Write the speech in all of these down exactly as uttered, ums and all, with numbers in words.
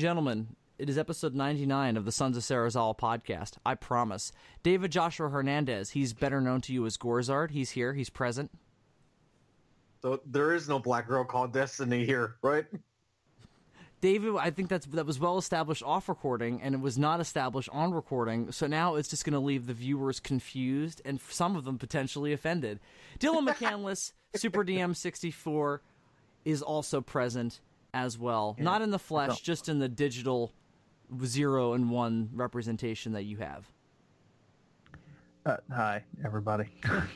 gentlemen, it is episode ninety-nine of the Sons of Sarazal podcast. I promise. David Joshua Hernandez, he's better known to you as Gorzard. He's here. He's present. So there is no black girl called Destiny here, right? David, I think that's that was well established off recording, and it was not established on recording, so now it's just going to leave the viewers confused, and some of them potentially offended. Dylan McCandless, Super D M sixty-four, is also present as well. Yeah. Not in the flesh, just in the digital zero and one representation that you have. Uh, hi, everybody.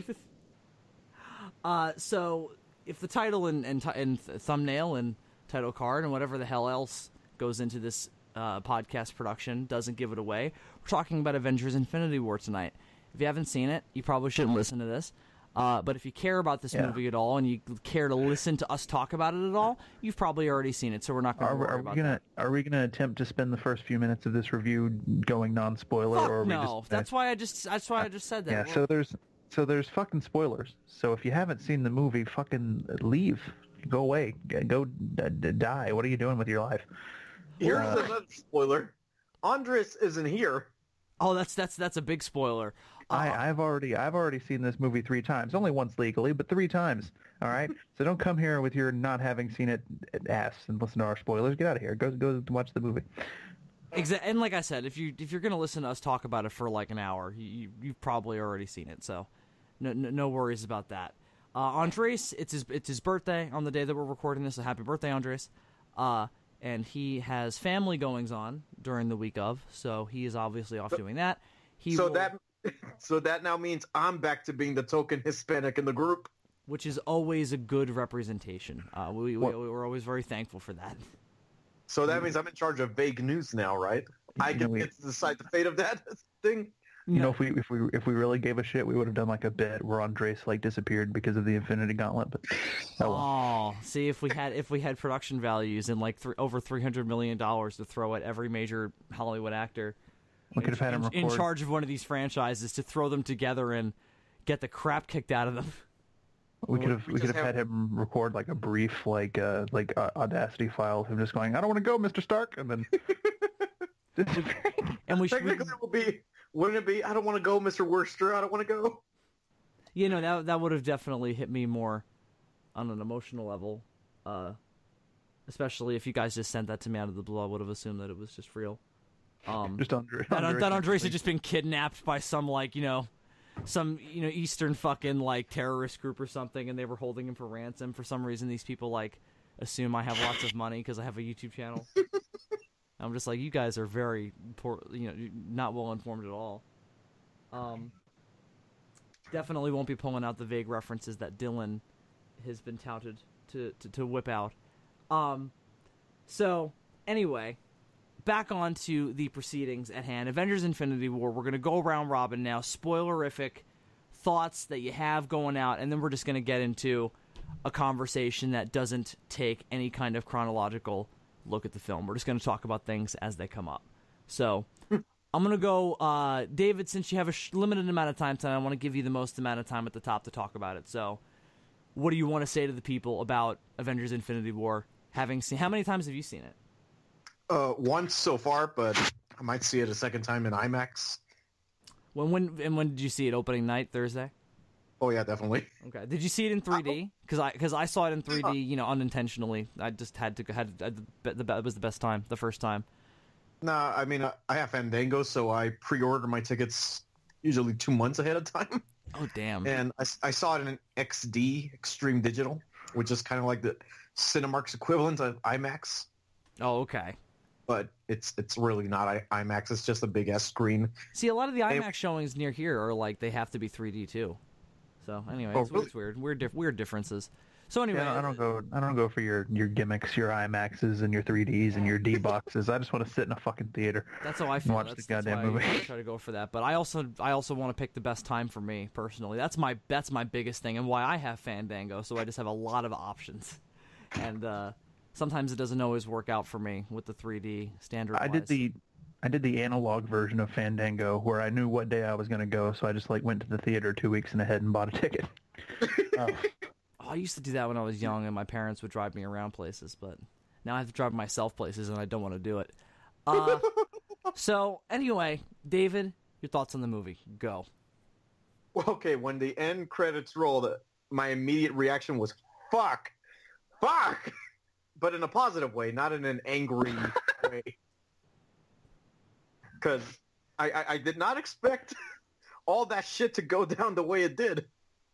uh, so, if the title and, and, and thumbnail and title card and whatever the hell else goes into this uh, podcast production doesn't give it away, we're talking about Avengers Infinity War tonight. If you haven't seen it, you probably shouldn't listen to this. Uh, but if you care about this yeah. movie at all and you care to listen to us talk about it at all, you've probably already seen it, so we're not going to worry are about we gonna, that. Are we going to attempt to spend the first few minutes of this review going non-spoiler? Fuck or are no. We just, that's why I just that's why I just said that. Yeah, Well, so there's so there's fucking spoilers. So if you haven't seen the movie, fucking leave. Go away. Go d- d- die. What are you doing with your life? Here's uh, another spoiler. Andres isn't here. Oh, that's that's that's a big spoiler. Uh, I, I've already I've already seen this movie three times. Only once legally, but three times. All right. So don't come here with your not having seen it ass and listen to our spoilers. Get out of here. Go go watch the movie. Exactly. And like I said, if you if you're gonna listen to us talk about it for like an hour, you you've probably already seen it. So no no, no worries about that. Uh, Andres, it's his it's his birthday on the day that we're recording this. So happy birthday, Andres! Uh, and he has family goings on during the week of, so he is obviously off so, doing that. He so will, that so that now means I'm back to being the token Hispanic in the group, which is always a good representation. Uh, we, we we're always very thankful for that. So that means I'm in charge of vague news now, right? I can get to decide the fate of that thing. You no. know, if we if we if we really gave a shit, we would have done like a bit where Andres like disappeared because of the Infinity Gauntlet. But oh, well. See if we had if we had production values and like th- over three hundred million dollars to throw at every major Hollywood actor, we could have had him in, in charge of one of these franchises to throw them together and get the crap kicked out of them. We could have we, we could have, have had him record like a brief like uh, like uh, Audacity file of him just going, "I don't want to go, Mister Stark," and then and we should technically it will be. Wouldn't it be, I don't want to go, Mister Worcester, I don't want to go? You know, that that would have definitely hit me more on an emotional level. Uh, especially if you guys just sent that to me out of the blue, I would have assumed that it was just real. Um, just Andre, that, Andres, that Andres had just been kidnapped by some, like, you know, some, you know, Eastern fucking, like, terrorist group or something, and they were holding him for ransom. For some reason, these people, like, assume I have lots of money because I have a YouTube channel. I'm just like, you guys are very poor, you know, not well informed at all. Um, definitely won't be pulling out the vague references that Dylan has been touted to, to, to whip out. Um, so, anyway, back on to the proceedings at hand. Avengers Infinity War, we're going to go round robin now, spoilerific thoughts that you have going out, and then we're just going to get into a conversation that doesn't take any kind of chronological look at the film. We're just going to talk about things as they come up. So, I'm going to go, uh, David, since you have a sh- limited amount of time tonight, I want to give you the most amount of time at the top to talk about it. So, what do you want to say to the people about Avengers Infinity War? Having seen, how many times have you seen it? Uh, once so far, but I might see it a second time in IMAX. When, when, and when did you see it? Opening night, Thursday? Oh, yeah, definitely. Okay. Did you see it in three D? Because I, cause I saw it in three D, you know, unintentionally. I just had to, had, had the, it was the best time, the first time. Nah, I mean, I have Fandango, so I pre-order my tickets usually two months ahead of time. Oh, damn. And I, I saw it in X D, Extreme Digital, which is kind of like the Cinemark's equivalent of IMAX. Oh, okay. But it's it's really not I, IMAX. It's just a big-ass screen. See, a lot of the IMAX and, showings near here are like, they have to be three D, too. So anyway, oh, it's, really? it's weird. Weird, dif- weird differences. So anyway, yeah, I don't go. I don't go for your, your gimmicks, your IMAXs and your three Ds and your D boxes. I just want to sit in a fucking theater. That's how I feel. And watch that's, the goddamn that's why movie. I try to go for that. But I also, I also want to pick the best time for me personally. That's my, that's my biggest thing, and why I have Fandango. So I just have a lot of options, and uh, sometimes it doesn't always work out for me with the three D standard. I did the. I did the analog version of Fandango where I knew what day I was going to go, so I just like went to the theater two weeks in ahead and bought a ticket. uh, oh, I used to do that when I was young, and my parents would drive me around places. But Now I have to drive myself places, and I don't want to do it. Uh, so, anyway, David, your thoughts on the movie. Go. Well, okay, when the end credits rolled, my immediate reaction was, fuck! Fuck! But in a positive way, not in an angry way. Because I, I, I did not expect all that shit to go down the way it did.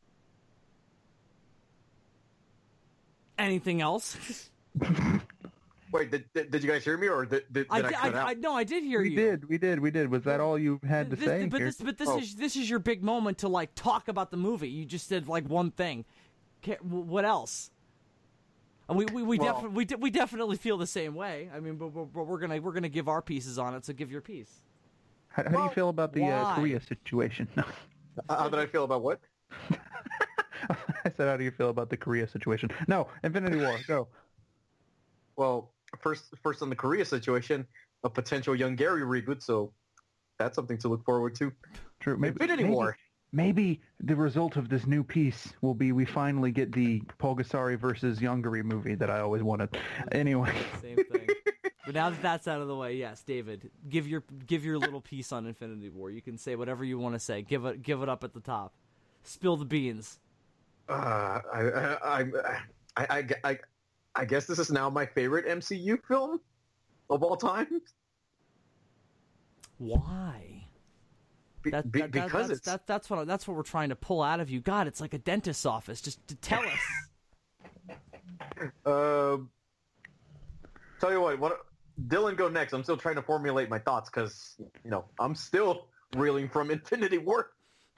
Anything else? Wait, did, did, did you guys hear me, or did, did, did I, I, di- cut I, out? I no, I did hear We you. did, we did, we did. Was that all you had to This- say? But Here- this, but this Oh. is this is your big moment to like talk about the movie. You just said like one thing. Ca- What else? And we we we, Well- defi- we, de- we definitely feel the same way. I mean, but, but, but we're gonna we're gonna give our pieces on it. So give your piece. how, how do you Well, feel about the uh, why? Korea situation? No. How did I feel about what? I said, how do you feel about the Korea situation? No, Infinity War, go. Well, first, first on the Korea situation, a potential Young Gary reboot, so that's something to look forward to. True. Maybe, Infinity maybe, War. Maybe the result of this new piece will be we finally get the Pulgasari versus Yongari movie that I always wanted. Anyway. Same thing. But now that that's out of the way, yes, David, give your give your little piece on Infinity War. You can say whatever you want to say. Give it give it up at the top. Spill the beans. Uh, I, I, I, I, I, I guess this is now my favorite M C U film of all time. Why? Be, That, be- that- that- because that's, it's that, that's what that's what we're trying to pull out of you. God, it's like a dentist's office. Just to tell us. Uh, tell you what, what, Dylan, go next. I'm still trying to formulate my thoughts because you know I'm still reeling from Infinity War.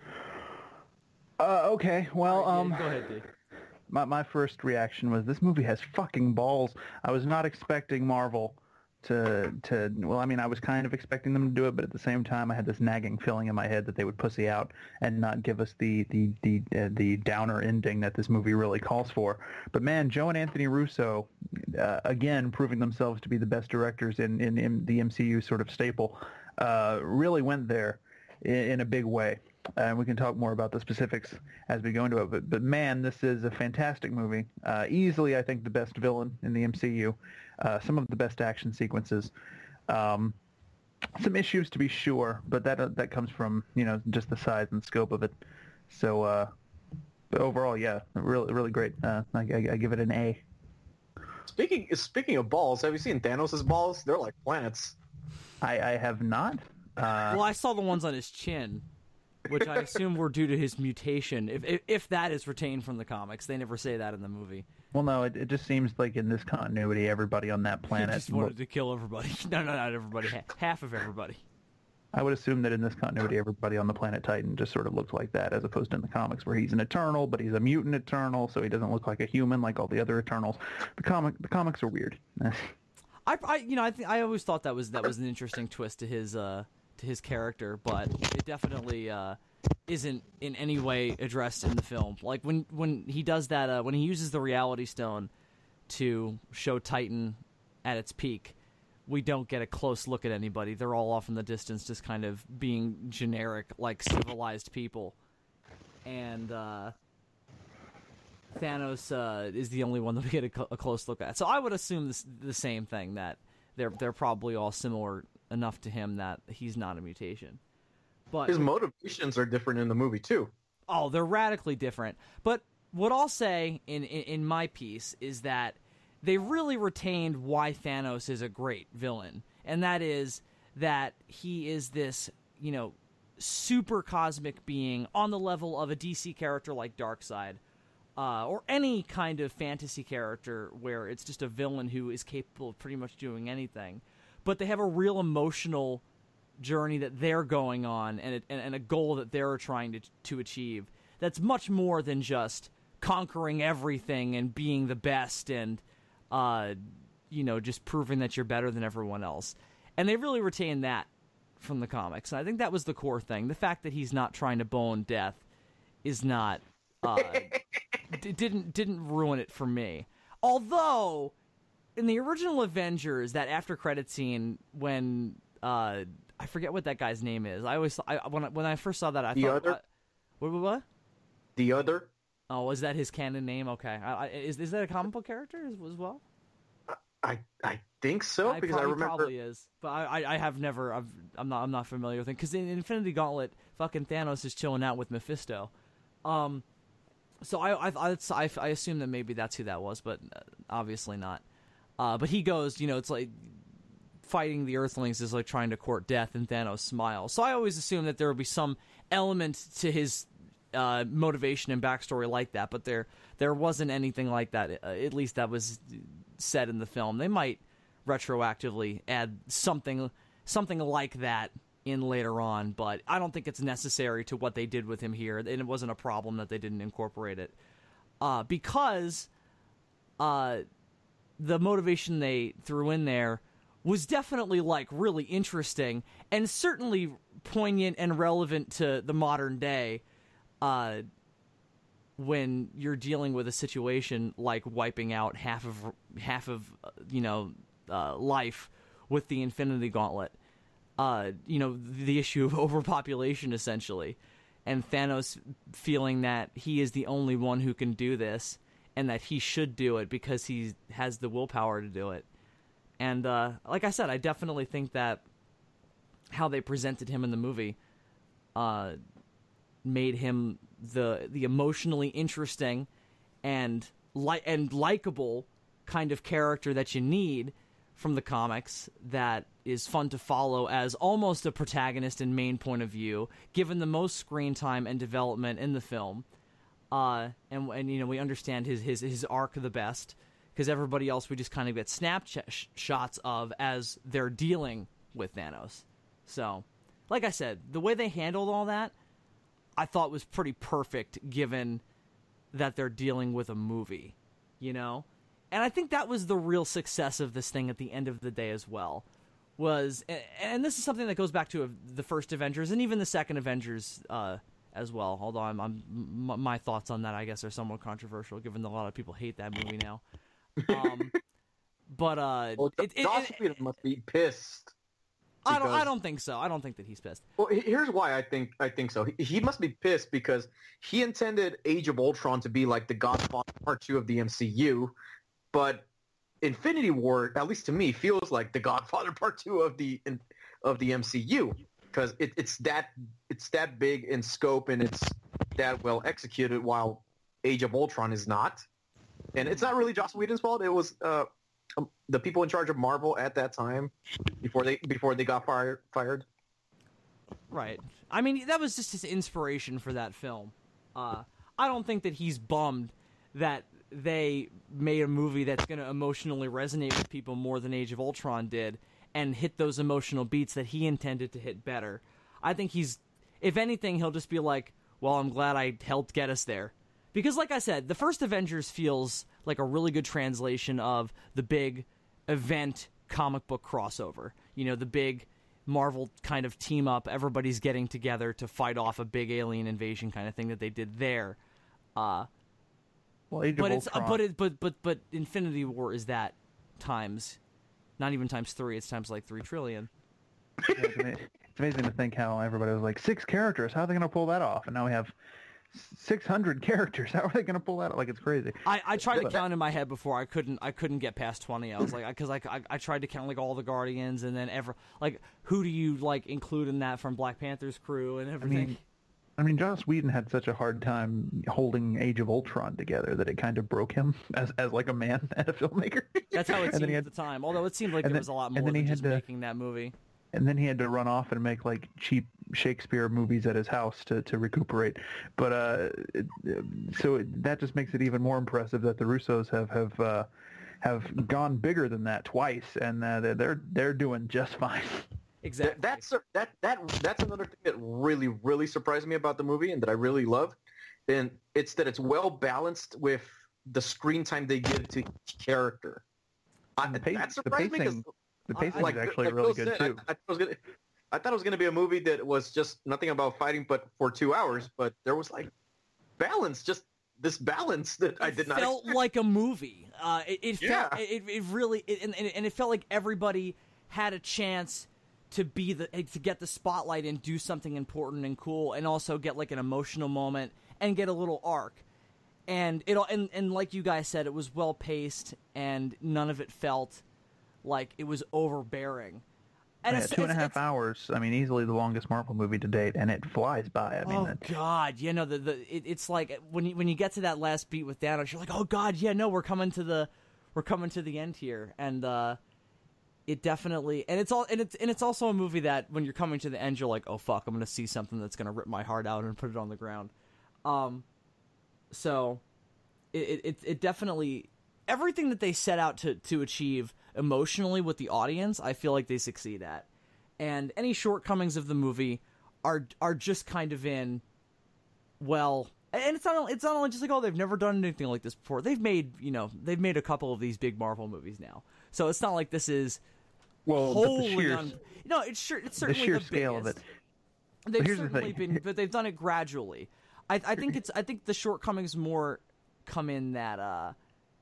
Uh, okay, well, Yeah, um, go ahead, Dave. my, my first reaction was this movie has fucking balls. I was not expecting Marvel to, to, well, I mean, I was kind of expecting them to do it, but at the same time, I had this nagging feeling in my head that they would pussy out and not give us the, the, the, uh, the downer ending that this movie really calls for. But man, Joe and Anthony Russo, uh, again, proving themselves to be the best directors in, in, in the M C U sort of staple, uh, really went there in, in a big way. And we can talk more about the specifics as we go into it. But, but man, this is a fantastic movie. Uh, easily, I think, the best villain in the M C U. Uh, some of the best action sequences. Um, some issues, to be sure, but that uh, that comes from, you know, just the size and scope of it. So, uh, but overall, yeah, really, really great. Uh, I, I, I give it an A. Speaking speaking of balls, have you seen Thanos' balls? They're like planets. I, I have not. Uh, Well, I saw the ones on his chin, which I assume were due to his mutation. If, if if that is retained from the comics, they never say that in the movie. well, no, it, it just seems like in this continuity, everybody on that He planet. just wanted to kill everybody. No, no, not everybody. Ha- half of everybody. I would assume that in this continuity, everybody on the planet Titan just sort of looks like that, as opposed to in the comics where he's an Eternal, but he's a mutant Eternal, so he doesn't look like a human like all the other Eternals. The comic, the comics are weird. I, I you know, I think I always thought that was that was an interesting twist to his uh to his character, but it definitely uh isn't in any way addressed in the film. Like when when he does that, uh, when he uses the Reality Stone to show Titan at its peak, we don't get a close look at anybody. They're all off in the distance, just kind of being generic, like civilized people. And uh, Thanos uh, is the only one that we get a, cl- a close look at. So I would assume this, the same thing, that they're they're probably all similar enough to him that he's not a mutation. But His motivations are different in the movie too. oh, they're radically different. But what I'll say in, in, in my piece is that they really retained why Thanos is a great villain, and that is that he is this, you know, super cosmic being on the level of a D C character like Darkseid, uh, or any kind of fantasy character where it's just a villain who is capable of pretty much doing anything. But they have a real emotional journey that they're going on, and a, and a goal that they're trying to to achieve. That's much more than just conquering everything and being the best and, uh, you know, just proving that you're better than everyone else. And they really retain that from the comics. And I think that was the core thing. The fact that he's not trying to bone Death is not uh, d- didn't didn't ruin it for me. Although in the original Avengers, that after credit scene when uh, I forget what that guy's name is. I always I, when I, when I first saw that I The thought Other? uh, what what what. The Other? Oh, is that his canon name? Okay, I, I, is is that a comic book character as, as well? I I think so I because probably, I remember. probably is, but I, I, I have never. I've, I'm not. I'm not familiar with it because in Infinity Gauntlet, fucking Thanos is chilling out with Mephisto. Um, so I I, I, I assume that maybe that's who that was, but obviously not. Uh, but he goes, you know, it's like fighting the Earthlings is like trying to court death, and Thanos smiles. So I always assume that there will be some element to his uh, motivation and backstory like that, but there there wasn't anything like that. Uh, at least that was said in the film. They might retroactively add something something like that in later on, but I don't think it's necessary to what they did with him here, and it wasn't a problem that they didn't incorporate it. Uh, because uh, the motivation they threw in there was definitely, like, really interesting, and certainly poignant and relevant to the modern day, uh, when you're dealing with a situation like wiping out half of, half of, uh, you know, Uh, life with the Infinity Gauntlet. Uh, you know, the issue of overpopulation, essentially. And Thanos feeling that he is the only one who can do this, and that he should do it because he has the willpower to do it. And, uh, like I said, I definitely think that how they presented him in the movie uh, made him the the emotionally interesting and, li- and likable kind of character that you need from the comics that is fun to follow as almost a protagonist and main point of view, given the most screen time and development in the film. Uh, and, and, you know, we understand his, his, his arc the best, because everybody else we just kind of get snapshots of as they're dealing with Thanos. So, like I said, the way they handled all that, I thought was pretty perfect, given that they're dealing with a movie, you know? And I think that was the real success of this thing at the end of the day as well. Was, and this is something that goes back to the first Avengers and even the second Avengers uh, as well. Although I'm, I'm, my thoughts on that, I guess, are somewhat controversial, given that a lot of people hate that movie now. Um, but uh, well, it, it, Joss it, Whedon must be pissed. I don't. I because- don't think so. I don't think that he's pissed. Well, he- here's why I think I think so. He, he must be pissed because he intended Age of Ultron to be like the Godfather Part Two of the M C U. But Infinity War, at least to me, feels like the Godfather Part Two of the of the M C U because it, it's that it's that big in scope and it's that well executed. While Age of Ultron is not, and it's not really Joss Whedon's fault. It was uh, um, the people in charge of Marvel at that time before they before they got fired. Fired. Right. I mean, that was just his inspiration for that film. Uh, I don't think that he's bummed that they made a movie that's going to emotionally resonate with people more than Age of Ultron did and hit those emotional beats that he intended to hit better. I think he's, if anything, he'll just be like, well, I'm glad I helped get us there. Because like I said, the first Avengers feels like a really good translation of the big event comic book crossover. You know, the big Marvel kind of team up, everybody's getting together to fight off a big alien invasion kind of thing that they did there. Uh, Well, Age but of it's uh, Ultron. but it but but but Infinity War is that times, not even times three. It's times like three trillion. Yeah, it's, ama- it's amazing to think how everybody was like, six characters, how are they going to pull that off? And now we have six hundred characters. How are they going to pull that off? Like, it's crazy. I, I tried to But- count in my head before. I couldn't. I couldn't get past twenty. I was like, because I, I I tried to count like all the Guardians and then ever like who do you like include in that from Black Panther's crew and I everything. mean, I mean, Joss Whedon had such a hard time holding Age of Ultron together that it kind of broke him as, as like a man and a filmmaker. That's how it And then seemed he at had- the time. Although it seemed like and there then- was a lot and more then than he had just to- making that movie. And then he had to run off and make like cheap Shakespeare movies at his house to, to recuperate. But uh, it, so it, that just makes it even more impressive that the Russos have have uh, have gone bigger than that twice, and uh, they're they're they're doing just fine. Exactly. That, that's that that that's another thing that really really surprised me about the movie and that I really love, and it's that it's well balanced with the screen time they give to each character. I, And the pace- that the surprised me 'cause, pacing- The I- pacing I- is actually like really Phil good said, too. I, I, thought it was gonna, I thought it was going to be a movie that was just nothing about fighting, but for two hours. But there was like balance, just this balance that I did not. felt expect. like a movie. Uh, it, it felt Yeah. it, it really it, and, and it felt like everybody had a chance to be the to get the spotlight and do something important and cool, and also get like an emotional moment and get a little arc. And it and and like you guys said, it was well paced, and none of it felt like it was overbearing. And Yeah, it's, two and a it's- half it's- hours. I mean, easily the longest Marvel movie to date, and it flies by. I mean, oh that, God, you know the the it, it's like when you when you get to that last beat with Thanos, you're like, oh God, yeah, no, we're coming to the we're coming to the end here, and uh, it definitely and it's all and it's and it's also a movie that when you're coming to the end, you're like, oh fuck, I'm gonna see something that's gonna rip my heart out and put it on the ground. Um, so it it it definitely everything that they set out to to achieve emotionally with the audience, I feel like they succeed at. And any shortcomings of the movie are are just kind of in, well, and it's not it's not only just like, oh, they've never done anything like this before. They've made you know they've made a couple of these big Marvel movies now, so it's not like this is well, but the wholly sheer, un- no, it's sure it's the certainly sheer the scale of biggest. it. They've here's the certainly thing. been, but they've done it gradually. I I think it's I think the shortcomings more come in that uh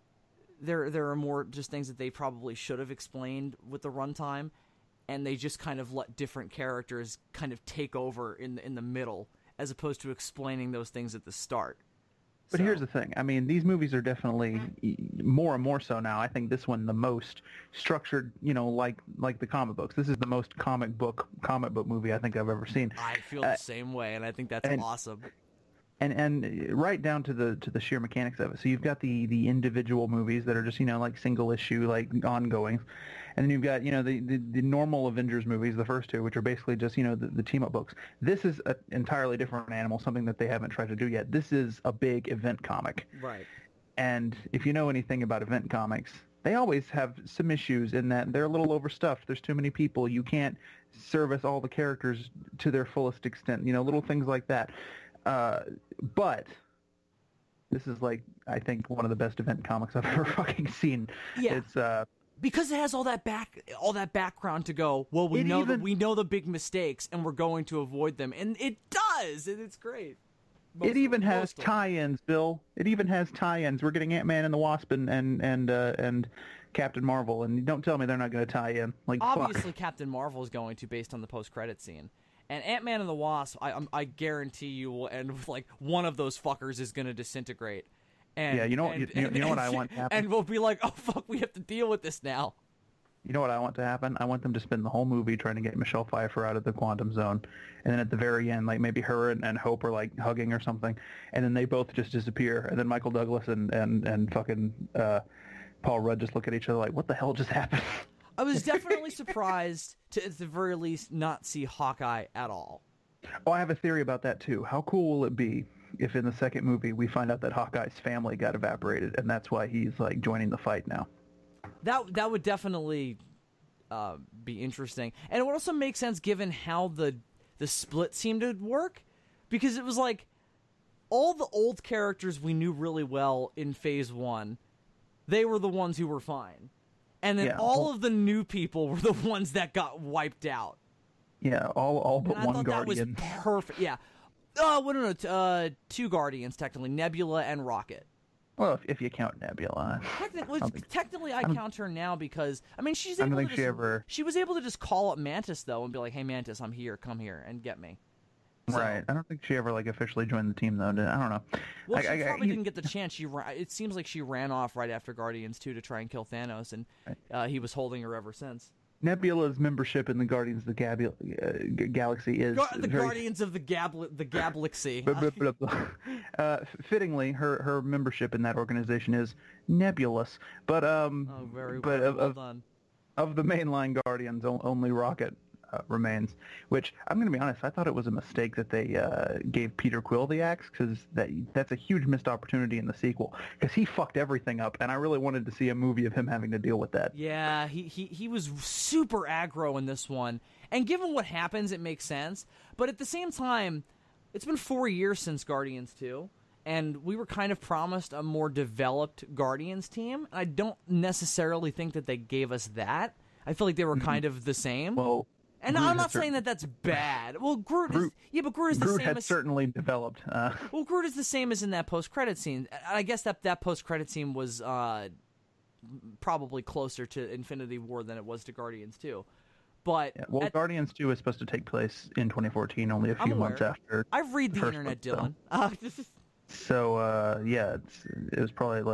there there are more just things that they probably should have explained with the runtime. And they just kind of let different characters kind of take over in the, in the middle, as opposed to explaining those things at the start. But So- here's the thing. I mean, these movies are definitely more and more so now. I think this one the most structured, you know, like like the comic books. This is the most comic book comic book movie I think I've ever seen. I feel the same way, and I think that's and- awesome. And and right down to the to the sheer mechanics of it. So you've got the the individual movies that are just, you know, like single issue, like ongoing. And then you've got, you know, the, the, the normal Avengers movies, the first two, which are basically just, you know, the, the team-up books. This is an entirely different animal, something that they haven't tried to do yet. This is a big event comic. Right. And if you know anything about event comics, they always have some issues in that they're a little overstuffed. There's too many people. You can't service all the characters to their fullest extent. You know, little things like that. Uh, but this is like, I think, one of the best event comics I've ever fucking seen. Yeah. It's uh, Because it has all that back, all that background to go. Well, we It know that even- we know the big mistakes, and we're going to avoid them, and it does, and it's great. Most- it even has most of them. tie-ins, Bill. It even has tie-ins. We're getting Ant-Man and the Wasp and and and, uh, and Captain Marvel, and don't tell me they're not going to tie in. Like, Obviously, fuck. Captain Marvel is going to, based on the post-credit scene. And Ant-Man and the Wasp, I, I'm- I guarantee you will end with, like, one of those fuckers is going to disintegrate. And, Yeah, you know- and, you- you know what I want to happen? And we'll be like, oh, fuck, we have to deal with this now. You know what I want to happen? I want them to spend the whole movie trying to get Michelle Pfeiffer out of the quantum zone, and then at the very end, like maybe her and, and Hope are like hugging or something, and then they both just disappear, and then Michael Douglas and and and fucking uh, Paul Rudd just look at each other like, what the hell just happened? I was definitely surprised to, at the very least, not see Hawkeye at all. Oh, I have a theory about that too. How cool will it be if in the second movie we find out that Hawkeye's family got evaporated, and that's why he's like joining the fight now? That that would definitely uh, be interesting, and it would also make sense given how the the split seemed to work, because it was like all the old characters we knew really well in Phase One, they were the ones who were fine, and then Yeah, all well- of the new people were the ones that got wiped out. Yeah, all all but And I one thought Guardian. that was perfect. Yeah. Oh, well, no, no, t- uh, two Guardians technically, Nebula and Rocket. Well, if, if you count Nebula. Technically, don't think- technically, I don't- count her now because I mean she's I don't able think to she just, ever- she was able to just call up Mantis though and be like, "Hey Mantis, I'm here. Come here and get me." So- Right. I don't think she ever like officially joined the team though. Did, I don't know. Well, I- she I- I- probably you- didn't get the chance. She ra- it seems like she ran off right after Guardians two to try and kill Thanos, and uh, he was holding her ever since. Nebula's membership in the Guardians of the Gab- uh, G- Galaxy is Gar- the very Guardians of the Gabl the Galaxy. blah, blah, blah, blah. Uh, fittingly, her her membership in that organization is nebulous. But um, Oh, very but well, of, well of, done. of the mainline Guardians, o- only Rocket uh, remains. Which I'm going to be honest, I thought it was a mistake that they uh, gave Peter Quill the axe, because that that's a huge missed opportunity in the sequel, because he fucked everything up, and I really wanted to see a movie of him having to deal with that. Yeah, he, he, he was super aggro in this one. And given what happens, it makes sense. But at the same time, it's been four years since Guardians two, and we were kind of promised a more developed Guardians team. I don't necessarily think that they gave us that. I feel like they were kind of the same. Well, and Groot I'm has not saying cer- that that's bad. Well, Groot, Groot- is... Yeah, but Groot is the Groot same had as... certainly developed. Uh, Well, Groot is the same as in that post-credit scene. I guess that that post-credit scene was uh, probably closer to Infinity War than it was to Guardians two. But yeah, well, at- Guardians two is supposed to take place in twenty fourteen, only a I'm few months aware. after. I've read the first internet, one, so- Dylan. Uh, this is- So uh, yeah, it's, it was probably like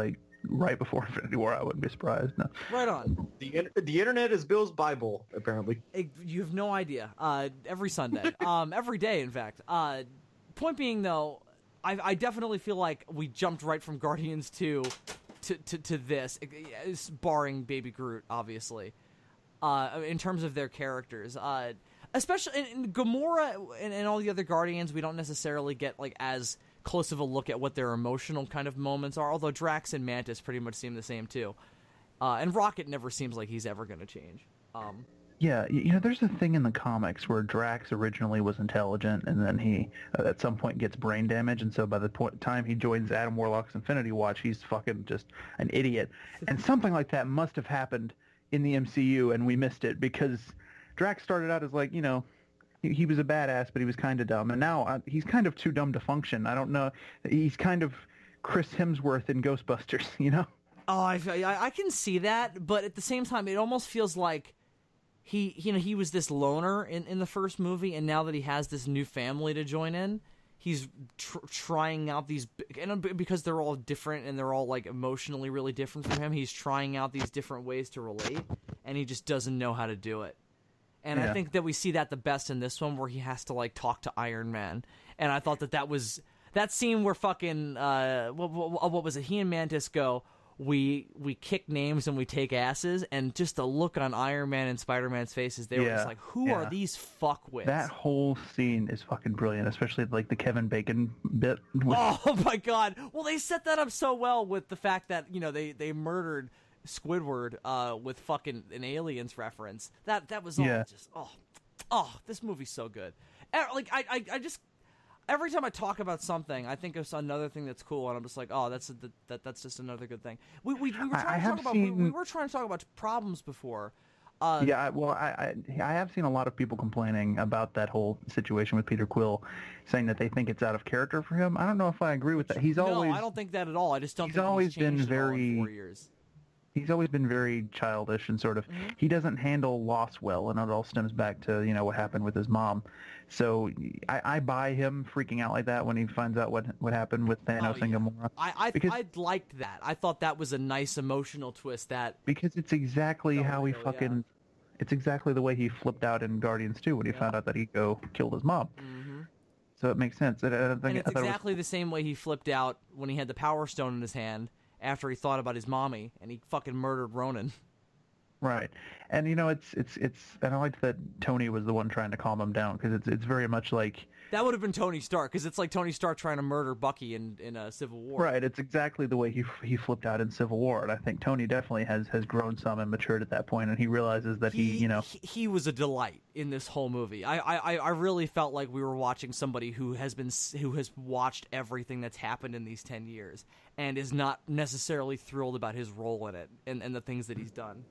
right before Infinity War. I wouldn't be surprised. No. Right on. The in- the internet is Bill's Bible, apparently. It, you have no idea. Uh, every Sunday, um, every day, in fact. Uh, point being, though, I, I definitely feel like we jumped right from Guardians two to to, to this, barring Baby Groot, obviously. Uh, in terms of their characters, uh, especially in, in Gamora and, and all the other Guardians, we don't necessarily get like as close of a look at what their emotional kind of moments are. Although Drax and Mantis pretty much seem the same too, uh, and Rocket never seems like he's ever going to change. Um, Yeah, you know, there's a thing in the comics where Drax originally was intelligent, and then he, uh, at some point, gets brain damage, and so by the point, time he joins Adam Warlock's Infinity Watch, he's fucking just an idiot. And something like that must have happened in the M C U, and we missed it, because Drax started out as, like, you know, he, he was a badass, but he was kind of dumb, and now uh, he's kind of too dumb to function. I don't know. He's kind of Chris Hemsworth in Ghostbusters, you know? oh, I, I I can see that, but at the same time, it almost feels like He, you know, he was this loner in, in the first movie, and now that he has this new family to join in, he's tr- trying out these, and because they're all different and they're all like emotionally really different from him, he's trying out these different ways to relate, and he just doesn't know how to do it. And Yeah. I think that we see that the best in this one, where he has to like talk to Iron Man, and I thought that that was that scene where fucking uh, what, what, what was it? He and Mantis go, we we kick names and we take asses, and just the look on Iron Man and Spider-Man's faces, they were Yeah, just like, who yeah. are these fuckwits? That whole scene is fucking brilliant, especially like the Kevin Bacon bit. With, Oh my god! Well, they set that up so well with the fact that, you know, they they murdered Squidward uh, with fucking an Aliens reference. That that was all Yeah. just oh oh this movie's so good. Eh, Like I, I I just every time I talk about something, I think of another thing that's cool, and I'm just like, oh, that's a, that that's just another good thing. We we, we were I- trying I to have talk about we, we seen- were trying to talk about problems before. Uh, Yeah, I- well, I, I I have seen a lot of people complaining about that whole situation with Peter Quill, saying that they think it's out of character for him. I don't know if I agree with that. He's no, always I don't think that at all. I just don't he's think always he's changed been at all in very- four years. he's always been very childish and sort of he doesn't handle loss well, and it all stems back to, you know, what happened with his mom. So I, I buy him freaking out like that when he finds out what what happened with Thanos Oh, and yeah. Gamora. I I, Because- I liked that. I thought that was a nice emotional twist. That Because it's exactly Felt how he real, yeah. fucking it's exactly the way he flipped out in Guardians two when he Yeah. found out that Ego killed his mom. hmm So it makes sense. And, I think, and it's I thought it was- exactly the same way he flipped out when he had the Power Stone in his hand after he thought about his mommy and he fucking murdered Ronan. Right, and you know it's it's it's and I liked that Tony was the one trying to calm him down, because it's it's very much like That would have been Tony Stark, because it's like Tony Stark trying to murder Bucky in in a Civil War. right. It's exactly the way he he flipped out in Civil War, and I think Tony definitely has has grown some and matured at that point, and he realizes that he, you know he, he was a delight in this whole movie. I, I I really felt like we were watching somebody who has been who has watched everything that's happened in these ten years and is not necessarily thrilled about his role in it and, and the things that he's done.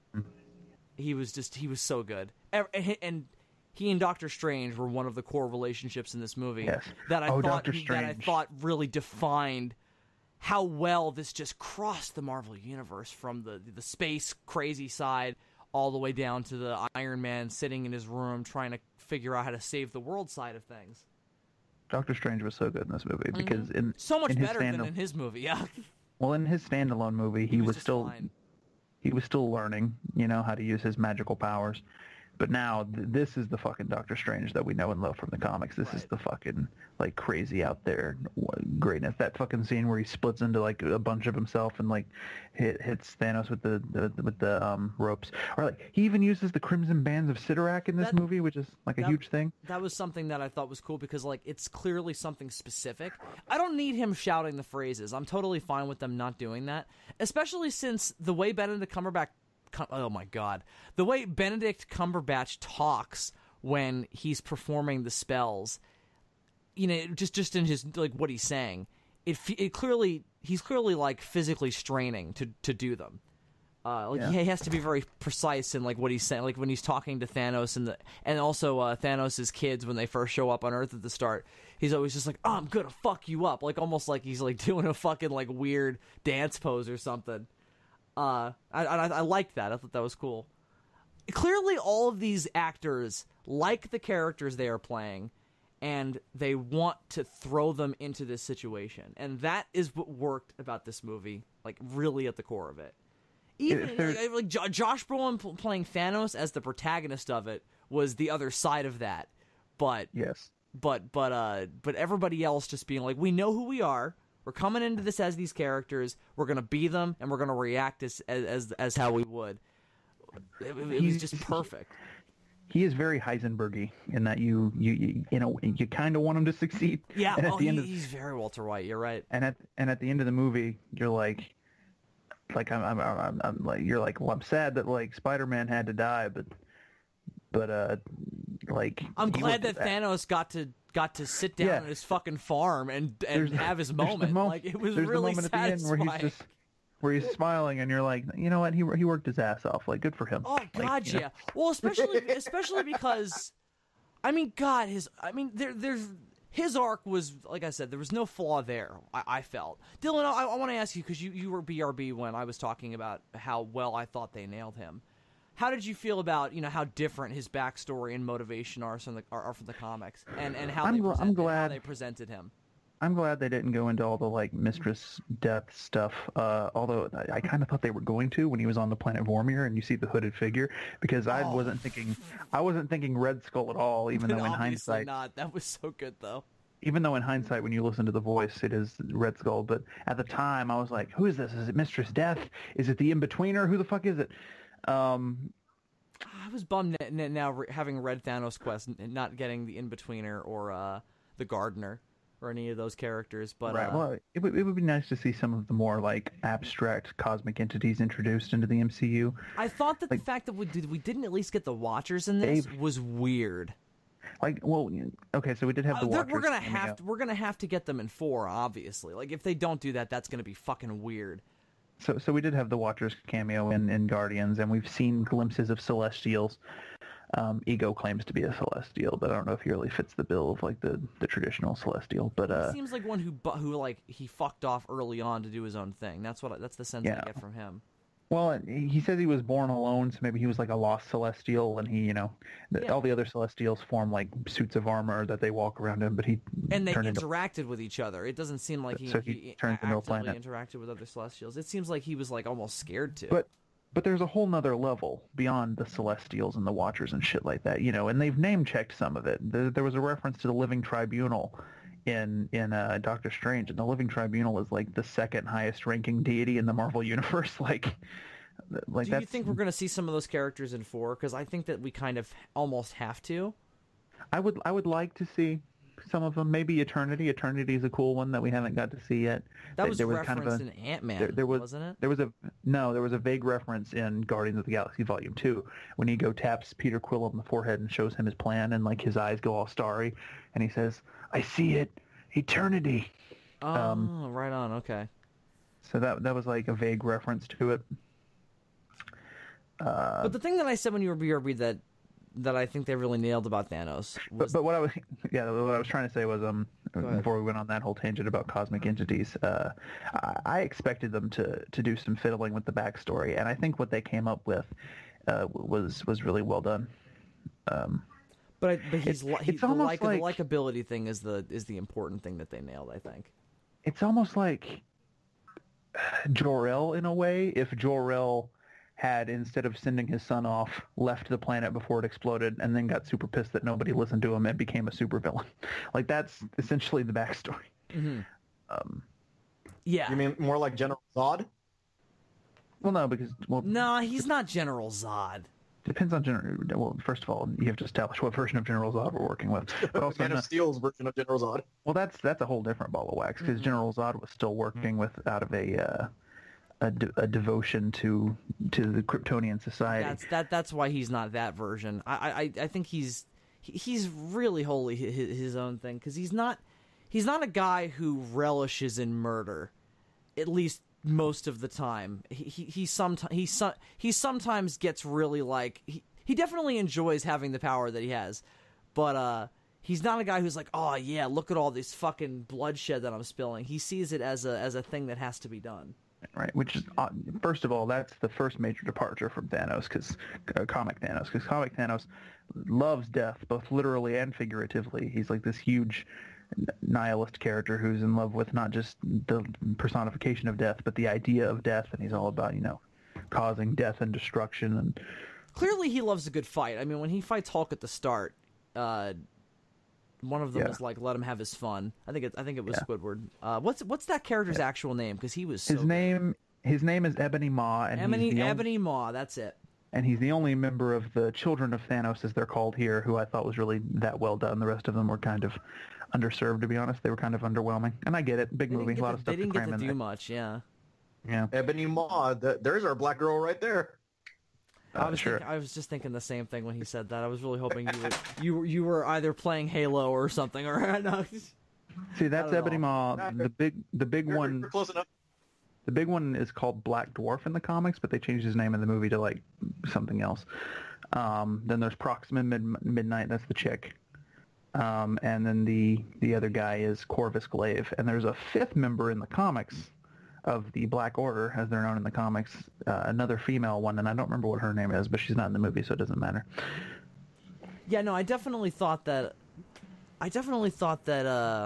He was just he was so good, and, and he and Doctor Strange were one of the core relationships in this movie. Yes. That I Oh, thought Doctor that I Strange. thought really defined how well this just crossed the Marvel universe, from the the space crazy side all the way down to the Iron Man sitting in his room trying to figure out how to save the world side of things. Doctor Strange was so good in this movie because in So much in his better than stand- in his movie. Yeah, well in his standalone movie he, was was just still fine. he was still learning, you know, how to use his magical powers. But now th- this is the fucking Doctor Strange that we know and love from the comics. This is Right. the fucking like crazy out there w- greatness. That fucking scene where he splits into like a bunch of himself and like hit, hits Thanos with the, the with the um, ropes. Or like he even uses the Crimson Bands of Sidorak in this That- movie, which is like a that- huge thing. that was something that I thought was cool, because like it's clearly something specific. I don't need him shouting the phrases. I'm totally fine with them not doing that, especially since the way Benedict Cumberbatch oh my god, the way Benedict Cumberbatch talks when he's performing the spells, you know, just just in his like what he's saying, it it clearly he's clearly like physically straining to to do them. Uh, like Yeah. he has to be very precise in like what he's saying, like when he's talking to Thanos and the and also uh, Thanos' kids when they first show up on Earth at the start. He's always just like, "Oh, I'm gonna fuck you up," like almost like he's like doing a fucking like weird dance pose or something. Uh, I I, I liked that. I thought that was cool. Clearly, all of these actors like the characters they are playing, and they want to throw them into this situation. And that is what worked about this movie, like, really at the core of it. Even like, like jo- Josh Brolin pl- playing Thanos as the protagonist of it was the other side of that. But yes, but but uh, but everybody else just being like, we know who we are. We're coming into this as these characters. We're gonna be them, and we're gonna react as as as how we would. It, it was just perfect. He is very Heisenberg-y in that you you you, you know you kind of want him to succeed. Yeah, and at oh, the he, end of, he's very Walter White. You're right. And at and at the end of the movie, you're like, like I'm I'm, I'm, I'm like you're like, well, I'm sad that like Spider-Man had to die, but but uh, like I'm glad that Thanos got to got to sit down Yeah. at his fucking farm and and There's- have his there's the moment. mo- Like it was there's really the moment at the end satisfying. where he's just where he's smiling, and you're like, you know what, he he worked his ass off. Like, good for him. Oh Like, God, you know? yeah. Well, especially especially because, I mean, God, his. I mean, there there's his arc was, like I said, there was no flaw there. I, I felt. Dylan, I, I want to ask you, because you you were B R B when I was talking about how well I thought they nailed him. How did you feel about, you know, how different his backstory and motivation are from the are, are from the comics, and and how I'm they gl- I'm presented, how glad- they presented him? I'm glad they didn't go into all the like Mistress Death stuff. Uh, although I, I kind of thought they were going to when he was on the planet Vormir and you see the hooded figure, because I Oh. wasn't thinking I wasn't thinking Red Skull at all. Even though in Obviously hindsight, not. That was so good though. even though in hindsight, when you listen to the voice, it is Red Skull. But at the time, I was like, who is this? Is it Mistress Death? Is it the In-Betweener? Who the fuck is it? Um, I was bummed that n- now re- having read Thanos Quest and not getting the In-Betweener or uh, the Gardener or any of those characters. But right. uh, Well, it would it would be nice to see some of the more like abstract cosmic entities introduced into the M C U. I thought that like- the fact that we, did, we didn't at least get the Watchers in this They've- was weird. Like, well, okay, so we did have the Uh, they're- Watchers. we're gonna cameo. have to, we're gonna have to get them in four, obviously. Like if they don't do that, that's gonna be fucking weird. So, so we did have the Watchers cameo in, in Guardians, and we've seen glimpses of Celestials. Um, Ego claims to be a Celestial, but I don't know if he really fits the bill of like the, the traditional Celestial. But He uh, seems like one who bu- who like he fucked off early on to do his own thing. That's what I, that's the sense Yeah. I get from him. well, he says he was born alone, so maybe he was like a lost Celestial, and he, you know, the, Yeah. all the other Celestials form like suits of armor that they walk around in, but he And they turned into interacted with each other. It doesn't seem like he, So he turns into a actively planet. interacted with other Celestials. It seems like he was like almost scared to. But but there's a whole nother level beyond the Celestials and the Watchers and shit like that, you know. And they've name checked some of it. There, there was a reference to the Living Tribunal in in uh, Doctor Strange, and the Living Tribunal is like the second highest ranking deity in the Marvel universe. Like, like Do that's, you think we're going to see some of those characters in four? Because I think that we kind of almost have to. I would I would like to see some of them. Maybe Eternity. Eternity is a cool one that we haven't got to see yet. That There- was there was referenced kind of a, in Ant-Man, there, there was wasn't it? there was a no there was a vague reference in Guardians of the Galaxy Volume Two when Ego taps Peter Quill on the forehead and shows him his plan, and like his eyes go all starry, and he says, "I see it, eternity." Oh, um, right on. Okay. So that that was like a vague reference to it. Uh, But the thing that I said when you were B R B that that I think they really nailed about Thanos but, was but what I was yeah what I was trying to say was um ahead. before we went on that whole tangent about cosmic entities, uh, I, I expected them to to do some fiddling with the backstory, and I think what they came up with uh, was was really well done. Um, but I, but he's li- he, it's the, almost like, like- the likability thing is the is the important thing that they nailed. I think. it's almost like Jor-El in a way. If Jor-El had, instead of sending his son off, left the planet before it exploded, and then got super pissed that nobody listened to him and became a supervillain. Like that's essentially the backstory. Mm-hmm. Um, Yeah. You mean more like General Zod? well, no, because well, No, he's not General Zod. depends on General. Well, first of all, you have to establish what version of General Zod we're working with. But also, Man no, of Steel's version of General Zod. well, that's that's a whole different ball of wax because Mhm. General Zod was still working with out of a. Uh, a, de- a devotion to to the Kryptonian society. That's that. That's why he's not that version. I I I think he's he- he's really wholly his, his own thing because he's not he's not a guy who relishes in murder, at least most of the time. He he, he sometimes he so- he sometimes gets really like he he definitely enjoys having the power that he has, but uh. He's not a guy who's like, oh yeah, look at all this fucking bloodshed that I'm spilling. He sees it as a as a thing that has to be done. Right, which is, uh, first of all, that's the first major departure from Thanos, because uh, comic Thanos, because comic Thanos loves death, both literally and figuratively. He's like this huge nihilist character who's in love with not just the personification of death, but the idea of death, and he's all about, you know, causing death and destruction. And clearly he loves a good fight. I mean, when he fights Hulk at the start, uh, one of them Yeah. is like, let him have his fun. I think it, I think it was Yeah. Squidward. Uh, what's what's that character's actual name? Because he was so his name his name is Ebony Maw, and Ebony he's the only, Ebony Maw. That's it. and he's the only member of the Children of Thanos, as they're called here, who I thought was really that well done. The rest of them were kind of underserved, to be honest. They were kind of underwhelming, and I get it. Big They movie, didn't a get lot to, of stuff they didn't to get cram to in do there. much. Yeah. Yeah, Ebony Maw, th- there's our black girl right there. I uh, was sure. thinking, I was just thinking the same thing when he said that. I was really hoping you were you were, you were either playing Halo or something, or no. See, that's Not at Ebony all. Maw. The big, the big You're- one, you're close enough. the big one is called Black Dwarf in the comics, but they changed his name in the movie to like something else. Um, then there's Proxima Mid- Midnight. That's the chick. Um, and then the the other guy is Corvus Glaive. And there's a fifth member in the comics of the Black Order, as they're known in the comics, uh, another female one, and I don't remember what her name is, but she's not in the movie, so it doesn't matter. Yeah, no, I definitely thought that. I definitely thought that uh,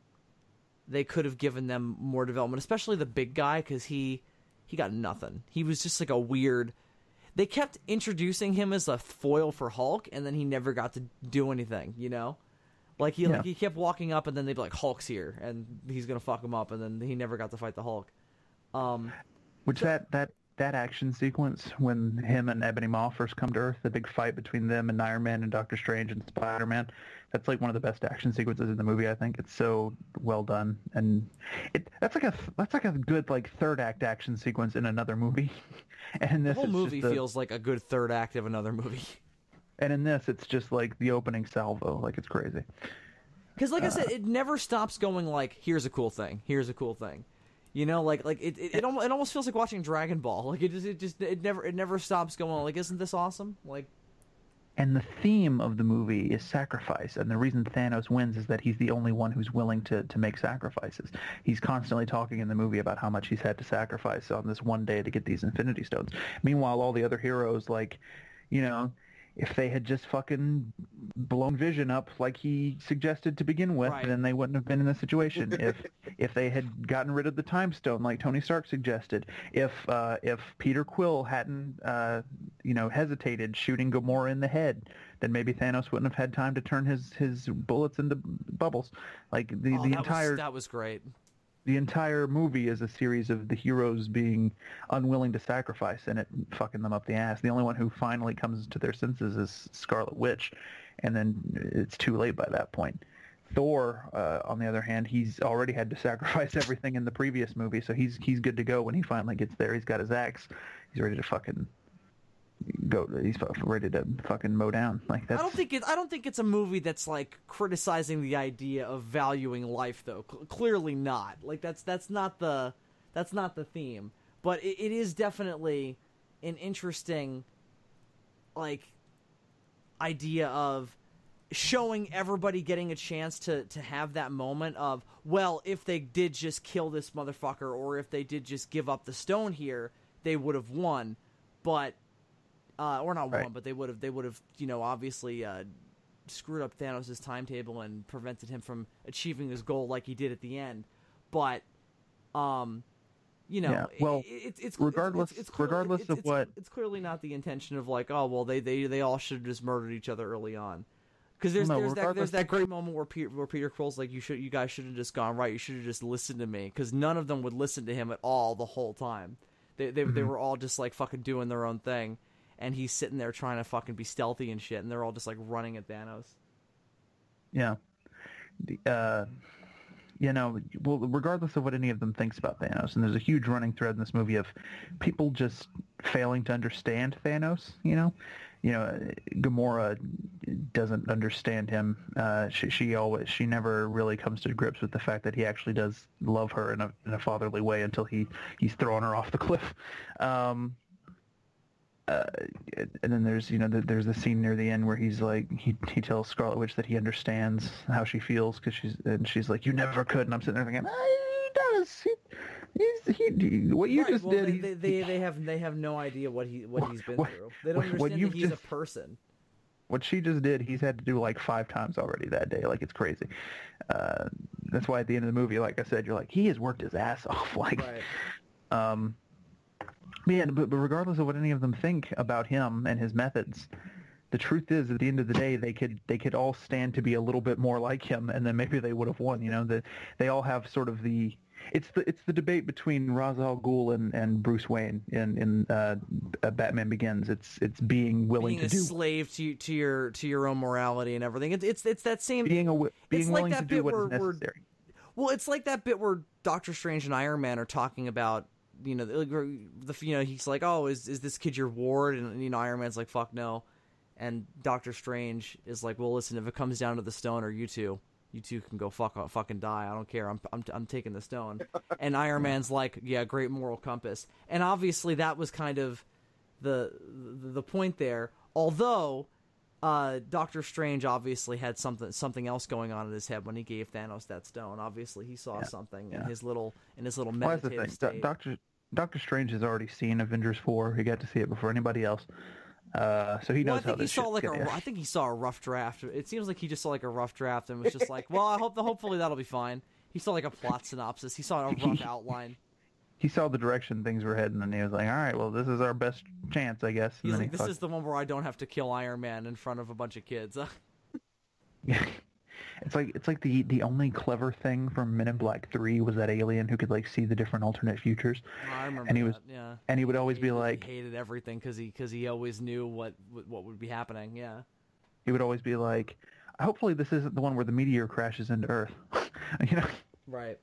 they could have given them more development, especially the big guy, because he he got nothing. He was just like a weird. They kept introducing him as a foil for Hulk, and then he never got to do anything. You know, like he Yeah. like he kept walking up, and then they'd be like, "Hulk's here," and he's gonna fuck him up, and then he never got to fight the Hulk. Um, Which that, that, that action sequence when him and Ebony Maw first come to Earth, the big fight between them and Iron Man and Doctor Strange and Spider-Man, that's like one of the best action sequences in the movie. I think it's so well done, and it that's like a that's like a good like third act action sequence in another movie. And in the this, whole it's movie just the- feels like a good third act of another movie. and in this, it's just like the opening salvo, like it's crazy. Because, like I said, it never stops going like, "Here's a cool thing. Here's a cool thing." You know, like like it it, it, almost, it almost feels like watching Dragon Ball. Like it just it just it never it never stops going. Like, isn't this awesome? Like, And the theme of the movie is sacrifice, and the reason Thanos wins is that he's the only one who's willing to, to make sacrifices. He's constantly talking in the movie about how much he's had to sacrifice on this one day to get these Infinity Stones. Meanwhile, all the other heroes, like, you know, if they had just fucking blown Vision up like he suggested to begin with, Right. then they wouldn't have been in this situation. if if they had gotten rid of the Time Stone like Tony Stark suggested, if uh, if Peter Quill hadn't uh, you know hesitated shooting Gamora in the head, then maybe Thanos wouldn't have had time to turn his, his bullets into bubbles. Like the oh, the that entire was, that was great. the entire movie is a series of the heroes being unwilling to sacrifice and it fucking them up the ass. The only one who finally comes to their senses is Scarlet Witch, and then it's too late by that point. Thor, uh, on the other hand, he's already had to sacrifice everything in the previous movie, so he's he's good to go when he finally gets there. He's got his axe. He's ready to fucking go. He's fu- ready to fucking mow down. Like that's. I don't think it. I don't think it's a movie that's like criticizing the idea of valuing life, though. C- clearly not. Like that's that's not the that's not the theme. But it, it is definitely an interesting, like, idea of showing everybody getting a chance to to have that moment of, well, if they did just kill this motherfucker, or if they did just give up the stone here, they would have won. But Uh, or not Right. one, but they would have. They would have, you know, obviously uh, screwed up Thanos' timetable and prevented him from achieving his goal like he did at the end. But, um, you know, Yeah, well, it, it, it's regardless- it's, it's clearly, regardless it's, of it's, what- it's clearly not the intention of like, oh well, they they, they all should have just murdered each other early on. Because there's No, there's that there's regardless- that great moment where Peter where Peter Quill's like, you should you guys should have just gone right. You should have just listened to me, because none of them would listen to him at all the whole time. They they they Mhm. were all just like fucking doing their own thing. And he's sitting there trying to fucking be stealthy and shit, and they're all just like running at Thanos. Yeah. The, uh, you know, well, regardless of what any of them thinks about Thanos, and there's a huge running thread in this movie of people just failing to understand Thanos, you know? You know, Gamora doesn't understand him. Uh, she, she always, she never really comes to grips with the fact that he actually does love her in a, in a fatherly way until he, he's throwing her off the cliff. Um, Uh, and then there's you know there's the scene near the end where he's like he he tells Scarlet Witch that he understands how she feels because she's and she's like, you never could, and I'm sitting there thinking, ah, he does he, He's he. What you right, just well, did. They, he's- they, they they have they have no idea what he what he's been What- through. They don't what- what understand you've that he's just- a person. What she just did, he's had to do like five times already that day. Like, it's crazy. Uh, that's why at the end of the movie, like I said, you're like, he has worked his ass off. Like, Right. um, yeah, but, but regardless of what any of them think about him and his methods, the truth is, at the end of the day, they could they could all stand to be a little bit more like him, and then maybe they would have won. You know, that they all have sort of the it's the it's the debate between Ra's al Ghul and, and Bruce Wayne in in uh, Batman Begins. It's it's being willing Being to a do slave to to your to your own morality and everything. It's it's it's that same. being a wi- being it's like willing that to do bit what is where- where- necessary. Well, it's like that bit where Doctor Strange and Iron Man are talking about, you know, the, the you know he's like, oh, is is this kid your ward? And you know, Iron Man's like, fuck no, and Doctor Strange is like, well, listen, if it comes down to the stone or you two, you two can go fuck fucking die. I don't care. I'm I'm I'm taking the stone. And Iron Man's like, yeah, great moral compass. And obviously that was kind of the the, the point there. Although uh, Doctor Strange obviously had something something else going on in his head when he gave Thanos that stone. Obviously, he saw Yeah, something yeah. in his little in his little Well, that's the meditative thing. state. Do- Doctor Doctor Strange has already seen Avengers four. He got to see it before anybody else, uh, so he Well, knows I think how he this saw shit's like a. gonna- I think he saw a rough draft. It seems like he just saw like a rough draft and was just like, "Well, I hope hopefully that'll be fine." He saw like a plot synopsis. He saw a rough outline. He saw the direction things were heading, and he was like, "All right, well, this is our best chance, I guess." And He's then like, he "This fucked- is the one where I don't have to kill Iron Man in front of a bunch of kids." It's like it's like the the only clever thing from Men in Black three was that alien who could like see the different alternate futures, I remember and he that. was Yeah. and he would always be Hated- like he hated everything because he because he always knew what what would be happening. Yeah. he would always be like, "Hopefully this isn't the one where the meteor crashes into Earth," you know. Right.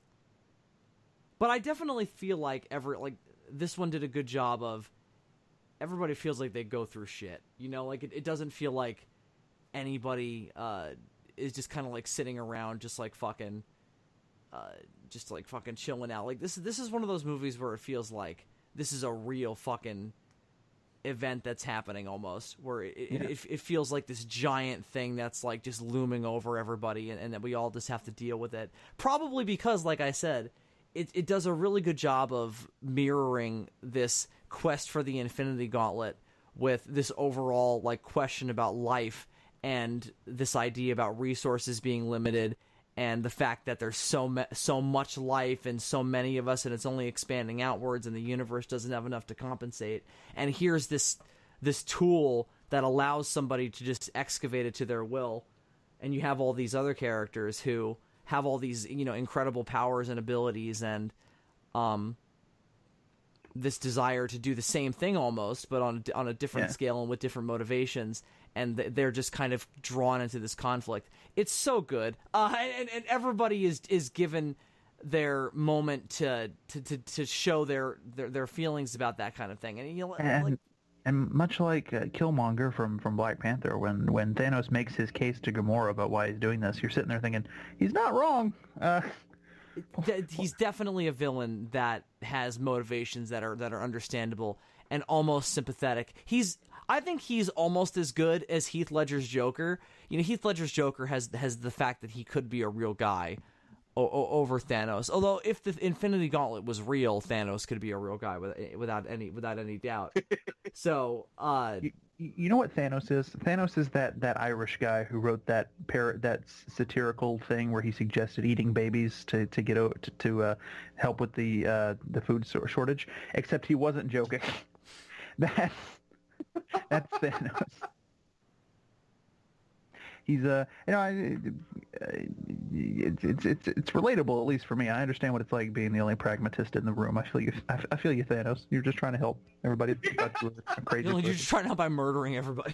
But I definitely feel like every like this one did a good job of everybody feels like they go through shit. You know, like it, it doesn't feel like anybody uh, is just kind of like sitting around just like fucking uh, just like fucking chilling out. Like this this is one of those movies where it feels like this is a real fucking event that's happening almost, where it, Yeah. it, it, it feels like this giant thing that's like just looming over everybody, and, and that we all just have to deal with it. Probably because, like I said, it, it does a really good job of mirroring this quest for the Infinity Gauntlet with this overall like question about life and this idea about resources being limited and the fact that there's so ma- so much life and so many of us, and it's only expanding outwards, and the universe doesn't have enough to compensate. And here's this this tool that allows somebody to just excavate it to their will, and you have all these other characters who have all these, you know, incredible powers and abilities, and um this desire to do the same thing almost, but on on a different Yeah. scale and with different motivations, and th- they're just kind of drawn into this conflict. It's so good, uh, and and everybody is is given their moment to to, to, to show their, their their feelings about that kind of thing, and you know, And like, and much like uh, Killmonger from, from Black Panther, when, when Thanos makes his case to Gamora about why he's doing this, you're sitting there thinking, he's not wrong. Uh, de- he's definitely a villain that has motivations that are that are understandable and almost sympathetic. He's I think he's almost as good as Heath Ledger's Joker. You know, Heath Ledger's Joker has has the fact that he could be a real guy o- o- over Thanos. Although if the Infinity Gauntlet was real, Thanos could be a real guy with, without any without any doubt. So, uh, you, you know what Thanos is? Thanos is that, that Irish guy who wrote that par- that satirical thing where he suggested eating babies to to get o- to, to uh, help with the uh, the food so- shortage. Except he wasn't joking. That's that's Thanos. He's uh, you know, I, uh, it's it's it's it's relatable, at least for me. I understand what it's like being the only pragmatist in the room. I feel you. I, I feel you, Thanos. You're just trying to help everybody. Thought you were a crazy. you know, you're person. just trying to help by murdering everybody.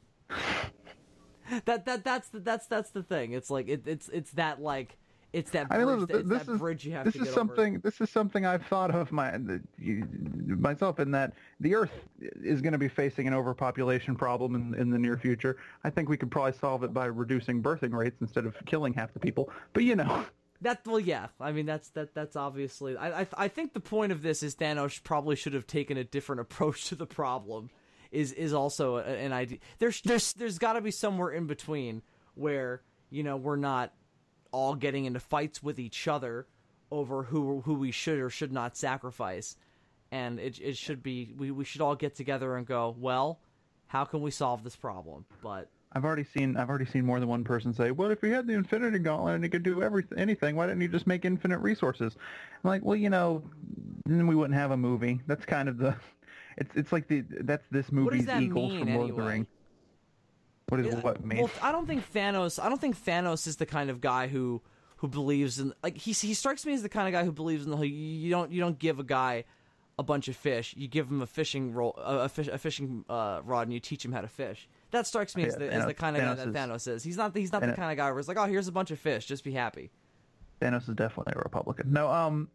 that that that's the, that's that's the thing. It's like it, it's it's that like it's that I mean, bridge, look, that, it's this that is bridge you have this to is get something. over. This is something I've thought of my the, you, myself in that the Earth is going to be facing an overpopulation problem in, in the near future. I think we could probably solve it by reducing birthing rates instead of killing half the people. But you know, That well, yeah. I mean, that's that. That's obviously. I I, I think the point of this is Thanos probably should have taken a different approach to the problem. Is is also a, an idea. There's there's there's got to be somewhere in between where you know we're not all getting into fights with each other, over who who we should or should not sacrifice, and it it should be we, we should all get together and go, well, how can we solve this problem? But I've already seen I've already seen more than one person say, well, if he had the Infinity Gauntlet and he could do everything, anything, why didn't he just make infinite resources? I'm like, well, you know, then we wouldn't have a movie. That's kind of the, it's it's like the that's this movie's that equals mean, from Lord of the anyway? Rings. What is what mean? Well, I don't think Thanos. I don't think Thanos is the kind of guy who who believes in like he he strikes me as the kind of guy who believes in the whole. You don't you don't give a guy a bunch of fish. You give him a fishing roll, a, a fish a fishing uh, rod, and you teach him how to fish. That strikes me Yeah, as, the, Thanos, as the kind of Thanos guy that is, Thanos is. He's not he's not Thanos, the kind of guy where it's like, oh, here's a bunch of fish, just be happy. Thanos is definitely a Republican. No, um,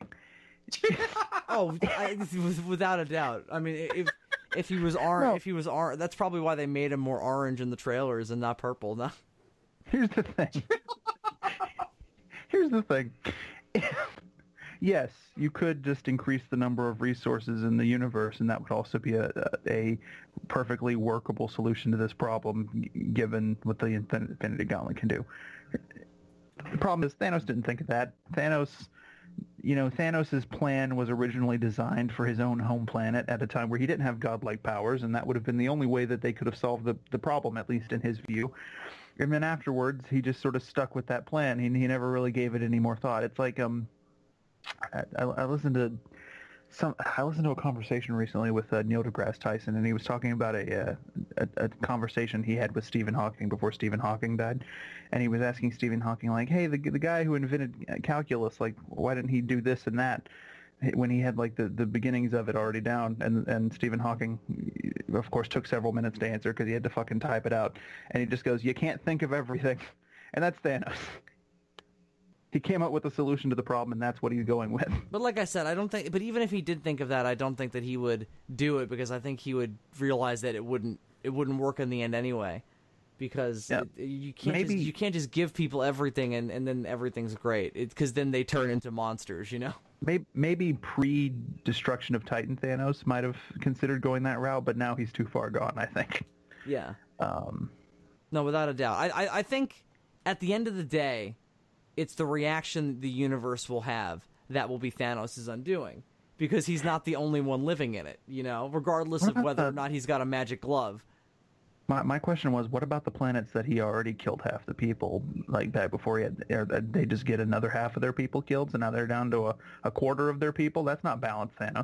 Oh, I, without a doubt. I mean, if if he was orange, No. if he was orange, that's probably why they made him more orange in the trailers and not purple. No. here's the thing. Here's the thing. Yes, you could just increase the number of resources in the universe, and that would also be a, a perfectly workable solution to this problem, g- given what the Infin- Infinity Gauntlet can do. The problem is Thanos didn't think of that. Thanos, you know, Thanos' plan was originally designed for his own home planet at a time where he didn't have godlike powers, and that would have been the only way that they could have solved the, the problem, at least in his view. And then afterwards, he just sort of stuck with that plan. He, he never really gave it any more thought. It's like, um, I, I, I listened to some. I listened to a conversation recently with uh, Neil deGrasse Tyson, and he was talking about a, uh, a a conversation he had with Stephen Hawking before Stephen Hawking died, and he was asking Stephen Hawking like, "Hey, the the guy who invented calculus, like, why didn't he do this and that?" When he had like the, the beginnings of it already down, and and Stephen Hawking, of course, took several minutes to answer because he had to fucking type it out, and he just goes, "You can't think of everything," and that's Thanos. He came up with a solution to the problem, and that's what he's going with. But like I said, I don't think. But even if he did think of that, I don't think that he would do it because I think he would realize that it wouldn't. It wouldn't work in the end anyway, because Yeah. it, you can't. Maybe- Just, you can't just give people everything and, and then everything's great. Because then they turn into monsters, you know. Maybe, maybe pre-destruction of Titan Thanos might have considered going that route, but now he's too far gone, I think. Yeah. Um, No, without a doubt. I, I I think at the end of the day, it's the reaction the universe will have that will be Thanos' undoing. Because he's not the only one living in it, you know, regardless What of about whether or the- not he's got a magic glove. my my question was, what about the planets that he already killed half the people, like back before he had, or that they just get another half of their people killed, so now they're down to a, a quarter of their people? That's not balanced, Thanos.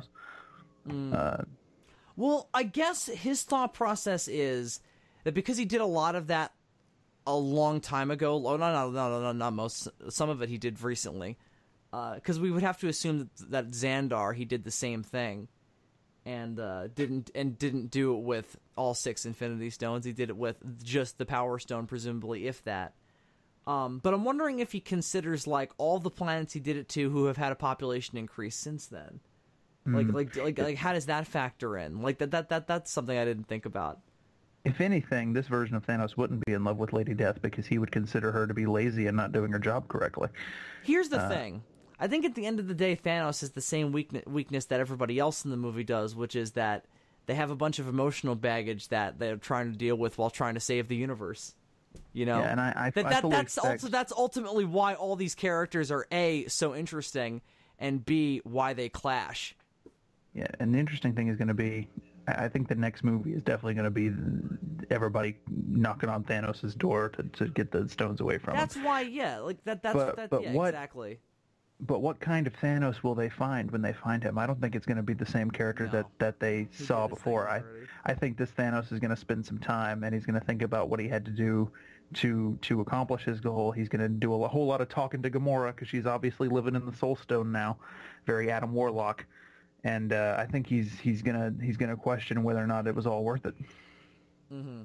Uh, Well, I guess his thought process is that because he did a lot of that a long time ago. Oh, no, no, no, no, no, not most. Some of it he did recently. Because uh, we would have to assume that, that Xandar, he did the same thing, and uh, didn't and didn't do it with all six Infinity Stones. He did it with just the Power Stone, presumably, if that. Um, but I'm wondering if he considers like all the planets he did it to who have had a population increase since then. Like, like, like, like, how does that factor in? Like that, that, that, that's something I didn't think about. If anything, this version of Thanos wouldn't be in love with Lady Death because he would consider her to be lazy and not doing her job correctly. Here's the Uh, thing. I think at the end of the day, Thanos has the same weakness, weakness that everybody else in the movie does, which is that they have a bunch of emotional baggage that they're trying to deal with while trying to save the universe. You know, Yeah, and I, I, that, I that fully that's expect, also that's ultimately why all these characters are A, so interesting, and B, why they clash. Yeah, and the interesting thing is going to be, I I think the next movie is definitely going to be everybody knocking on Thanos' door to, to get the stones away from That's him. why, yeah, like that. That's But- that. but Yeah, what- exactly. But what kind of Thanos will they find when they find him? I don't think it's going to be the same character No. that, that they He saw did his before. thing I already. I think this Thanos is going to spend some time and he's going to think about what he had to do to to accomplish his goal. He's going to do a whole lot of talking to Gamora because she's obviously living in the Soul Stone now, very Adam Warlock. And uh, I think he's he's gonna he's gonna question whether or not it was all worth it. Mm-hmm.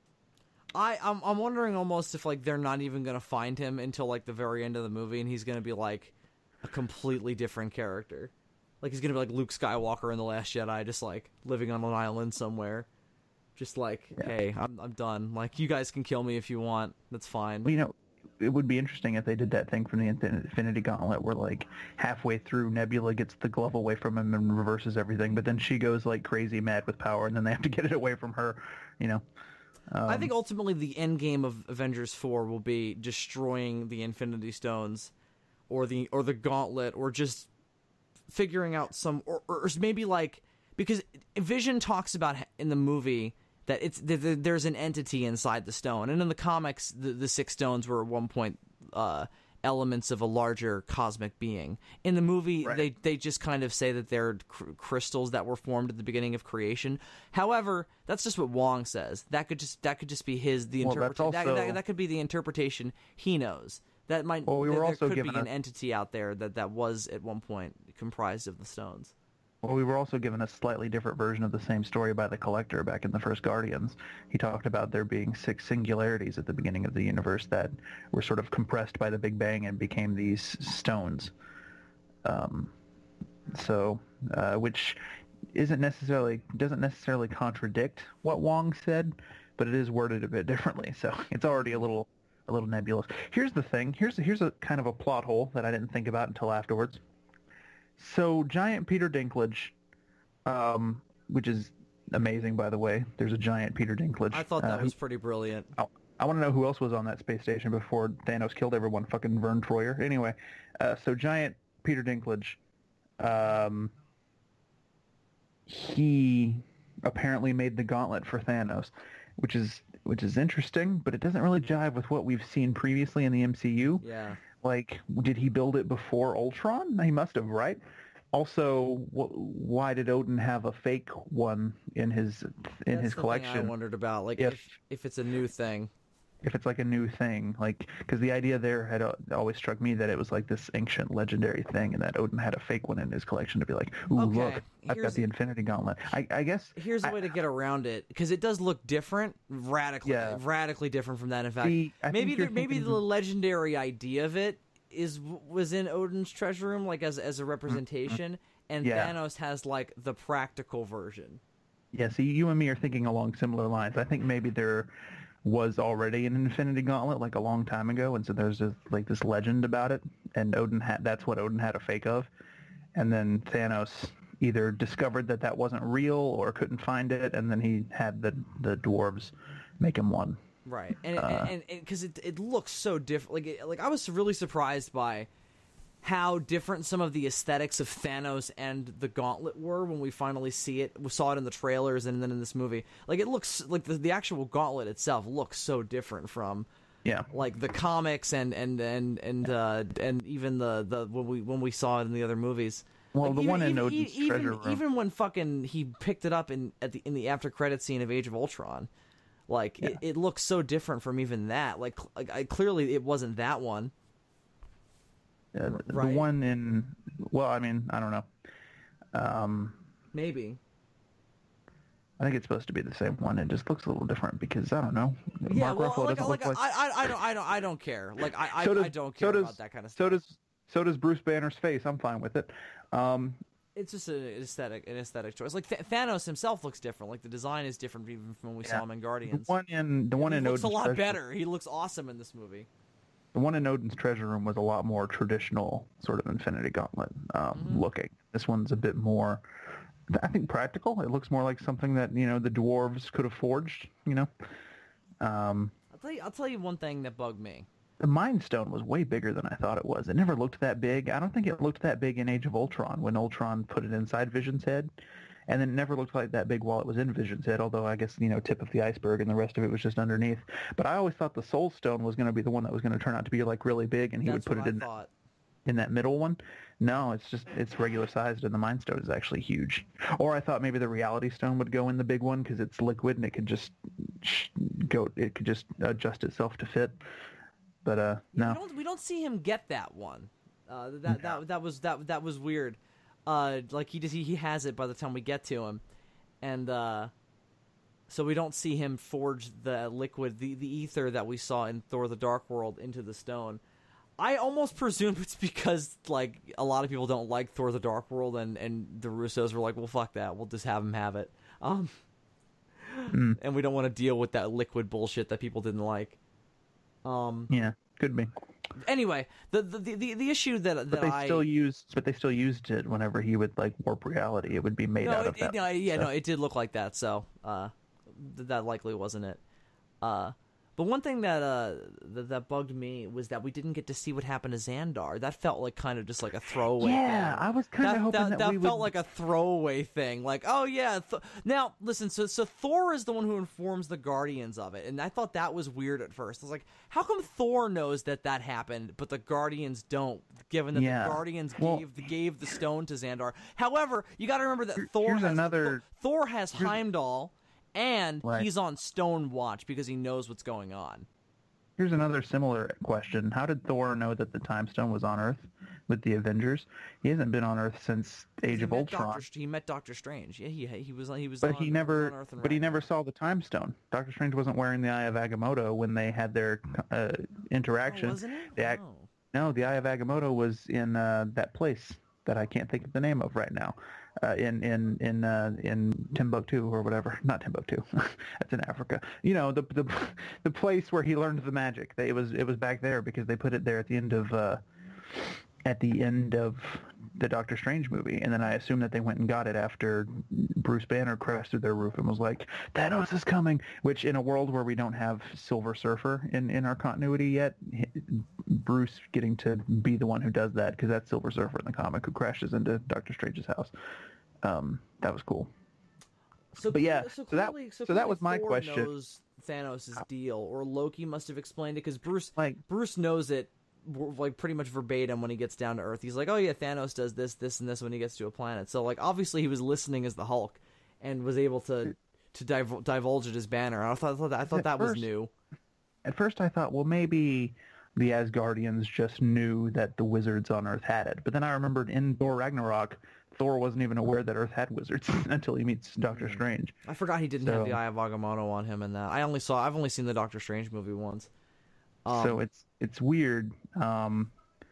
I I'm I'm wondering almost if like they're not even gonna find him until like the very end of the movie, and he's gonna be like a completely different character. Like he's gonna be like Luke Skywalker in The Last Jedi, just like living on an island somewhere. Just like, Yeah. hey, I'm I'm done. Like you guys can kill me if you want. That's fine. Well, you know, it would be interesting if they did that thing from the Infin- Infinity Gauntlet where, like, halfway through, Nebula gets the glove away from him and reverses everything, but then she goes, like, crazy mad with power, and then they have to get it away from her, you know? Um, I think ultimately the end game of Avengers four will be destroying the Infinity Stones, or the or the gauntlet, or just figuring out some, or, or maybe like, because Vision talks about in the movie that it's that there's an entity inside the stone, and in the comics, the, the six stones were at one point uh, elements of a larger cosmic being. In the movie, Right. they they just kind of say that they're cr- crystals that were formed at the beginning of creation. However, that's just what Wong says. That could just that could just be his the Well, that's interpretation. That, also- that, that could be the interpretation he knows. That might. Well, we were there, also there could be given an a- entity out there that that was at one point comprised of the stones. Well, we were also given a slightly different version of the same story by the Collector back in the first Guardians. He talked about there being six singularities at the beginning of the universe that were sort of compressed by the Big Bang and became these stones. Um, so, uh, which isn't necessarily doesn't necessarily contradict what Wong said, but it is worded a bit differently. So it's already a little a little nebulous. Here's the thing. Here's here's a kind of a plot hole that I didn't think about until afterwards. So giant Peter Dinklage, um, which is amazing, by the way. There's a giant Peter Dinklage. I thought that uh, was pretty brilliant. who- I want to know who else was on that space station before Thanos killed everyone. Fucking Vern Troyer. Anyway, uh, so giant Peter Dinklage, um, he apparently made the gauntlet for Thanos, which is which is interesting, but it doesn't really jive with what we've seen previously in the M C U. Yeah. Like, did he build it before Ultron? He must have, right? Also, wh- why did Odin have a fake one in his in That's his the thing collection? I wondered about, like If- if if it's a new thing. If it's like a new thing, like, because the idea there had uh, always struck me that it was like this ancient legendary thing, and that Odin had a fake one in his collection to be like, ooh, Okay, look, I've here's- got the Infinity Gauntlet. I, I guess Here's a I- way to get around it, because it does look different, radically, Yeah. radically different from that. In fact, See, I maybe think you're the, maybe thinking- the legendary idea of it is was in Odin's treasure room, like as as a representation, and Yeah. Thanos has like the practical version. Yeah, see, you and me are thinking along similar lines. I think maybe there was already an Infinity Gauntlet like a long time ago, and so there's just like this legend about it, and Odin had that's what Odin had a fake of, and then Thanos either discovered that that wasn't real or couldn't find it, and then he had the the dwarves make him one. Right, and Uh, and because it it looks so different. Like it, like I was really surprised by how different some of the aesthetics of Thanos and the Gauntlet were when we finally see it. We saw it in the trailers and then in this movie. Like it looks like the the actual Gauntlet itself looks so different from Yeah, like the comics and and and and uh, and even the the when we when we saw it in the other movies. well, Like, the even- one in even, Odin's even, treasure room. even when fucking he picked it up in at the in the after credit scene of Age of Ultron, like it, it looks so different from even that. Like, cl- like I, clearly it wasn't that one. Uh, the right. one in well, I mean, I don't know. Um, Maybe. I think it's supposed to be the same one. It just looks a little different because I don't know. Yeah, Mark well, Ruffalo like, doesn't like look like. I, I, I don't, I don't, I don't care. Like, I, I, So does- I don't so care does- about that kind of So stuff. does so does Bruce Banner's face. I'm fine with it. Um, It's just an aesthetic, an aesthetic choice. Like Th- Thanos himself looks different. Like the design is different even from when we Yeah. saw him in the Guardians. one in the one he in looks Odin's a lot treasure, better. He looks awesome in this movie. The one in Odin's treasure room was a lot more traditional, sort of Infinity Gauntlet um, Mhm. looking. This one's a bit more, I think, practical. It looks more like something that you know the dwarves could have forged. You know, um, I'll tell you, I'll tell you one thing that bugged me. the Mind Stone was way bigger than I thought it was. It never looked that big. I don't think it looked that big in Age of Ultron when Ultron put it inside Vision's head. And then it never looked like that big while it was in Vision's head, although I guess, you know, tip of the iceberg and the rest of it was just underneath. But I always thought the Soul Stone was going to be the one that was going to turn out to be, like, really big, and he That's would put what it I in, thought. in that middle one. No, it's just, it's regular sized, and the Mind Stone is actually huge. Or I thought maybe the Reality Stone would go in the big one because it's liquid and it could just sh- go, it could just adjust itself to fit. But, uh, Yeah, no. we don't we don't see him get that one. Uh, that that that was that that was weird. Uh, like he just he, he has it by the time we get to him, and uh, so we don't see him forge the liquid, the the ether that we saw in Thor: The Dark World into the stone. I almost presume it's because like a lot of people don't like Thor: The Dark World, and and the Russos were like, well, fuck that, we'll just have him have it. Um, Mm. and we don't want to deal with that liquid bullshit that people didn't like. Um. Yeah, could be. Anyway, the the the, the issue that that But they I still used, but they still used it whenever he would like warp reality. It would be made no, out it, of that. it- no, yeah, so. no, it did look like that. So uh, th- that likely wasn't it. Uh, But one thing that uh that, that bugged me was that we didn't get to see what happened to Xandar. That felt like kind of just like a throwaway. Yeah, thing. I was kind of that, hoping that, that, that we felt would... like a throwaway thing. Like, oh yeah. Th- now listen, so so Thor is the one who informs the Guardians of it, and I thought that was weird at first. I was like, how come Thor knows that that happened, but the Guardians don't? Given that Yeah. the Guardians Well, gave the, gave the stone to Xandar. However, you got to remember that Thor here's has another- Thor, Thor has Heimdall, and Right. he's on Stone Watch because he knows what's going on. Here's another similar question. How did Thor know that the Time Stone was on Earth with the Avengers? He hasn't been on Earth since Age He of met Ultron. Doctor, he met Doctor Strange. Yeah, he he was he was. But on, he was never, on Earth and but he Ragnarok. never saw the Time Stone. Doctor Strange wasn't wearing the Eye of Agamotto when they had their uh, interaction. Oh, wasn't he? The ac- Oh. No, the Eye of Agamotto was in uh, that place that I can't think of the name of right now. Uh, in in in uh, in Timbuktu or whatever, not Timbuktu. That's in Africa. You know, the the the place where he learned the magic. They, it was it was back there because they put it there at the end of uh, at the end of the Doctor Strange movie, and then I assume that they went and got it after Bruce Banner crashed through their roof and was like, Thanos is coming. Which, in a world where we don't have Silver Surfer in in our continuity yet, Bruce getting to be the one who does that, because that's Silver Surfer in the comic who crashes into Doctor Strange's house. Um, that was cool. So, But yeah, so, so that- clearly, so that clearly was my Thor question. Knows Thanos' deal, or Loki must have explained it because Bruce Like, Bruce knows it like pretty much verbatim when he gets down to Earth. He's like, oh yeah, Thanos does this, this, and this when he gets to a planet. So like obviously he was listening as the Hulk and was able to to div- divulge it as Banner. I thought I thought that, I thought At that was first- new. at first I thought, well, maybe the Asgardians just knew that the wizards on Earth had it. But then I remembered in Thor Ragnarok, Thor wasn't even aware that Earth had wizards until he meets Doctor Strange. I forgot he didn't have So- the Eye of Agamotto on him in that. I only saw I've only seen the Doctor Strange movie once. Um, so it's it's weird, um,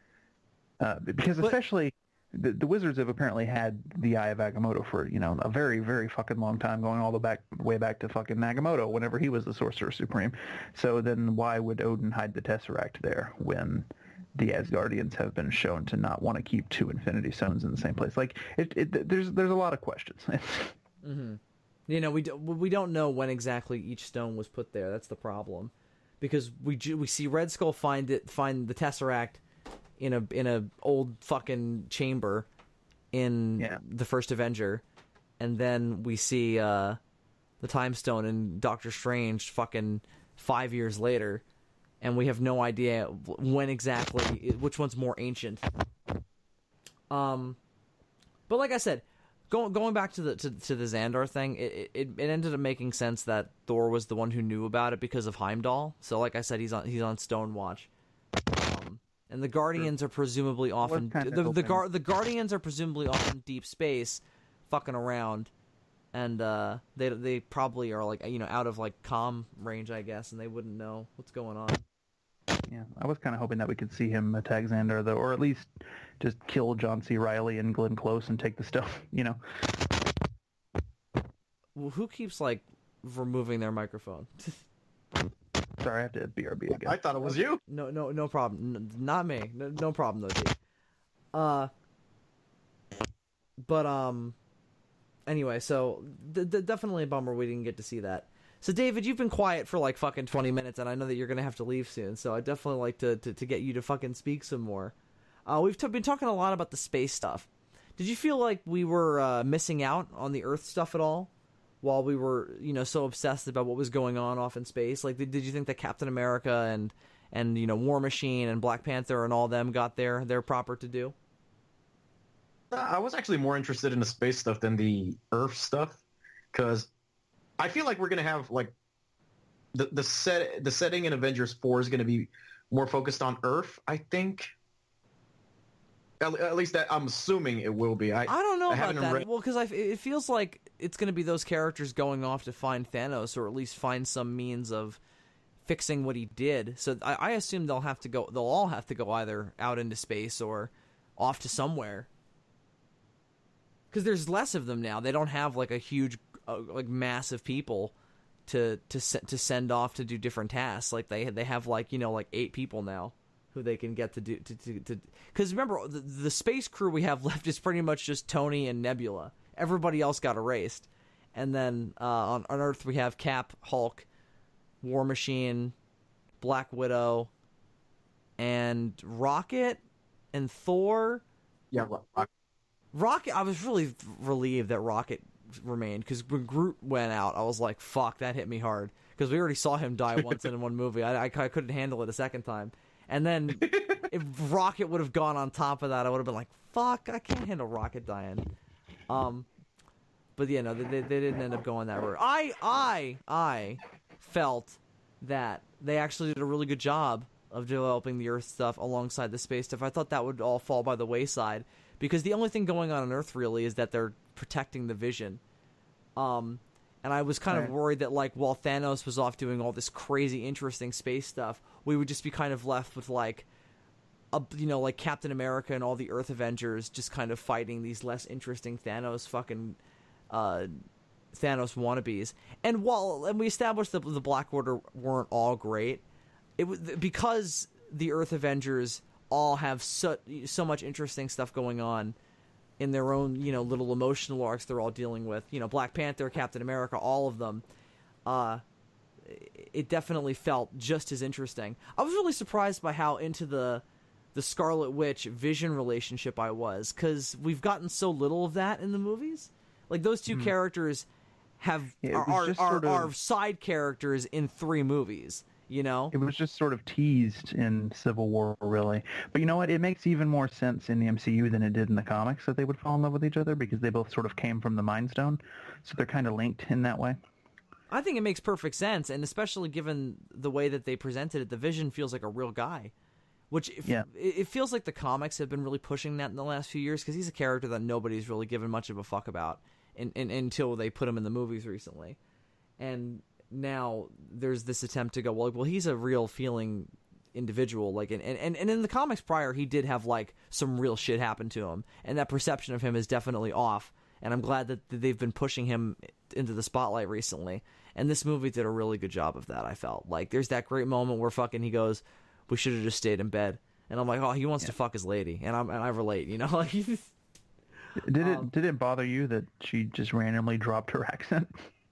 uh, because But- especially the, the wizards have apparently had the Eye of Agamotto for, you know, a very, very fucking long time, going all the back way back to fucking Agamotto whenever he was the Sorcerer Supreme. So then why would Odin hide the Tesseract there when the Asgardians have been shown to not want to keep two Infinity Stones in the same place? Like, it, it there's there's a lot of questions. Mm-hmm. You know, we do, we don't know when exactly each stone was put there. That's the problem, because we ju- we see Red Skull find it find the Tesseract in a in a old fucking chamber in Yeah. the first Avenger, and then we see uh, the Time Stone in Doctor Strange fucking five years later, and we have no idea when exactly which one's more ancient. Um, but like I said. Going going back to the to, to the Xandar thing, it, it it ended up making sense that Thor was the one who knew about it because of Heimdall. So, like I said, he's on he's on Stone Watch, um, and the Guardians are presumably often kind of the the, hoping- Gar, the Guardians are presumably off in deep space, fucking around, and uh, they they probably are like you know out of like comm range, I guess, and they wouldn't know what's going on. Yeah, I was kind of hoping that we could see him attack Xandar, though, or at least just kill John C. Reilly and Glenn Close and take the stone, you know. Well, who keeps like removing their microphone? Sorry, I have to B R B again. I thought it was you. No, no, no problem. N- not me. No, no problem though, D. Uh, but um, anyway, so th- th- definitely a bummer we didn't get to see that. So, David, you've been quiet for like fucking twenty minutes, and I know that you're gonna have to leave soon. So, I definitely like to to, to get you to fucking speak some more. Uh, we've t- been talking a lot about the space stuff. Did you feel like we were uh, missing out on the Earth stuff at all? While we were, you know, so obsessed about what was going on off in space, like, did, did you think that Captain America and and you know War Machine and Black Panther and all them got their their proper to do? I was actually more interested in the space stuff than the Earth stuff, because I feel like we're gonna have like the the set the setting in Avengers four is gonna be more focused on Earth. I think. At, at least that I'm assuming it will be. I I don't know I about haven't that. read- Well, because it feels like it's going to be those characters going off to find Thanos, or at least find some means of fixing what he did. So I, I assume they'll have to go. They'll all have to go either out into space or off to somewhere. Because there's less of them now. They don't have like a huge, uh, like massive people to to se- to send off to do different tasks. Like they they have like you know like eight people now who they can get to do to to to. Because remember, the, the space crew we have left is pretty much just Tony and Nebula. Everybody else got erased, and then uh, on on Earth we have Cap, Hulk, War Machine, Black Widow, and Rocket, and Thor. Yeah, Rock. Rocket. I was really relieved that Rocket remained, because when Groot went out, I was like, "Fuck!" That hit me hard, because we already saw him die once in one movie. I, I, I couldn't handle it a second time, and then if Rocket would have gone on top of that, I would have been like, "Fuck! I can't handle Rocket dying." Um, but yeah, no, they, they didn't end up going that route. I I I felt that they actually did a really good job of developing the Earth stuff alongside the space stuff. I thought that would all fall by the wayside, because the only thing going on on Earth really is that they're protecting the Vision. Um, and I was kind right. of worried that, like, while Thanos was off doing all this crazy, interesting space stuff, we would just be kind of left with, like, a, you know, like Captain America and all the Earth Avengers just kind of fighting these less interesting Thanos fucking uh, Thanos wannabes. And while and we established that the Black Order weren't all great, it was because the Earth Avengers all have so so much interesting stuff going on in their own, you know, little emotional arcs they're all dealing with. You know, Black Panther, Captain America, all of them. Uh, it definitely felt just as interesting. I was really surprised by how into the the Scarlet Witch Vision relationship I was, because we've gotten so little of that in the movies. Like, those two mm. characters have yeah, are are, are, of... are side characters in three movies. You know, it was just sort of teased in Civil War, really. But you know what? It makes even more sense in the M C U than it did in the comics that they would fall in love with each other, because they both sort of came from the Mind Stone, so they're kind of linked in that way. I think it makes perfect sense, and especially given the way that they presented it, the Vision feels like a real guy, which if, yeah. it, it feels like the comics have been really pushing that in the last few years, because he's a character that nobody's really given much of a fuck about in, in, until they put him in the movies recently. And now there's this attempt to go, well, well, he's a real feeling individual, like, and, and, and in the comics prior, he did have, like, some real shit happen to him, and that perception of him is definitely off, and I'm glad that they've been pushing him into the spotlight recently, and this movie did a really good job of that. I felt like there's that great moment where fucking he goes, we should have just stayed in bed, and I'm like, oh, he wants yeah. to fuck his lady, and I'm and I relate, you know, like. Did it um, did it bother you that she just randomly dropped her accent?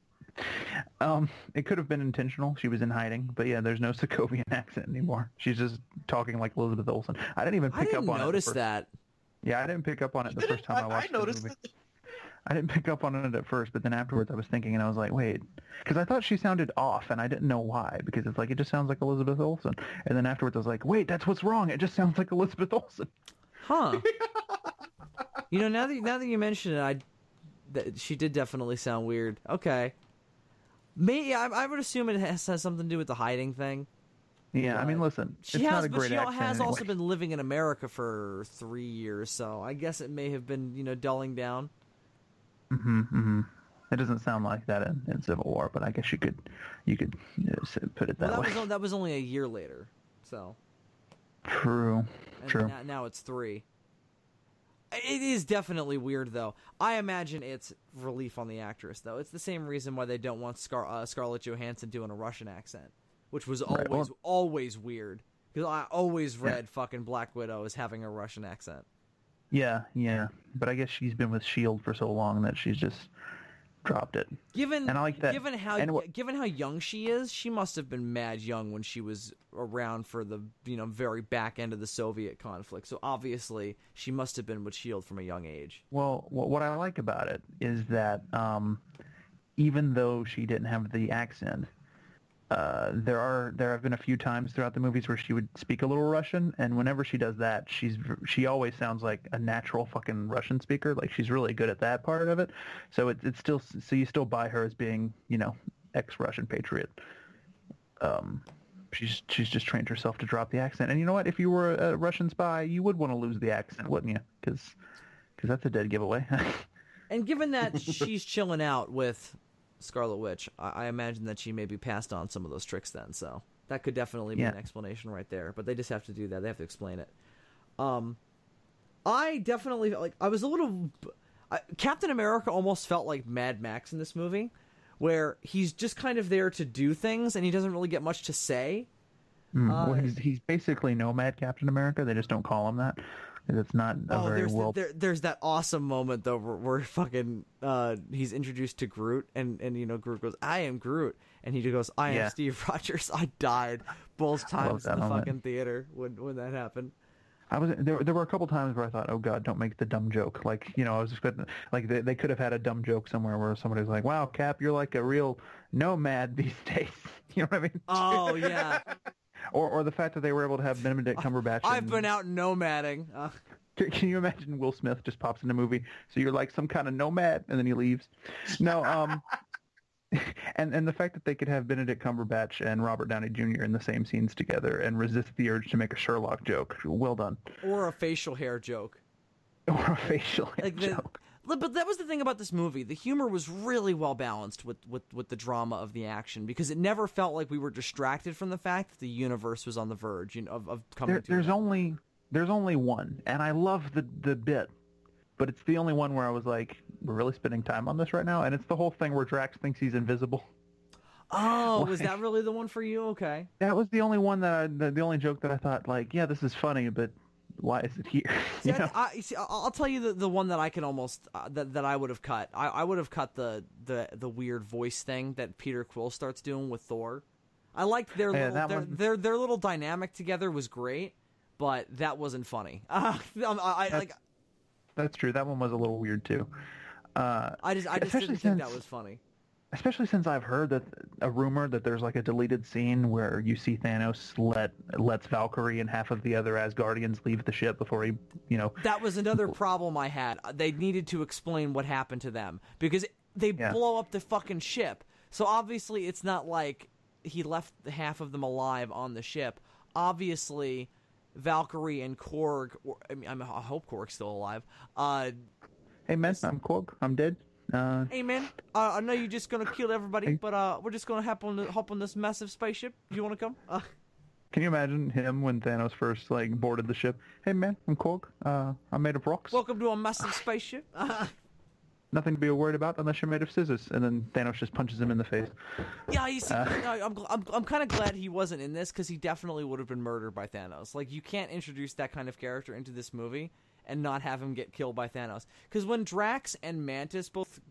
Um, it could have been intentional. She was in hiding, but yeah, there's no Sokovian accent anymore. She's just talking like Elizabeth Olsen. I didn't even pick I didn't up on notice it. First... that. Yeah, I didn't pick up on it the first time I, I watched I noticed the movie. it. I didn't pick up on it at first, but then afterwards I was thinking, and I was like, wait, because I thought she sounded off, and I didn't know why, because it's like it just sounds like Elizabeth Olsen. And then afterwards I was like, wait, that's what's wrong. It just sounds like Elizabeth Olsen. Huh. You know, now that now that you mention it, I that she did definitely sound weird. Okay. Me, yeah, I, I would assume it has, has something to do with the hiding thing. Yeah, I mean, listen, she it's has, not a but great she accent has anyway. also been living in America for three years, so I guess it may have been, you know, dulling down. Mm-hmm, mm-hmm. It doesn't sound like that in, in Civil War, but I guess you could, you could you know, put it that well, that way. Was, that was only a year later, so. True. And True. Now, now it's three. It is definitely weird, though. I imagine it's relief on the actress, though. It's the same reason why they don't want Scar- uh, Scarlett Johansson doing a Russian accent, which was always, right, well, always weird. Because I always read yeah. fucking Black Widow as having a Russian accent. Yeah, yeah. But I guess she's been with S H I E L D for so long that she's just dropped it. Given, and I like that. Given how, and wh- given how young she is, she must have been mad young when she was around for the, you know, very back end of the Soviet conflict. So obviously, she must have been with S H I E L D from a young age. Well, what I like about it is that um, even though she didn't have the accent, uh, there are there have been a few times throughout the movies where she would speak a little Russian, and whenever she does that, she's she always sounds like a natural fucking Russian speaker. Like, she's really good at that part of it. So it, it's still so you still buy her as being, you know, ex-Russian patriot. Um, she's she's just trained herself to drop the accent. And you know what? If you were a Russian spy, you would want to lose the accent, wouldn't you? Because because that's a dead giveaway. And given that she's chilling out with Scarlet Witch, I, I imagine that she maybe passed on some of those tricks then, so that could definitely be yeah. an explanation right there. But they just have to do that. They have to explain it. Um, I definitely, like, I was a little... I, Captain America almost felt like Mad Max in this movie, where he's just kind of there to do things, and he doesn't really get much to say. Mm, uh, well, he's, he's basically Nomad Captain America. They just don't call him that. It's not a Oh, very there's well. the, there, there's that awesome moment though where, where fucking uh, he's introduced to Groot, and, and you know Groot goes, "I am Groot," and he goes, "I am Yeah. Steve Rogers." I died both times in that the moment. fucking theater when when that happened. I was there. There were a couple times where I thought, "Oh God, don't make the dumb joke." Like, you know, I was expecting, like they, they could have had a dumb joke somewhere where somebody was like, "Wow, Cap, you're like a real nomad these days." You know what I mean? Oh yeah, Or or the fact that they were able to have Benedict Cumberbatch. I've and- been out nomading. Uh, Can can you imagine Will Smith just pops in a movie? So you're like some kind of nomad, and then he leaves. No, um, and and the fact that they could have Benedict Cumberbatch and Robert Downey Junior in the same scenes together and resist the urge to make a Sherlock joke. Well done. or a facial hair joke. Or a facial hair Like the, joke. but that was the thing about this movie. The humor was really well balanced with, with, with the drama of the action because it never felt like we were distracted from the fact that the universe was on the verge you know, of, of coming There, to there's an end. only there's only one, and I love the the bit, but it's the only one where I was like, we're really spending time on this right now, and it's the whole thing where Drax thinks he's invisible. Oh, was Like- that really the one for you? Okay. That was the only one that I, the, the only joke that I thought like, yeah, this is funny, but why is it here? See, You know? I, I, see, I'll I'll tell you the, the one that I can almost uh, that that I would have cut. I, I would have cut the, the the weird voice thing that Peter Quill starts doing with Thor. I liked their Yeah, little that their, one- their their little dynamic together was great, but that wasn't funny. Uh, I, I That's- like That's true. That one was a little weird too. Uh, I just I just especially didn't think that since- was funny. especially since I've heard that a rumor that there's like a deleted scene where you see Thanos let lets Valkyrie and half of the other Asgardians leave the ship before he, you know, That was another problem I had. They needed to explain what happened to them because they Yeah. blow up the fucking ship. So obviously it's not like he left half of them alive on the ship. Obviously, Valkyrie and Korg, or, I mean, I'm- I hope Korg's still alive. Uh, hey man, I'm Korg, I'm dead. Uh, hey man, uh, I know you're just gonna kill everybody, Hey. but uh, we're just gonna hop on the, hop on this massive spaceship. Do you want to come? Uh, can you imagine him when Thanos first like boarded the ship? Hey man, I'm Korg. Uh, I'm made of rocks. welcome to a massive spaceship. Uh, Nothing to be worried about unless you're made of scissors. And then Thanos just punches him in the face. Yeah, you see, Uh. no, I'm, I'm, I'm kind of glad he wasn't in this because he definitely would have been murdered by Thanos. Like, you can't introduce that kind of character into this movie and not have him get killed by Thanos. Because when Drax and Mantis both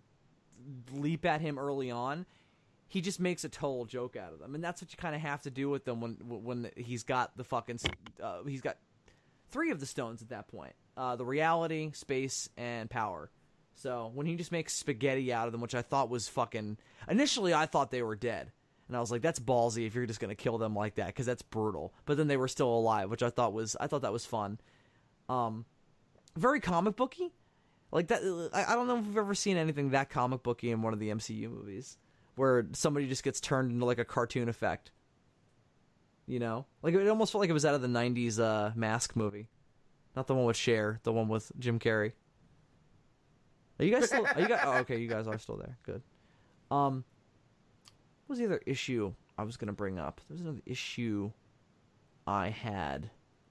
leap at him early on, he just makes a total joke out of them, and that's what you kind of have to do with them when when he's got the fucking uh, he's got three of the stones at that point: uh, the reality, space, and power. So when he just makes spaghetti out of them, which I thought was fucking... Initially, I thought they were dead. And I was like, that's ballsy if you're just going to kill them like that, because that's brutal. But then they were still alive, which I thought was I thought that was fun. Um, very comic booky. Like that. I, I don't know if we've ever seen anything that comic booky in one of the M C U movies, where somebody just gets turned into like a cartoon effect. You know? Like it almost felt like it was out of the nineties uh, Mask movie. Not the one with Cher, the one with Jim Carrey. Are you guys still? Are you guys? Oh, okay. You guys are still there. Good. Um, what was the other issue I was gonna bring up? There was another issue I had.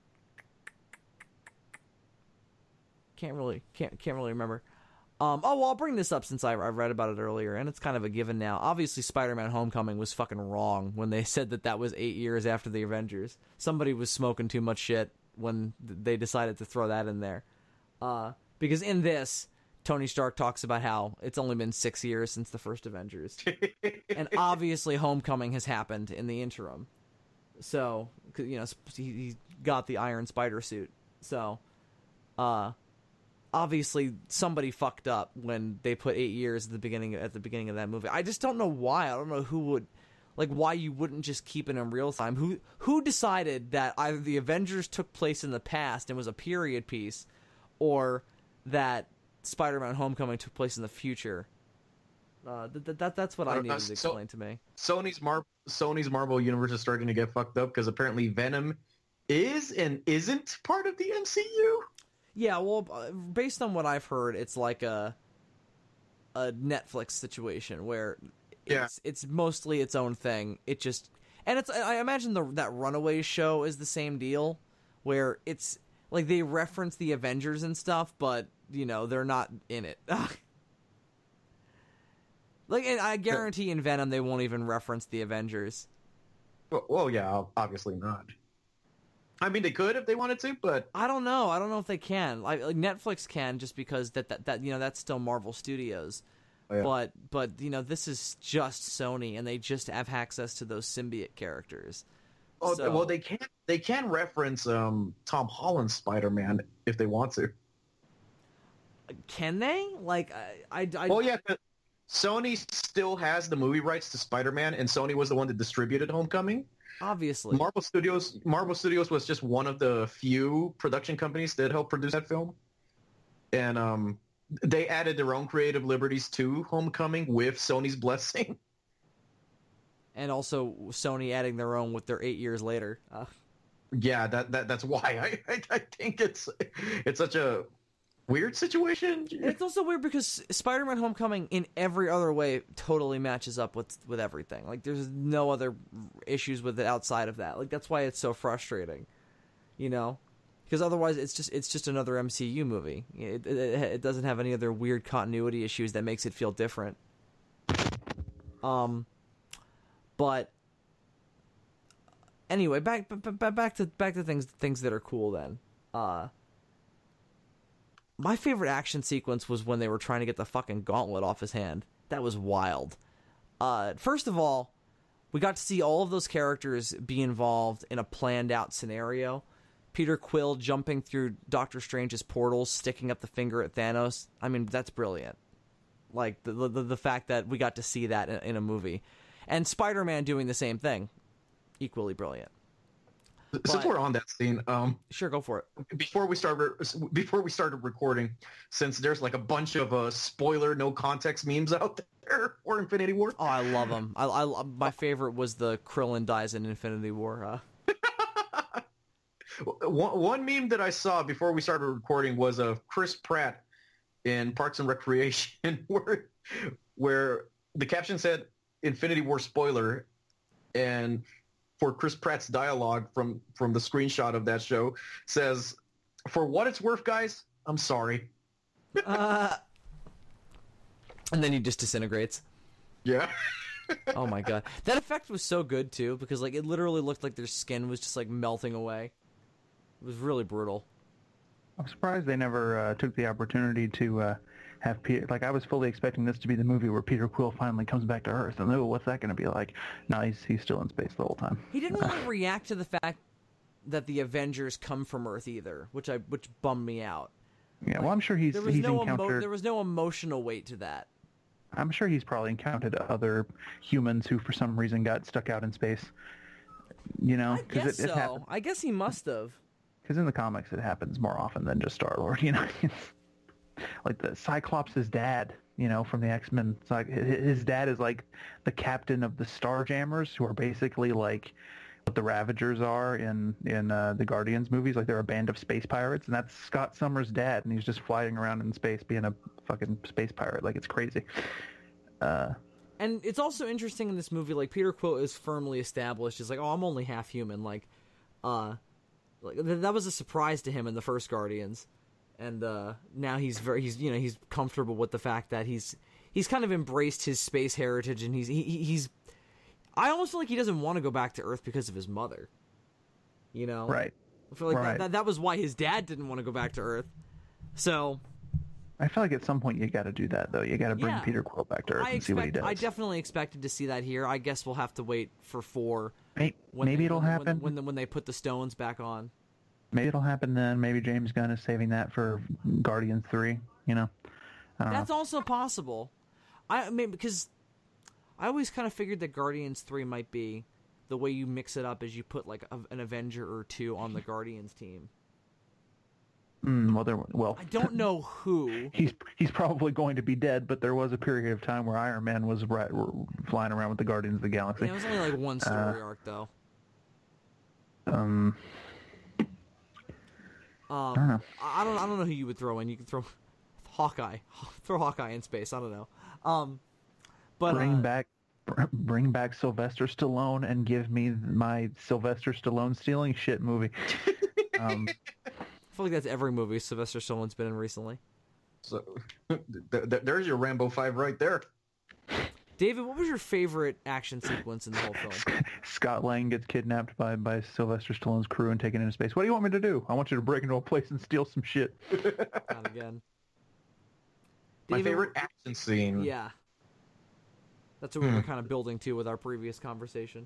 Can't really can't can't really remember. Um, oh well, I'll bring this up since I, I read about it earlier, and it's kind of a given now. Obviously, Spider-Man: Homecoming was fucking wrong when they said that that was eight years after the Avengers. Somebody was smoking too much shit when they decided to throw that in there, uh, because in this, Tony Stark talks about how it's only been six years since the first Avengers. And obviously Homecoming has happened in the interim. So, you know, he, he got the Iron Spider suit. So, uh, obviously somebody fucked up when they put eight years at the beginning at the beginning of that movie. I just don't know why. I don't know who would, like, why you wouldn't just keep it in real time. Who who decided that either the Avengers took place in the past and was a period piece, or that Spider-Man: Homecoming took place in the future? Uh, th- th- that that's what I, I don't know, needed to so- explain to me. Sony's Mar Sony's Marvel universe is starting to get fucked up because apparently Venom is and isn't part of the M C U. Yeah, well, uh, based on what I've heard, it's like a a Netflix situation where Yeah. it's it's mostly its own thing. It just and it's I imagine the that Runaways show is the same deal, where it's like they reference the Avengers and stuff, but you know they're not in it. Like, and I guarantee in Venom they won't even reference the Avengers. Well, well, yeah, obviously not. I mean, they could if they wanted to, but I don't know. I don't know if they can. Like, like Netflix can, just because that, that that you know that's still Marvel Studios. oh, yeah. But but you know this is just Sony, and they just have access to those symbiote characters. oh, So- well, they can they can reference um, Tom Holland's Spider-Man if they want to. Can they? Like I I, I Well, yeah, 'cause Sony still has the movie rights to Spider-Man, and Sony was the one that distributed Homecoming. obviously. Marvel Studios Marvel Studios was just one of the few production companies that helped produce that film. And um, they added their own creative liberties to Homecoming with Sony's blessing. And also Sony adding their own with their eight years later. Uh, Yeah, that, that that's why I, I I think it's it's such a weird situation. it's also weird because Spider-Man: Homecoming, in every other way, totally matches up with with everything. Like, there's no other issues with it outside of that. Like, that's why it's so frustrating, you know, because otherwise it's just it's just another M C U movie. It, it it doesn't have any other weird continuity issues that makes it feel different. Um, but. Anyway, back b- b- back to back to things things that are cool then. Uh my favorite action sequence was when they were trying to get the fucking gauntlet off his hand. That was wild. Uh first of all, we got to see all of those characters be involved in a planned out scenario. Peter Quill jumping through Doctor Strange's portals, sticking up the finger at Thanos. I mean, that's brilliant. Like the the, the fact that we got to see that in, in a movie. And Spider-Man doing the same thing. Equally brilliant. Since But- we're on that scene, um, Sure, go for it. before we started before we started recording, since there's like a bunch of uh, spoiler no context memes out there for Infinity War. Oh, I love them. I, I my favorite was the Krillin dies in Infinity War. Uh, one, one meme that I saw before we started recording was of Chris Pratt in Parks and Recreation, where where the caption said Infinity War spoiler, and for Chris Pratt's dialogue from from the screenshot of that show says, "For what it's worth, guys, I'm sorry." uh, and then he just disintegrates. Yeah. Oh my god, that effect was so good too, because like it literally looked like their skin was just like melting away. It was really brutal. I'm surprised they never uh, took the opportunity to uh, have Peter. Like, I was fully expecting this to be the movie where Peter Quill finally comes back to Earth, and oh, what's that going to be like? No, he's he's still in space the whole time. He didn't really react to the fact that the Avengers come from Earth either, which I which bummed me out. Yeah, well, I'm sure he's There was he's no emo- encountered. there was no emotional weight to that. I'm sure he's probably encountered other humans who, for some reason, got stuck out in space. You know, I guess it, it so. happens. I guess he must have. Because in the comics, it happens more often than just Star Lord. You know, like the Cyclops' dad. You know, from the X-Men. It's like his dad is like the captain of the Starjammers, who are basically like what the Ravagers are in in uh, the Guardians movies. Like, they're a band of space pirates, and that's Scott Summers' dad, and he's just flying around in space, being a fucking space pirate. Like, it's crazy. Uh, And it's also interesting in this movie, like, Peter Quill is firmly established. He's like, oh, I'm only half human. Like, uh, like th- that was a surprise to him in the first Guardians. And uh, now he's very, he's you know, he's comfortable with the fact that he's he's kind of embraced his space heritage, and he's he, he- he's. I almost feel like he doesn't want to go back to Earth because of his mother. You know, right. I feel like Right. that, that that was why his dad didn't want to go back to Earth. So I feel like at some point you got to do that, though. You got to bring Yeah. Peter Quill back to Earth I and see what he expect, does. I definitely expected to see that here. I guess we'll have to wait for four. May- When maybe they- it'll when, happen. when, when, when they put the stones back on. Maybe it'll happen then. Maybe James Gunn is saving that for Guardians three. You know, I don't That's know. also possible. I, I mean, because I always kind of figured that Guardians three might be the way you mix it up is you put like a, an Avenger or two on the Guardians team. Mm, well, there. Well, I don't know who. He's he's probably going to be dead, but there was a period of time where Iron Man was right, flying around with the Guardians of the Galaxy. Yeah, it was only like one story arc though. Um, Um, I don't know. I I don't. I don't know who you would throw in. You could throw Hawkeye. Throw Hawkeye in space. I don't know. Um, but Bring uh, back, br- bring back Sylvester Stallone and give me my Sylvester Stallone stealing shit movie. um, I feel like that's every movie Sylvester Stallone's been in recently. So th- th- there's your Rambo five right there. David, what was your favorite action sequence in the whole film? Scott Lang gets kidnapped by, by Sylvester Stallone's crew and taken into space. What do you want me to do? I want you to break into a place and steal some shit. Not again. My David, favorite action scene. Yeah. That's what we were kind of building to with our previous conversation.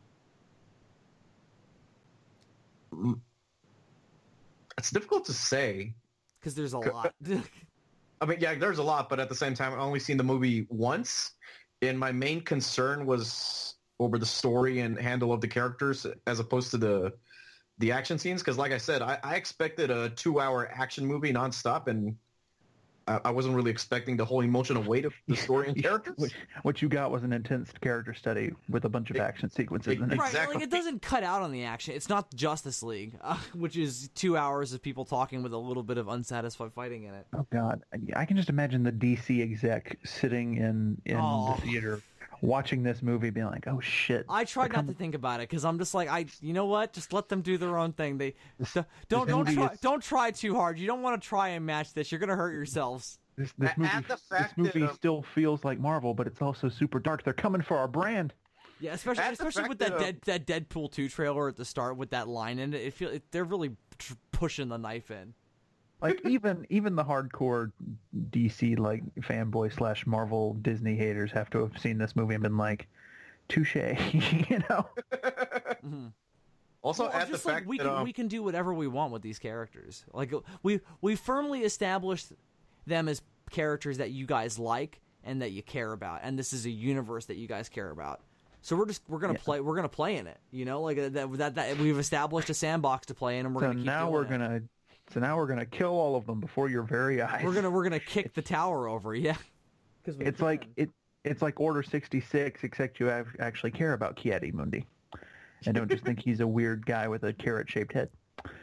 It's difficult to say. Because there's a lot. I mean, yeah, there's a lot, but at the same time, I've only seen the movie once, and my main concern was over the story and handle of the characters as opposed to the the action scenes. Because, like I said, I, I expected a two-hour action movie nonstop, and I, I wasn't really expecting the whole emotional weight of the story and characters. what, what you got was an intense character study with a bunch of action sequences in it. Right, Exactly. like it doesn't cut out on the action. It's not Justice League, uh, which is two hours of people talking with a little bit of unsatisfied fighting in it. Oh God, I can just imagine the D C exec sitting in in Oh. the theater watching this movie, being like, "Oh shit." I tried not to think about it because I'm just like, I, you know what? Just let them do their own thing. They don't don't movie try is- don't try too hard. You don't want to try and match this. You're gonna hurt yourselves. This, this And movie, the this fact movie that, um, still feels like Marvel, but it's also super dark. They're coming for our brand. Yeah, especially And the especially fact with that that, dead that Deadpool two trailer at the start with that line in it. It feel it, they're really tr- pushing the knife in. Like even even the hardcore D C like fanboy slash Marvel Disney haters have to have seen this movie and been like, "Touche," you know. Mm-hmm. Also, Well, at the just like fact we that can um, we can do whatever we want with these characters. Like we we firmly established them as characters that you guys like and that you care about, and this is a universe that you guys care about. So we're just we're gonna Yeah. play we're gonna play in it. You know, like uh, that that, that we've established a sandbox to play in, and we're So gonna keep now doing we're it. gonna so now we're gonna kill all of them before your very eyes. we're gonna we're gonna kick the tower over. Yeah, because It's like it. It's like Order sixty-six, except you have, actually care about Ki-Adi-Mundi, and don't just think he's a weird guy with a carrot-shaped head.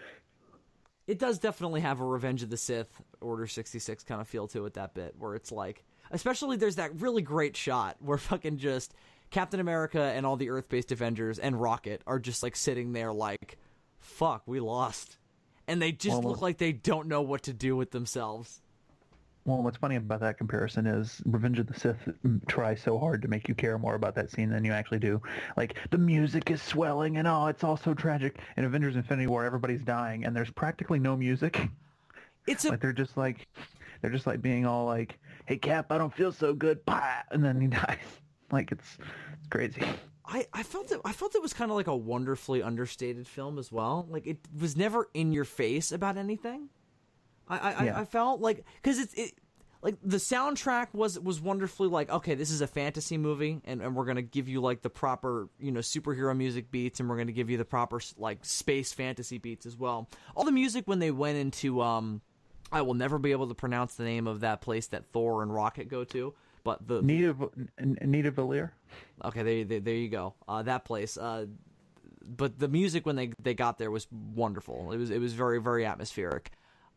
It does definitely have a Revenge of the Sith, Order sixty-six kind of feel to it, that bit, where it's like, especially there's that really great shot where fucking just Captain America and all the Earth-based Avengers and Rocket are just like sitting there like, fuck, we lost. And they just Well, look like they don't know what to do with themselves. Well, what's funny about that comparison is Revenge of the Sith tries so hard to make you care more about that scene than you actually do. Like, the music is swelling and oh, it's all so tragic. In Avengers Infinity War, everybody's dying and there's practically no music. It's a Like, they're just like, they're just like being all like, hey, Cap, I don't feel so good. Bah! And then he dies. Like, it's, it's crazy. I, I felt it I felt it was kind of like a wonderfully understated film as well. Like it was never in your face about anything. I I, Yeah. I, I felt like because it's it like the soundtrack was was wonderfully like, okay, this is a fantasy movie and, and we're gonna give you like the proper, you know, superhero music beats, and we're gonna give you the proper like space fantasy beats as well. All the music when they went into um I will never be able to pronounce the name of that place that Thor and Rocket go to. But the Nita, N- Nita Valier? okay, there, there, there you go. Uh, that place. Uh, but the music when they they got there was wonderful. It was it was very very atmospheric.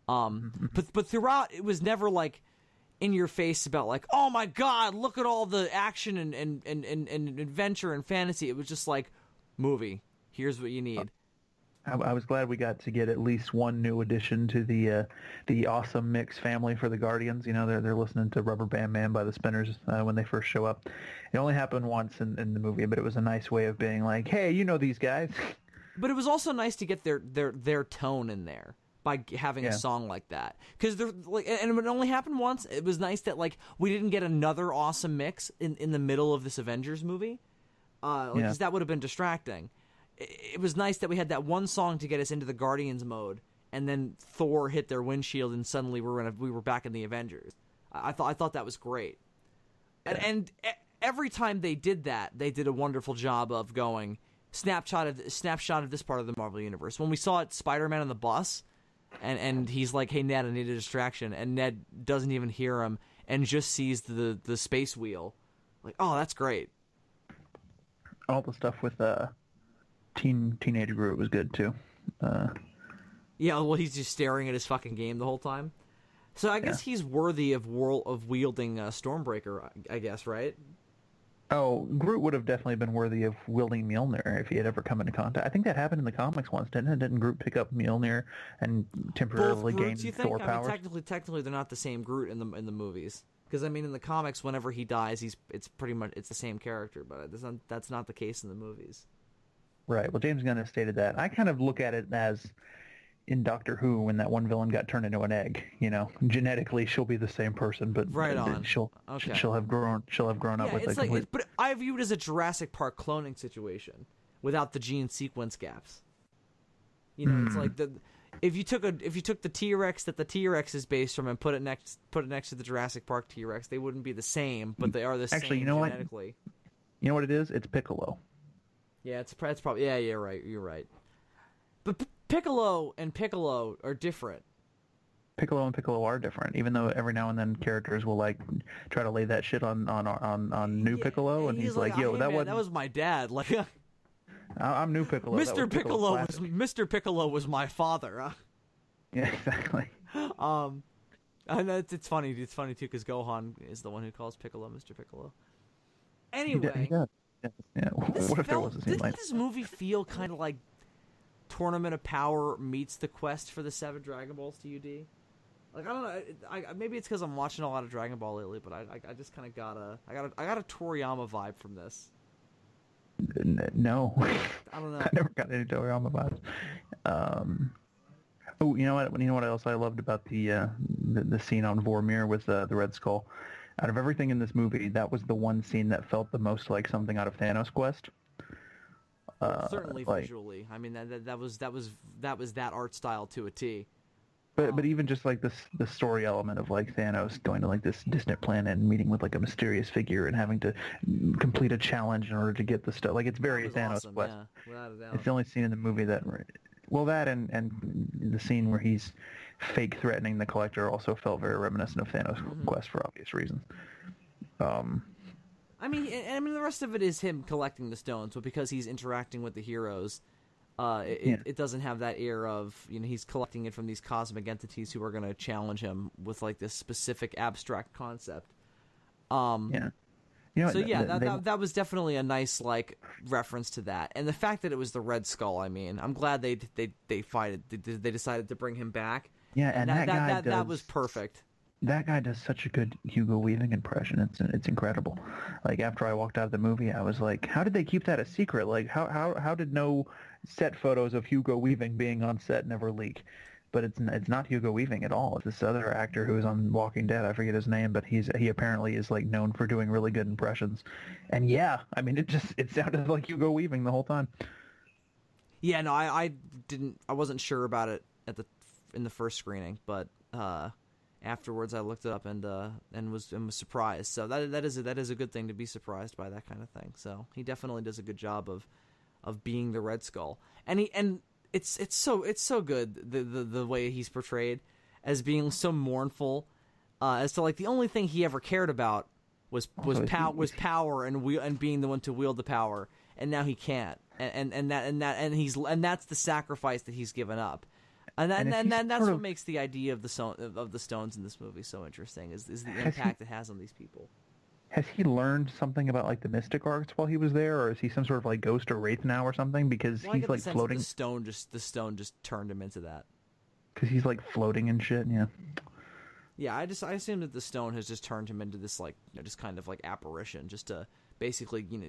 Um, but but throughout it was never like in your face about like, oh my god, look at all the action and and, and, and, and adventure and fantasy. It was just like, movie. Here's what you need. I, I was glad we got to get at least one new addition to the uh, the awesome mix family for the Guardians. You know, they're they're listening to Rubber Band Man by the Spinners uh, when they first show up. It only happened once in, in the movie, but it was a nice way of being like, hey, you know these guys. But it was also nice to get their their their tone in there by g- having Yeah. a song like that, because they're like, and it only happened once. It was nice that like we didn't get another awesome mix in in the middle of this Avengers movie, uh, because Yeah. that would have been distracting. It, it was nice that we had that one song to get us into the Guardians mode, and then Thor hit their windshield, and suddenly we were in a, we were back in the Avengers. I, I thought I thought that was great, and, Yeah. and e- every time they did that, they did a wonderful job of going snapshot of snapshot of this part of the Marvel universe. When we saw it, Spider-Man on the bus, and and he's like, "Hey Ned, I need a distraction," and Ned doesn't even hear him and just sees the the space wheel. Like, oh, that's great. All the stuff with uh, teen teenage Groot was good too. Uh, Yeah, well, he's just staring at his fucking game the whole time. So I guess he's worthy of world of wielding uh, Stormbreaker. I, I guess, right? oh, Groot would have definitely been worthy of wielding Mjolnir if he had ever come into contact. I think that happened in the comics once, didn't it? Didn't Groot pick up Mjolnir and Both temporarily gain Groots, you think? Thor I mean, powers? technically, technically, they're not the same Groot in the in the movies Because I mean, in the comics, whenever he dies, he's it's pretty much it's the same character, but that's not, that's not the case in the movies. Right. Well, James Gunn has stated that. I kind of look at it as in Doctor Who when that one villain got turned into an egg. You know, genetically she'll be the same person, but right on. she'll okay. she'll have grown she'll have grown up yeah, with it's a like, complete... it, but I view it as a Jurassic Park cloning situation without the gene sequence gaps. You know, mm. it's like the if you took a if you took the T-Rex that the T-Rex is based from and put it next put it next to the Jurassic Park T-Rex, they wouldn't be the same, but they are the Actually, same you know genetically. What? You know what it is? It's Piccolo. Yeah, it's it's probably yeah, yeah, right. You're right. But P- Piccolo and Piccolo are different. Piccolo and Piccolo are different, even though every now and then characters will like try to lay that shit on on on, on new yeah, Piccolo, and he's, he's like, like, "Yo, hey, that man, was that was my dad." Like, I'm new Piccolo. Mister Was Piccolo was Mister Piccolo was my father. Huh? Yeah, exactly. Um, and it's, it's funny. It's funny too because Gohan is the one who calls Piccolo Mister Piccolo. Anyway, he did, he did. Yeah. What this if there felt, was a scene didn't like this movie feel kind of like Tournament of Power meets the quest for the seven Dragon Balls to U D? Like I don't know, I, I, maybe it's because I'm watching a lot of Dragon Ball lately, but I, I, I just kind of got a, I got a, I got a Toriyama vibe from this. No, I don't know. I never got any Toriyama vibes. Um, oh, you know what? You know what else I loved about the uh, the, the scene on Vormir with uh, the Red Skull? Out of everything in this movie, that was the one scene that felt the most like something out of Thanos Quest. Uh, Certainly like, visually. I mean, that, that that was that was that was that art style to a T. But um, but even just like this the story element of like Thanos going to like this distant planet and meeting with like a mysterious figure and having to complete a challenge in order to get the stuff. Like it's very Thanos awesome, Quest. Yeah, without a doubt. It's the only scene in the movie that, well, that and and the scene where he's fake threatening the Collector also felt very reminiscent of Thanos mm-hmm. Quest for obvious reasons. Um. I mean, and, I mean, the rest of it is him collecting the stones, but because he's interacting with the heroes, uh, it, yeah. it, it doesn't have that air of, you know, he's collecting it from these cosmic entities who are going to challenge him with, like, this specific abstract concept. Um, yeah. You know, so, yeah, they, that, they, that, that was definitely a nice, like, reference to that. And the fact that it was the Red Skull, I mean, I'm glad they they they fight it, they, they decided to bring him back. Yeah, and, and that, that, that, guy that, does... that was perfect. That guy does such a good Hugo Weaving impression. It's it's incredible. Like after I walked out of the movie, I was like, how did they keep that a secret? Like how how how did no set photos of Hugo Weaving being on set never leak? But it's it's not Hugo Weaving at all. It's this other actor who is on Walking Dead. I forget his name, but he's he apparently is like known for doing really good impressions. And yeah, I mean it just it sounded like Hugo Weaving the whole time. Yeah, no, I, I didn't I wasn't sure about it at the in the first screening, but uh afterwards, I looked it up and uh, and was and was surprised. So that that is a, that is a good thing to be surprised by that kind of thing. So he definitely does a good job of of being the Red Skull, and he and it's it's so it's so good the the, the way he's portrayed as being so mournful, uh, as to like the only thing he ever cared about was was oh, pow- was power and wheel and being the one to wield the power, and now he can't, and and, and that and that and he's and that's the sacrifice that he's given up. And, that, and, and, and that's what of, makes the idea of the so, of the stones in this movie so interesting is, is the impact he, it has on these people. Has he learned something about like the mystic arts while he was there, or is he some sort of like ghost or wraith now or something? Because well, he's like floating. The stone just the stone just turned him into that. Because he's like floating and shit. Yeah. Yeah, I just I assume that the stone has just turned him into this like you know, just kind of like apparition, just to basically you know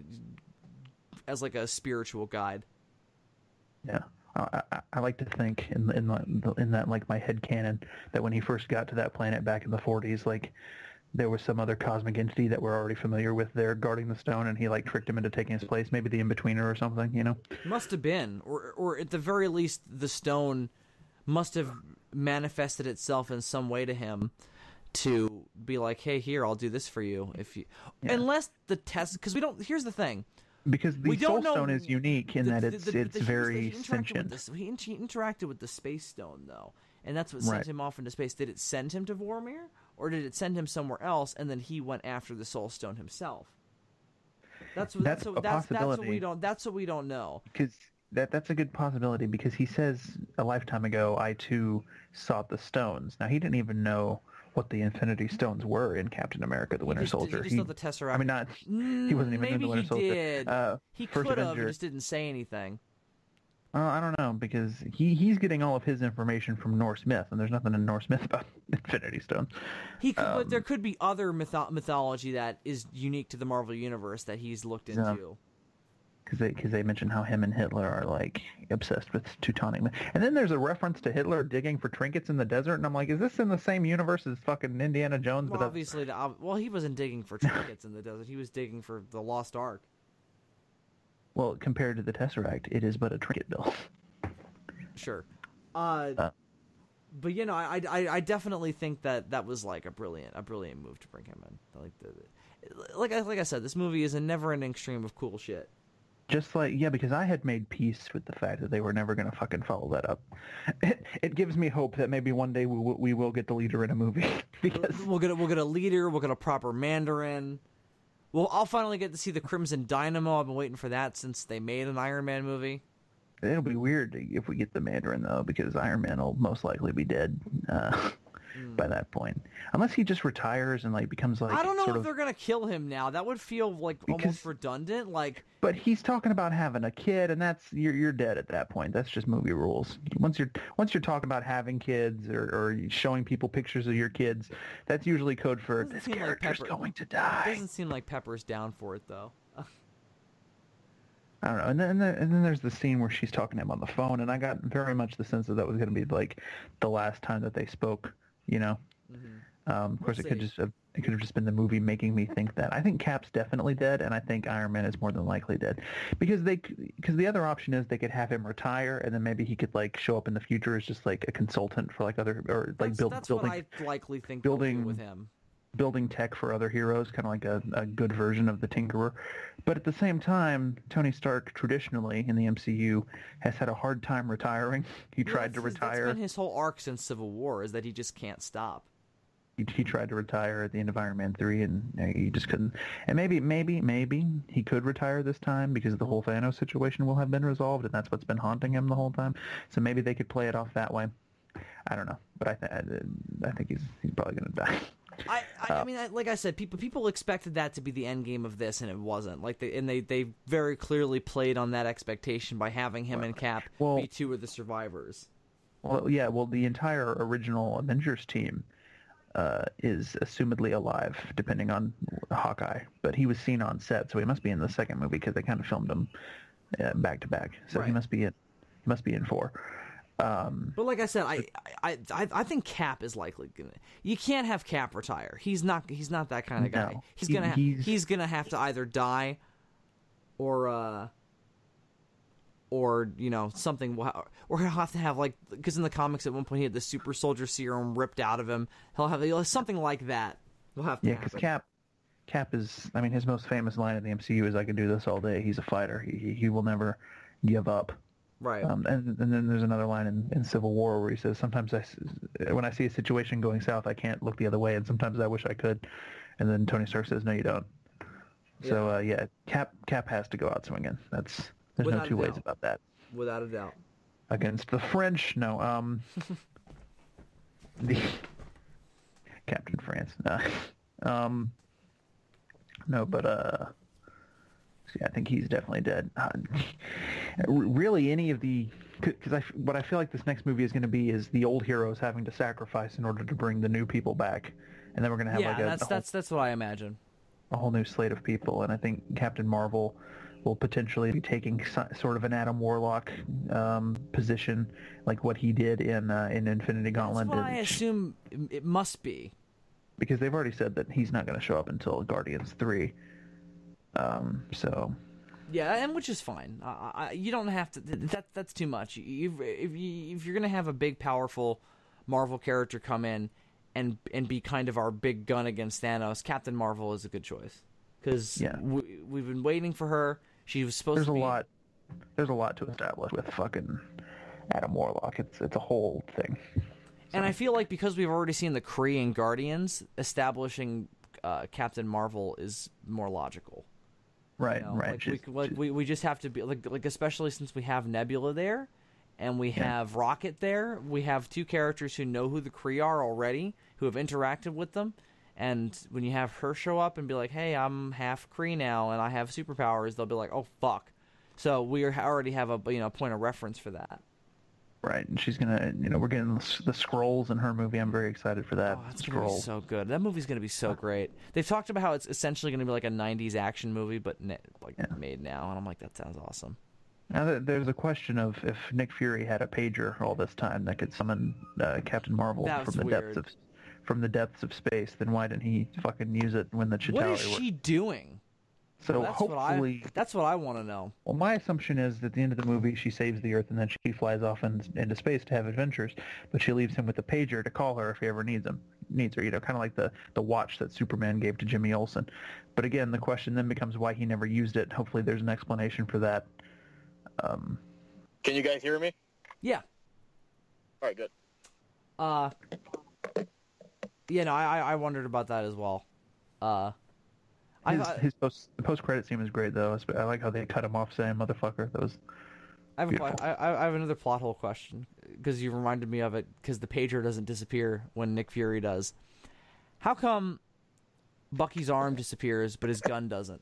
as like a spiritual guide. Yeah. I, I, I like to think in in the, in that like my head canon that when he first got to that planet back in the forties, like there was some other cosmic entity that we're already familiar with there guarding the stone, and he like tricked him into taking his place, maybe the In-Betweener or something, you know? Must have been, or or at the very least, the stone must have manifested itself in some way to him to be like, hey, here, I'll do this for you, if you, yeah. unless the test, because we don't. Here's the thing. Because the Soul Stone is unique in the, that it's the, the, it's the, very he sentient. This, he, he interacted with the Space Stone, though, and that's what sent right. him off into space. Did it send him to Vormir, or did it send him somewhere else, and then he went after the Soul Stone himself? That's what, that's that's, a that's, possibility. That's what we don't. That's what we don't know. Because that that's a good possibility. Because he says a lifetime ago, I too sought the stones. Now he didn't even know what the Infinity Stones were in Captain America: The Winter he just, Soldier. He just know the Tesseract. I mean, not. He wasn't even Maybe in the Winter he Soldier. Did. Uh, he First could have. Avenger. He just didn't say anything. Uh, I don't know, because he, he's getting all of his information from Norse myth, and there's nothing in Norse myth about Infinity Stones. He could, Um, but there could be other mytho- mythology that is unique to the Marvel Universe that he's looked into. Yeah. Because they, cause they mention how him and Hitler are, like, obsessed with Teutonic myth. And then there's a reference to Hitler digging for trinkets in the desert, and I'm like, is this in the same universe as fucking Indiana Jones? Well, But obviously, the, ob- well, he wasn't digging for trinkets in the desert. He was digging for the Lost Ark. well, compared to the Tesseract, it is but a trinket, Bill. Sure. Uh, Uh. but you know, I, I I definitely think that that was like a brilliant a brilliant move to bring him in. Like the, like I like I said, this movie is a never-ending stream of cool shit. Just like, yeah, because I had made peace with the fact that they were never going to fucking follow that up. It, it gives me hope that maybe one day we will, we will get the leader in a movie. because We'll get a, we'll get a leader. We'll get a proper Mandarin. Well, I'll finally get to see the Crimson Dynamo. I've been waiting for that since they made an Iron Man movie. it'll be weird if we get the Mandarin, though, because Iron Man will most likely be dead uh, Mm. by that point. Unless he just retires and like becomes like I don't know sort if of... they're gonna kill him now. That would feel like almost Because- redundant. Like, But he's talking about having a kid, and that's you're you're dead at that point. That's just movie rules. Once you're once you're talking about having kids or, or showing people pictures of your kids, that's usually code for Doesn't this seem like character's Pepper- going to it die. doesn't seem like Pepper's down for it though. I don't know. And then and then, and then there's the scene where she's talking to him on the phone, and I got very much the sense that that was going to be like the last time that they spoke. You know. Mm-hmm. Um, of course, We'll it could see. just have, it could have just been the movie making me think that. I think Cap's definitely dead, and I think Iron Man is more than likely dead, because they because the other option is they could have him retire, and then maybe he could like show up in the future as just like a consultant for like other or like That's, build that's building what I likely think they'll do building- with him. building tech for other heroes, kind of like a, a good version of the Tinkerer. But at the same time, Tony Stark traditionally in the M C U has had a hard time retiring. He Well, tried to that's his- retire. That's been his whole arc since Civil War is that he just can't stop. He, he tried to retire at the end of Iron Man three, and uh, he just couldn't. And maybe, maybe, maybe he could retire this time because the whole Thanos situation will have been resolved, and that's what's been haunting him the whole time. So maybe they could play it off that way. I don't know, but I, th- I think he's he's probably going to die. I, I, Uh, I mean, I- like I said, people people expected that to be the end game of this, and it wasn't. Like, they, and they, they very clearly played on that expectation by having him and Cap Well- be two of the survivors. Well, yeah, well, the entire original Avengers team uh, is assumedly alive, depending on Hawkeye. But he was seen on set, so he must be in the second movie because they kind of filmed him uh, back to back. So he Right. must be in. He must be in four. Um, But like I said, I, I, I, I think Cap is likely gonna. You can't have Cap retire. He's not. He's not that kind of guy. No. He's He- gonna. Ha- he's- he's gonna have to either die, or uh, or you know something. will ha- Or he'll have to have like because in the comics at one point he had the super soldier serum ripped out of him. He'll have he'll have something like that. Will have to yeah, because happen. Cap, Cap is. I mean, his most famous line in the M C U is "I can do this all day." He's a fighter. He he, he will never give up. Right. Um, and, and then there's another line in, in Civil War where he says, sometimes I, s- when I see a situation going south, I can't look the other way, and sometimes I wish I could. And then Tony Stark says, no, you don't. So, uh, yeah, Cap Cap has to go out swinging. That's There's Without no a two ways doubt. about that. Without a doubt. Against the French, no. Um, the Captain France. No. Um, no, but... uh. Yeah, I think he's definitely dead. Uh, really, any of the because I what I feel like this next movie is going to be is the old heroes having to sacrifice in order to bring the new people back, and then we're going to have Yeah, like a, that's a, whole, that's that's what I imagine. a whole new slate of people. And I think Captain Marvel will potentially be taking so, sort of an Adam Warlock um, position, like what he did in uh, in Infinity Gauntlet. That's what I did, assume it must be. because they've already said that he's not going to show up until Guardians three. Um, so. Yeah, and which is fine. I, I, you don't have to. That that's too much. You, if you, if you're gonna have a big, powerful Marvel character come in and and be kind of our big gun against Thanos, Captain Marvel is a good choice because Yeah. we, we've been waiting for her. She was supposed There's to a be. lot. There's a lot to establish with fucking Adam Warlock. It's it's a whole thing. And I feel like because we've already seen the Kree and Guardians, establishing uh, Captain Marvel is more logical. Right, You know, right. Like, Just- we, like just- we we just have to be like like especially since we have Nebula there, and we Yeah. have Rocket there. We have two characters who know who the Kree are already, who have interacted with them. And when you have her show up and be like, "Hey, I'm half Kree now, and I have superpowers," they'll be like, "Oh fuck." So we are, already have a you know point of reference for that. Right, and she's gonna, you know, we're getting the, the scrolls in her movie. I'm very excited for that. Oh, that's Scrolls. gonna be so good. That movie's gonna be so great. They've talked about how it's essentially gonna be like a nineties action movie, but ne- like Yeah. made now, and I'm like, that sounds awesome. Now th- there's a question of if Nick Fury had a pager all this time that could summon uh, Captain Marvel That was from the weird. depths of from the depths of space, then why didn't he fucking use it when the Chitauri What is were? she doing? So that's hopefully, what I, that's what I want to know. well, my assumption is that at the end of the movie, she saves the Earth and then she flies off in, into space to have adventures, but she leaves him with the pager to call her if he ever needs him, needs her. You know, kind of like the the watch that Superman gave to Jimmy Olsen. But again, the question then becomes why he never used it. Hopefully, there's an explanation for that. Um, Can you guys hear me? Yeah. All right, good. Uh. Yeah, no, I I I wondered about that as well. Uh. I, his, I, his post the post credit scene was great though. I like how they cut him off saying "motherfucker." That was. I have, a, Beautiful. I, I have another plot hole question because you reminded me of it because the pager doesn't disappear when Nick Fury does. How come Bucky's arm disappears but his gun doesn't?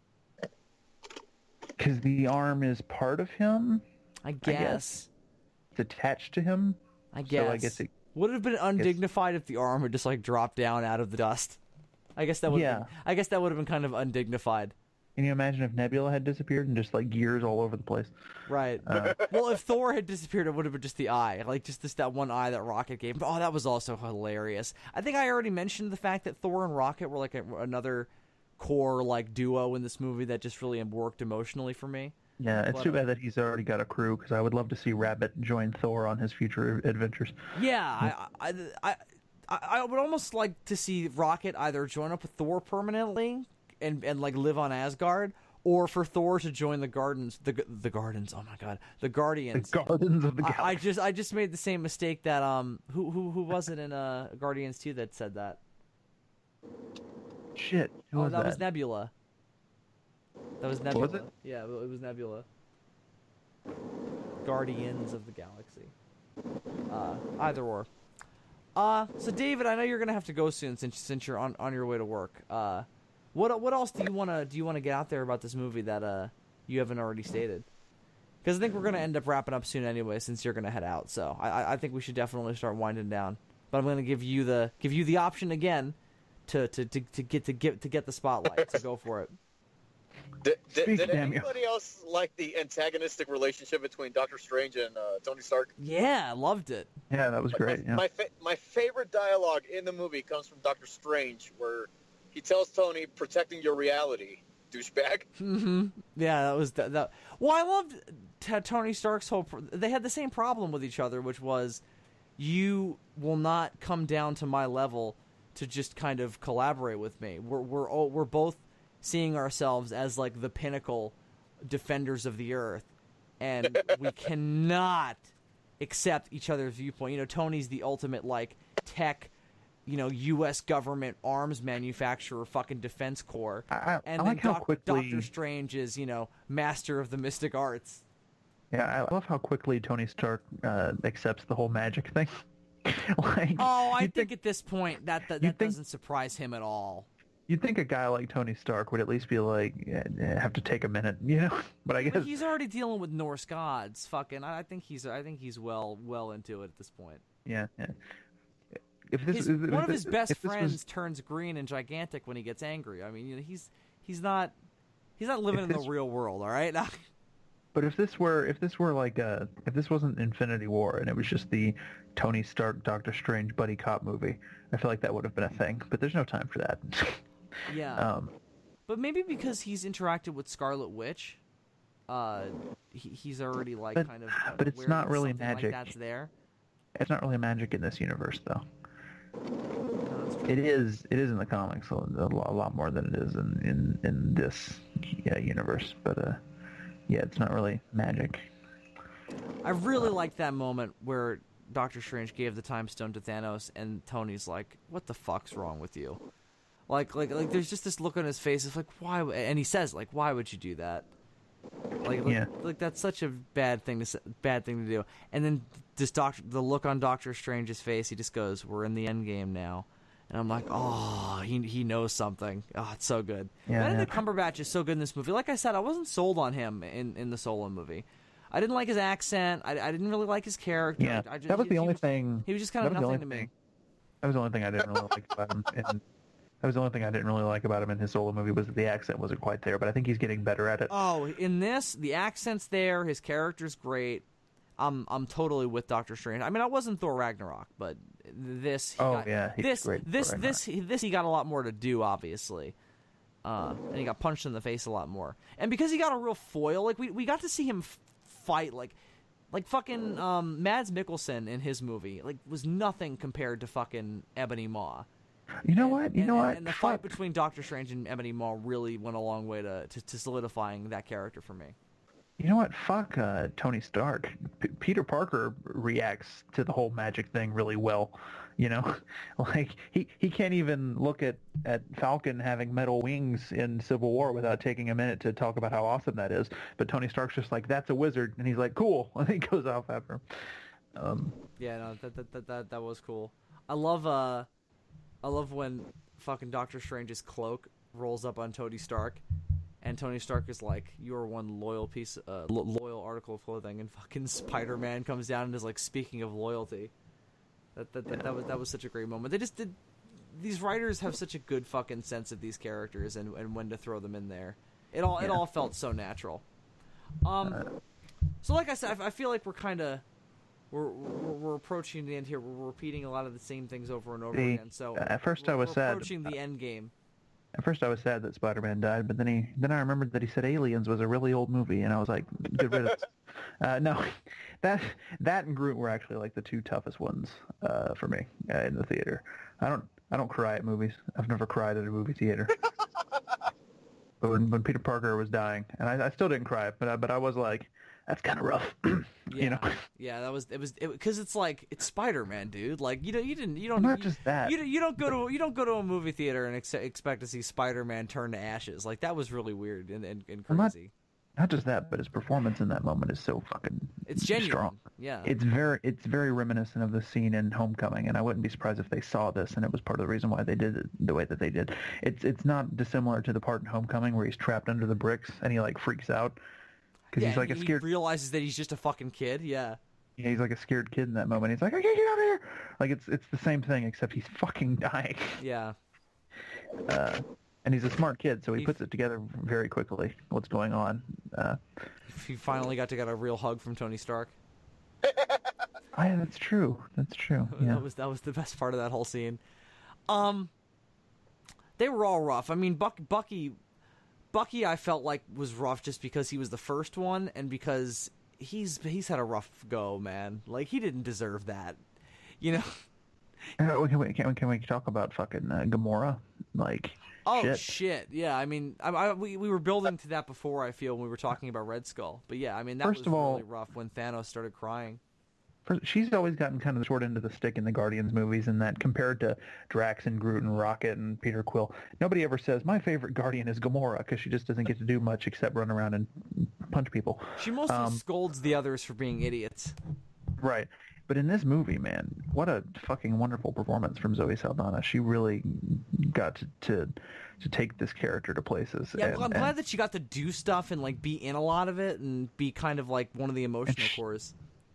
Because the arm is part of him. I guess. I guess. It's attached to him. I guess. So I guess it. Would it have been undignified if the arm had just like dropped down out of the dust? I guess that would. Yeah. Been, I guess that would have been kind of undignified. Can you imagine if Nebula had disappeared and just like gears all over the place? Right. Uh, Well, if Thor had disappeared, it would have been just the eye, like just this that one eye that Rocket gave him. Oh, that was also hilarious. I think I already mentioned the fact that Thor and Rocket were like a, another core like duo in this movie that just really worked emotionally for me. Yeah, it's But, too uh, bad that he's already got a crew because I would love to see Rabbit join Thor on his future adventures. Yeah, I, I, I, I, I would almost like to see Rocket either join up with Thor permanently and and like live on Asgard, or for Thor to join the Gardens, the the Gardens. Oh my God, the The Guardians. Gardens of the Galaxy. I, I just I just made the same mistake that um who who who was it in uh Guardians two that said that? Shit, who Oh, was that, that? was Nebula. That was Nebula. Was it? Yeah, it was Nebula. Guardians of the Galaxy. Uh, either or. Uh, so David, I know you're gonna have to go soon since since you're on, on your way to work. Uh, what what else do you wanna do you wanna get out there about this movie that uh you haven't already stated? Because I think we're gonna end up wrapping up soon anyway, since you're gonna head out. So I I- I think we should definitely start winding down. But I'm gonna give you the give you the option again to to, to, to get to get to get the spotlight. So go for it. Did, did, Speak, did damn you. anybody else like the antagonistic relationship between Doctor Strange and uh, Tony Stark? Yeah, I loved it. Yeah, that was great. My, Yeah. my, fa- my favorite dialogue in the movie comes from Doctor Strange, where he tells Tony, "Protecting your reality, douchebag." hmm Yeah, that was that. that. Well, I loved t- Tony Stark's whole. Pr- they had the same problem with each other, which was, you will not come down to my level to just kind of collaborate with me. We're we're all, we're both seeing ourselves as like the pinnacle defenders of the earth, and we cannot accept each other's viewpoint. You know, Tony's the ultimate like tech, you know, U S government arms manufacturer, fucking defense corps, I, I, and I then like how Doc- quickly. Doctor Strange is, you know, master of the mystic arts. Yeah, I love how quickly Tony Stark uh, accepts the whole magic thing. like, Oh, I you'd think at this point that that, you'd that think- doesn't surprise him at all. You'd think a guy like Tony Stark would at least be like, eh, eh, have to take a minute, you know? But I But guess he's already dealing with Norse gods. Fucking, I I think he's I think he's well well into it at this point. yeah, yeah. If this His, if one of this- his best if this was- friends turns green and gigantic when he gets angry. I mean, you know, he's he's not he's not living If in this- the real world. All right. But if this were, if this were like a, if this wasn't Infinity War and it was just the Tony Stark Doctor Strange buddy cop movie, I feel like that would have been a thing. But there's no time for that. yeah. um, But maybe because he's interacted with Scarlet Witch, uh, he, he's already like But- kind of. but it's aware not that really something magic. Like that's there. it's not really magic in this universe, though. No, that's true. It is, it is in the comics a lot, a lot more than it is in in in this yeah, universe. But uh, yeah, it's not really magic. I really liked that moment where Doctor Strange gave the Time Stone to Thanos, and Tony's like, "What the fuck's wrong with you?" Like, like, like, there's just this look on his face. It's like, why? w-" And he says, like, "Why would you do that?" Like, like, Yeah. like that's such a bad thing to say, bad thing to do. And then this doctor, the look on Doctor Strange's face, he just goes, "We're in the end game now," And I'm like, oh, he he knows something. Oh, it's so good. Yeah, Benedict yeah. Cumberbatch is so good in this movie. Like I said, I wasn't sold on him in, in the Solo movie. I didn't like his accent. I, I didn't really like his character. Yeah, I just, that was he, the he only was, thing. He was just kind of that was the nothing only to me. thing- That was the only thing I didn't really like about him. And that was the only thing I didn't really like about him in his Solo movie was that the accent wasn't quite there. But I think he's getting better at it. Oh, in this, the accent's there. His character's great. I'm I'm totally with Doctor Strange. I mean, I wasn't Thor Ragnarok, but this. He Oh, got, yeah, he's this great in this Thor this he, this he got a lot more to do, obviously, uh, and he got punched in the face a lot more. And because he got a real foil, like we, we got to see him f- fight like like fucking um, Mads Mikkelsen in his movie, like was nothing compared to fucking Ebony Maw. You know what? You and, know and, what? And the Fuck. fight between Doctor Strange and Ebony Maw really went a long way to, to, to solidifying that character for me. You know what? Fuck uh, Tony Stark. P- Peter Parker reacts to the whole magic thing really well. You know, like he, he can't even look at, at Falcon having metal wings in Civil War without taking a minute to talk about how awesome that is. But Tony Stark's just like, that's a wizard, and he's like, cool, and he goes off after him. Um, Yeah, no, that that, that that that was cool. I love uh, I love when fucking Doctor Strange's cloak rolls up on Tony Stark, and Tony Stark is like, "You are one loyal piece, uh, lo- loyal article of clothing," and fucking Spider-Man comes down and is like, "Speaking of loyalty." That that, that, that was that was such a great moment. They just did. These writers have such a good fucking sense of these characters and, and when to throw them in there. It all it Yeah. all felt so natural. Um, so like I said, I, I feel like we're kind of we're, we're we're approaching the end here. We're repeating a lot of the same things over and over The- again. So at first we're, I was we're sad. approaching the end game. At first I was sad that Spider-Man died, but then he then I remembered that he said Aliens was a really old movie, and I was like, good riddance. uh, no, that that and Groot were actually like the two toughest ones uh, for me uh, in the theater. I don't I don't cry at movies. I've never cried at a movie theater. But when, when Peter Parker was dying, and I, I still didn't cry, but I, but I was like, that's kind of rough, Yeah, you know. yeah, that was it was because it, it's like it's Spider-Man, dude. Like you know, you didn't, you don't, Not you, just that. You, you don't go to you don't go to a movie theater and ex- expect to see Spider-Man turn to ashes. Like that was really weird and and, and I'm not- crazy. Not just that, but his performance in that moment is so fucking It's genuine. strong. Yeah. It's very it's very reminiscent of the scene in Homecoming, and I wouldn't be surprised if they saw this, and it was part of the reason why they did it the way that they did. It's it's not dissimilar to the part in Homecoming where he's trapped under the bricks and he like freaks out because yeah, he's like and a he scared realizes that he's just a fucking kid. Yeah. yeah, he's like a scared kid in that moment. He's like, I can't get out of here. Like it's it's the same thing except he's fucking dying. Yeah. Uh, and he's a smart kid, so he He- puts it together very quickly. What's going on? Uh, He finally got to get a real hug from Tony Stark. oh, yeah, that's true. That's true. Yeah. That was that was the best part of that whole scene. Um, they were all rough. I mean, Buck, Bucky, Bucky, I felt like was rough just because he was the first one and because he's he's had a rough go, man. Like he didn't deserve that, you know. Uh, Can we, can, we, can we talk about fucking uh, Gamora? Like, Oh shit. shit. Yeah, I mean, I, I, we we were building to that before. I feel when we were talking about Red Skull, but yeah, I mean that First was of all- really rough when Thanos started crying. For- She's always gotten kind of the short end of the stick in the Guardians movies, and that compared to Drax and Groot and Rocket and Peter Quill, nobody ever says my favorite Guardian is Gamora because she just doesn't get to do much except run around and punch people. She mostly Um, scolds the others for being idiots. Right. But in this movie, man, what a fucking wonderful performance from Zoe Saldana. She really got to to, to take this character to places. Yeah, I'm, and- I'm and- glad that she got to do stuff and like be in a lot of it and be kind of like one of the emotional sh- cores.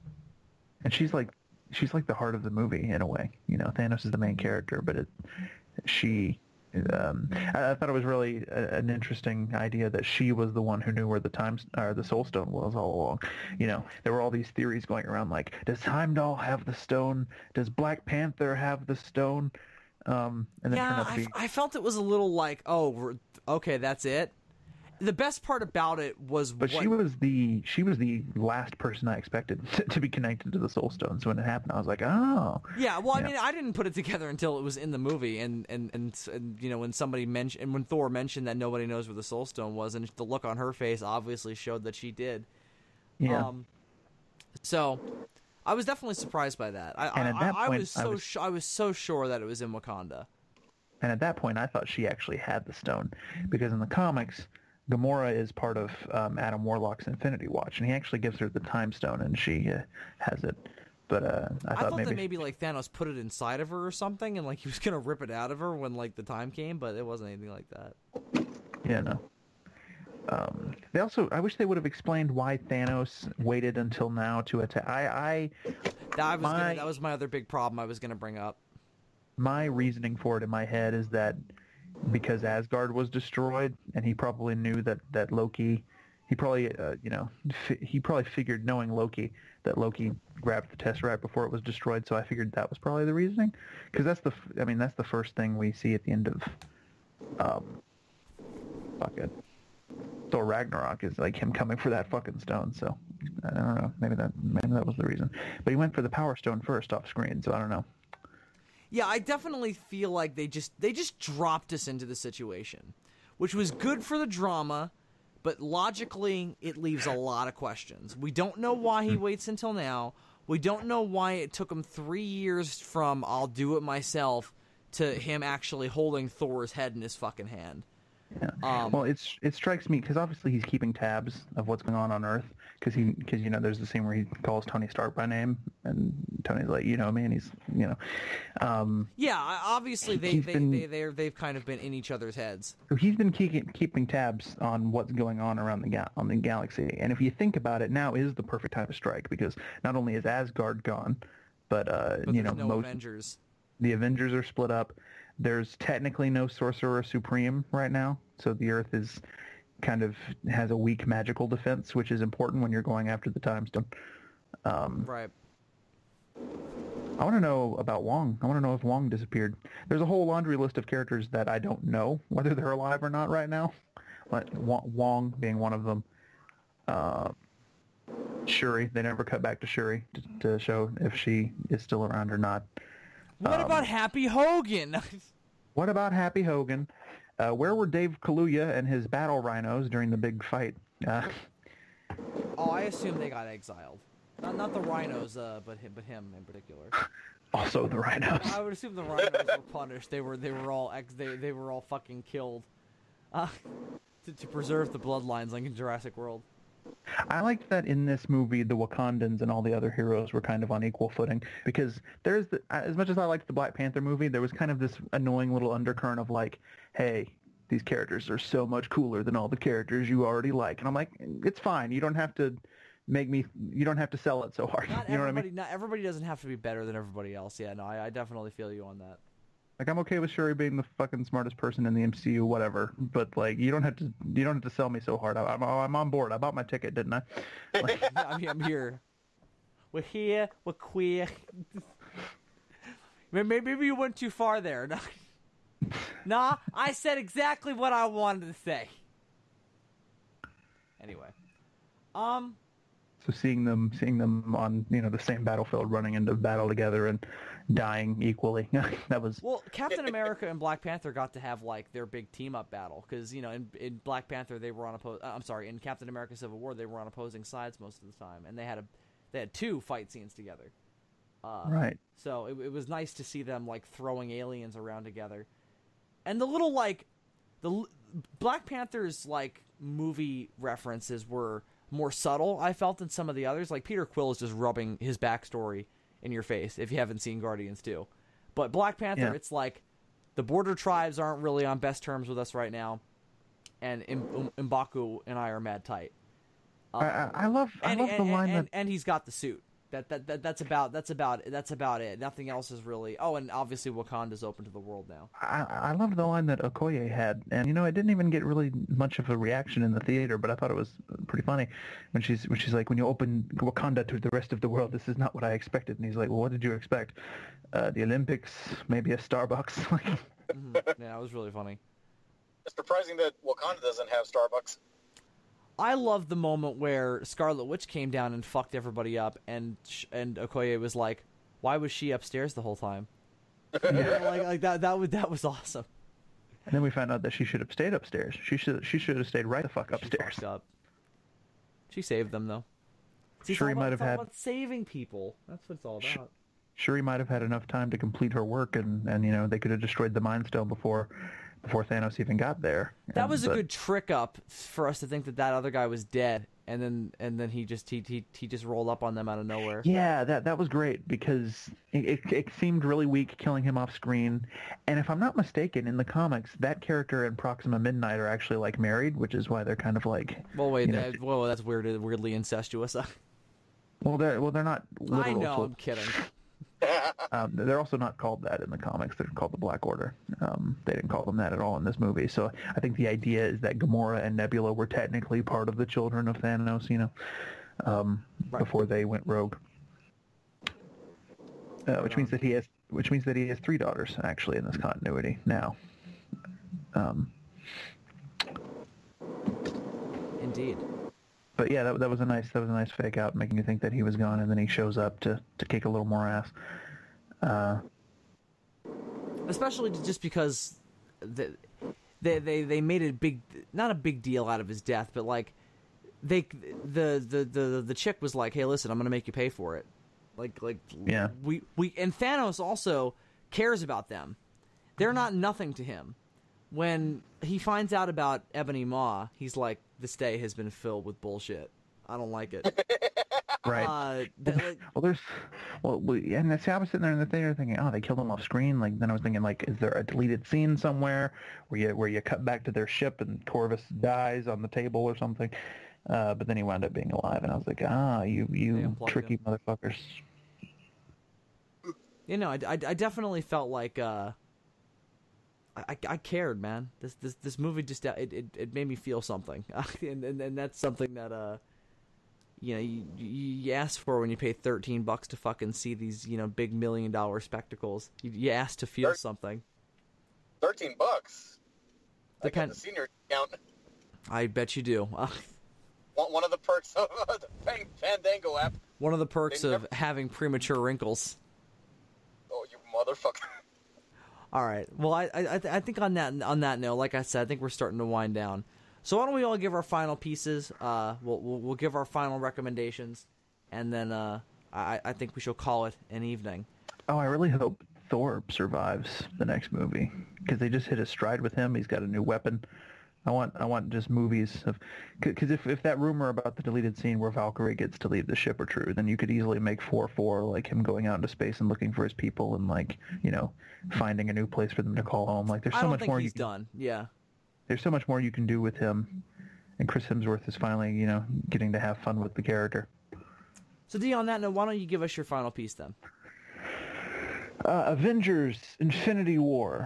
and she's like she's like the heart of the movie in a way. You know, Thanos is the main character, but it she um, I, I thought it was really a, an interesting idea that she was the one who knew where the time or the Soul Stone was all along. You know, there were all these theories going around like, does Heimdall have the stone? Does Black Panther have the stone? Um, and then turned Yeah, out to I, be f- I felt it was a little like, oh, we're, okay, that's it. The best part about it was But what, she was the she was the last person I expected to, to be connected to the Soul Stone. So when it happened, I was like, oh. Yeah, well, I Yeah. mean, I didn't put it together until it was in the movie, and and, and, and you know when somebody mentioned, and when Thor mentioned that nobody knows where the Soul Stone was, and the look on her face obviously showed that she did. Yeah. Um, so, I was definitely surprised by that. I And at I, that I, I point, was I so was- sh- I was so sure that it was in Wakanda. And at that point, I thought she actually had the stone, because in the comics, Gamora is part of um, Adam Warlock's Infinity Watch, and he actually gives her the Time Stone, and she uh, has it. But uh, I, I thought, thought maybe, that maybe like Thanos put it inside of her or something, and like he was gonna rip it out of her when like the time came, but it wasn't anything like that. Yeah, no. Um, they also, I wish they would have explained why Thanos waited until now to attack. I, I That was my, gonna, that was my other big problem I was gonna bring up. My reasoning for it in my head is that because Asgard was destroyed, and he probably knew that that Loki, he probably, uh, you know, f- he probably figured, knowing Loki, that Loki grabbed the Tesseract before it was destroyed. So I figured that was probably the reasoning, because that's the, f- I mean, that's the first thing we see at the end of, um, fuck it. Thor Ragnarok is like him coming for that fucking stone. So I don't know. Maybe that maybe that was the reason. But he went for the Power Stone first off screen. So I don't know. Yeah, I definitely feel like they just they just dropped us into the situation, which was good for the drama, but logically it leaves a lot of questions. We don't know why he waits until now. We don't know why it took him three years from I'll do it myself to him actually holding Thor's head in his fucking hand. Yeah. Um, well, it's it strikes me because obviously he's keeping tabs of what's going on on Earth because he because you know there's the scene where he calls Tony Stark by name and Tony's like, you know me, and he's you know um, yeah, I- obviously they he's they been- they they're, they've kind of been in each other's heads. so he's been keeping keeping tabs on what's going on around the ga- on the galaxy. And if you think about it, now is the perfect time to strike because not only is Asgard gone, but uh, But you there's know no most Avengers. the Avengers are split up. There's technically no Sorcerer Supreme right now, so the Earth is kind of has a weak magical defense, which is important when you're going after the Time Stone. Um, Right. I want to know about Wong. I want to know if Wong disappeared. There's a whole laundry list of characters that I don't know whether they're alive or not right now. Like Wa- Wong being one of them. Uh, Shuri. They never cut back to Shuri to, to show if she is still around or not. What Um, about Happy Hogan? What about Happy Hogan? Uh, where were Dave Kaluuya and his battle rhinos during the big fight? Uh, Oh, I assume they got exiled. Not, not the rhinos, uh, but him, but him in particular. also the rhinos. I would assume the rhinos were punished. They were, they were all ex, they, they were all fucking killed, uh, to, to preserve the bloodlines, like in Jurassic World. I liked that in this movie, the Wakandans and all the other heroes were kind of on equal footing because there's the, as much as I liked the Black Panther movie, there was kind of this annoying little undercurrent of like, hey, these characters are so much cooler than all the characters you already like, and I'm like, it's fine. You don't have to make me. You don't have to sell it so hard. Not you know what I everybody, mean? not everybody doesn't have to be better than everybody else. Yeah, no, I, I definitely feel you on that. Like I'm okay with Shuri being the fucking smartest person in the M C U, whatever. But like, you don't have to. You don't have to sell me so hard. I, I'm I'm on board. I bought my ticket, didn't I? Like, Yeah, I'm, I'm here. We're here. We're queer. Maybe, maybe you went too far there. No. Nah, I said exactly what I wanted to say. Anyway, um, so seeing them, seeing them on you know the same battlefield, running into battle together and dying equally, that was well, Captain America and Black Panther got to have like their big team up battle because you know in, in Black Panther they were on oppo- uh, I'm sorry, in Captain America: Civil War they were on opposing sides most of the time, and they had a they had two fight scenes together. Uh, right. So it, it was nice to see them like throwing aliens around together, and the little like the l- Black Panther's like movie references were more subtle. I felt than some of the others. Like Peter Quill is just rubbing his backstory in your face if you haven't seen Guardians two, but Black Panther, Yeah. it's like the border tribes aren't really on best terms with us right now, and M- M- M'Baku and I are mad tight. I, I, I love I and, love and, the line and, that and he's got the suit. That, that that that's about that's about that's about it. Nothing else is really. Oh, and obviously Wakanda's open to the world now. I, I loved the line that Okoye had, and you know, it didn't even get really much of a reaction in the theater, but I thought it was pretty funny when she's when she's like, "When you open Wakanda to the rest of the world, this is not what I expected." And he's like, "Well, what did you expect? Uh, the Olympics, maybe a Starbucks." Mm-hmm. Yeah, it was really funny. It's surprising that Wakanda doesn't have Starbucks. I love the moment where Scarlet Witch came down and fucked everybody up, and sh- and Okoye was like, "Why was she upstairs the whole time?" Yeah, like like that that was that was awesome. And then we found out that she should have stayed upstairs. She should she should have stayed right the fuck She upstairs. fucked up. She saved them though. See, it's Shuri all about- might it's have all had- about saving people. That's what it's all Sh- about. Shuri might have had enough time to complete her work, and, and you know they could have destroyed the Mind Stone before before Thanos even got there. That And- was a but- good trick up for us to think that that other guy was dead, and then and then he just he he he just rolled up on them out of nowhere. Yeah, that that was great because it, it it seemed really weak killing him off screen, and if I'm not mistaken, in the comics, that character and Proxima Midnight are actually like married, which is why they're kind of like. Well, wait, you know, that, well, that's weird, weirdly incestuous. well, they're well, they're not literal. I know, so- I'm kidding. Um, they're also not called that in the comics. They're called the Black Order. Um, they didn't call them that at all in this movie. So I think the idea is that Gamora and Nebula were technically part of the children of Thanos, you know, um, Right. before they went rogue. Uh, which means that he has, which means that he has three daughters actually in this continuity now. Um, Indeed. but yeah, that that was a nice that was a nice fake out, making you think that he was gone, and then he shows up to to kick a little more ass. Uh, Especially just because the, they they they made a big, not a big deal out of his death, but like they the the the the chick was like, hey, listen, I'm gonna make you pay for it. Like like Yeah. we we and Thanos also cares about them. They're not nothing to him. When he finds out about Ebony Maw, he's like, this day has been filled with bullshit. I don't like it. right. Uh, th- like, Well, there's, well, we, and that's, I was sitting there in the theater thinking, oh, they killed him off screen. Like, then I was thinking, like, is there a deleted scene somewhere where you where you cut back to their ship and Corvus dies on the table or something? Uh, but then he wound up being alive, and I was like, ah, you They you unplugged tricky him. motherfuckers. you know, I, I, I definitely felt like uh, I, I cared, man. This this this movie just it it, it made me feel something, and, and and that's something that uh, you know, you, you ask for when you pay thirteen bucks to fucking see these, you know, big million dollar spectacles. You, you ask to feel Thir- something. Thirteen bucks. I got Depend- the senior discount. I bet you do. One one of the perks of uh, the Fan- Fandango app. One of the perks They of never- having premature wrinkles. Oh, you motherfucker! All right. Well, I I, I think on that on that note, like I said, I think we're starting to wind down. So why don't we all give our final pieces? Uh, we'll we'll, we'll give our final recommendations, and then uh, I I think we shall call it an evening. Oh, I really hope Thor survives the next movie because they just hit a stride with him. He's got a new weapon. I want I want just movies of because if if that rumor about the deleted scene where Valkyrie gets to leave the ship are true, then you could easily make four four like him going out into space and looking for his people and like you know finding a new place for them to call home. Like there's I so don't much think more he's you can, done. Yeah. there's so much more you can do with him, and Chris Hemsworth is finally you know getting to have fun with the character. So D, on that note, why don't you give us your final piece then? Uh, Avengers: Infinity War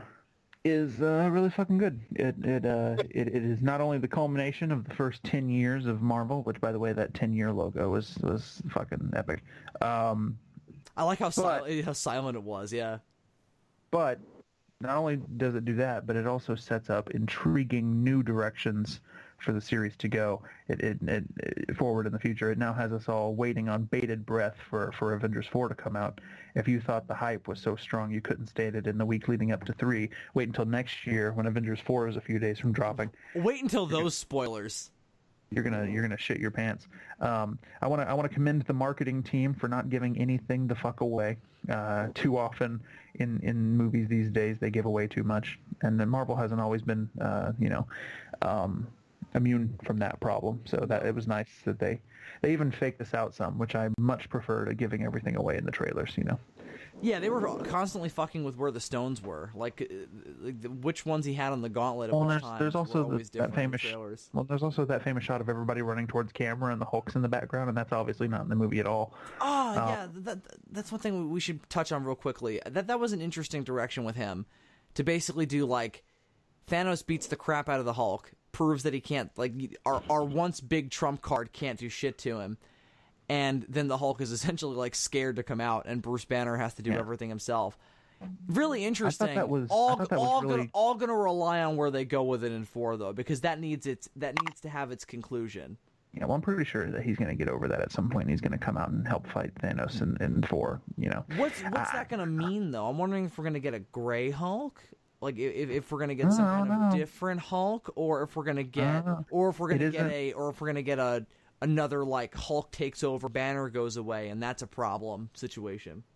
is uh, really fucking good. It it, uh, it it is not only the culmination of the first ten years of Marvel, which by the way that ten year logo was was fucking epic. Um, I like how But- sil- how silent it was. Yeah. but not only does it do that, but it also sets up intriguing new directions for the series to go it, it, it, it forward in the future. It now has us all waiting on bated breath for, for Avengers four to come out. If you thought the hype was so strong you couldn't stand it in the week leading up to three, wait until next year when Avengers four is a few days from dropping. Wait until those spoilers. You're gonna you're gonna shit your pants. Um, I want to I want to commend the marketing team for not giving anything the fuck away. Uh, too often in, in movies these days they give away too much, and then Marvel hasn't always been uh, you know um, immune from that problem. So that it was nice that they they even faked this out some, which I much prefer to giving everything away in the trailers. You know. Yeah, they were constantly fucking with where the stones were, like, uh, like the, which ones he had on the gauntlet. At Well, which there's, times there's were also always the, that different in the famous trailers. well, there's also that famous shot of everybody running towards camera and the Hulk's in the background, and that's obviously not in the movie at all. Oh, Uh, yeah, that, that's one thing we should touch on real quickly. That that was an interesting direction with him, to basically do, like, Thanos beats the crap out of the Hulk, proves that he can't, like, our, our once big trump card can't do shit to him, and then the Hulk is essentially, like, scared to come out, and Bruce Banner has to do Yeah. everything himself. Really interesting. that was- I all thought that was all really- gonna all gonna rely on where they go with it in four, though, because that needs its that needs to have its conclusion. Yeah, well, I'm pretty sure that he's going to get over that at some point. And he's going to come out and help fight Thanos in, in four, you know. What's what's I- that going to mean, though? I'm wondering if we're going to get a gray Hulk, like if, if we're going to get some I kind don't of know. different Hulk, or if we're going to get, don't know. or if we're going It to get isn't- a, or if we're going to get a another like Hulk takes over, Banner goes away, and that's a problem situation.